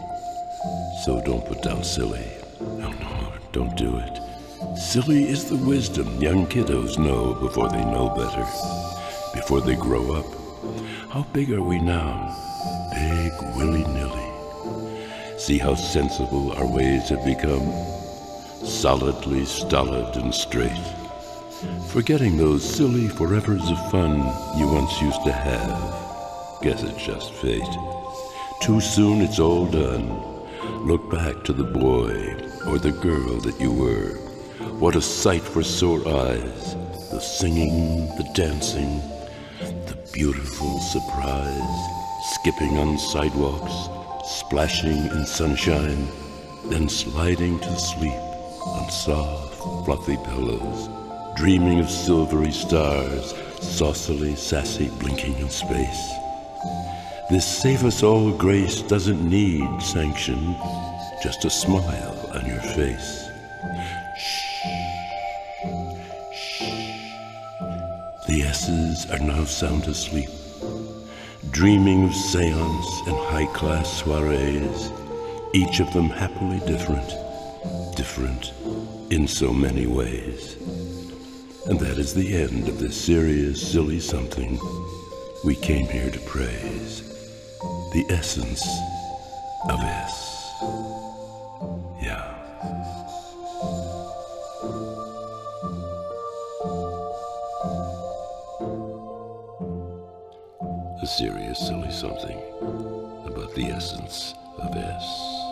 So don't put down silly. No, no, don't do it. Silly is the wisdom young kiddos know before they know better, before they grow up. How big are we now? Big willy-nilly. See how sensible our ways have become? Solidly stolid and straight. Forgetting those silly forevers of fun you once used to have. Guess it's just fate. Too soon it's all done. Look back to the boy or the girl that you were. What a sight for sore eyes. The singing, the dancing, the beautiful surprise. Skipping on sidewalks, splashing in sunshine, then sliding to sleep on soft, fluffy pillows, dreaming of silvery stars, saucily, sassy, blinking in space. This save-us-all grace doesn't need sanction, just a smile on your face. Shh, shh. The S's are now sound asleep, dreaming of seance and high-class soirees, each of them happily different, different in so many ways. And that is the end of this serious, silly something we came here to praise, the essence of S. Yeah. A serious, silly something about the essence of S.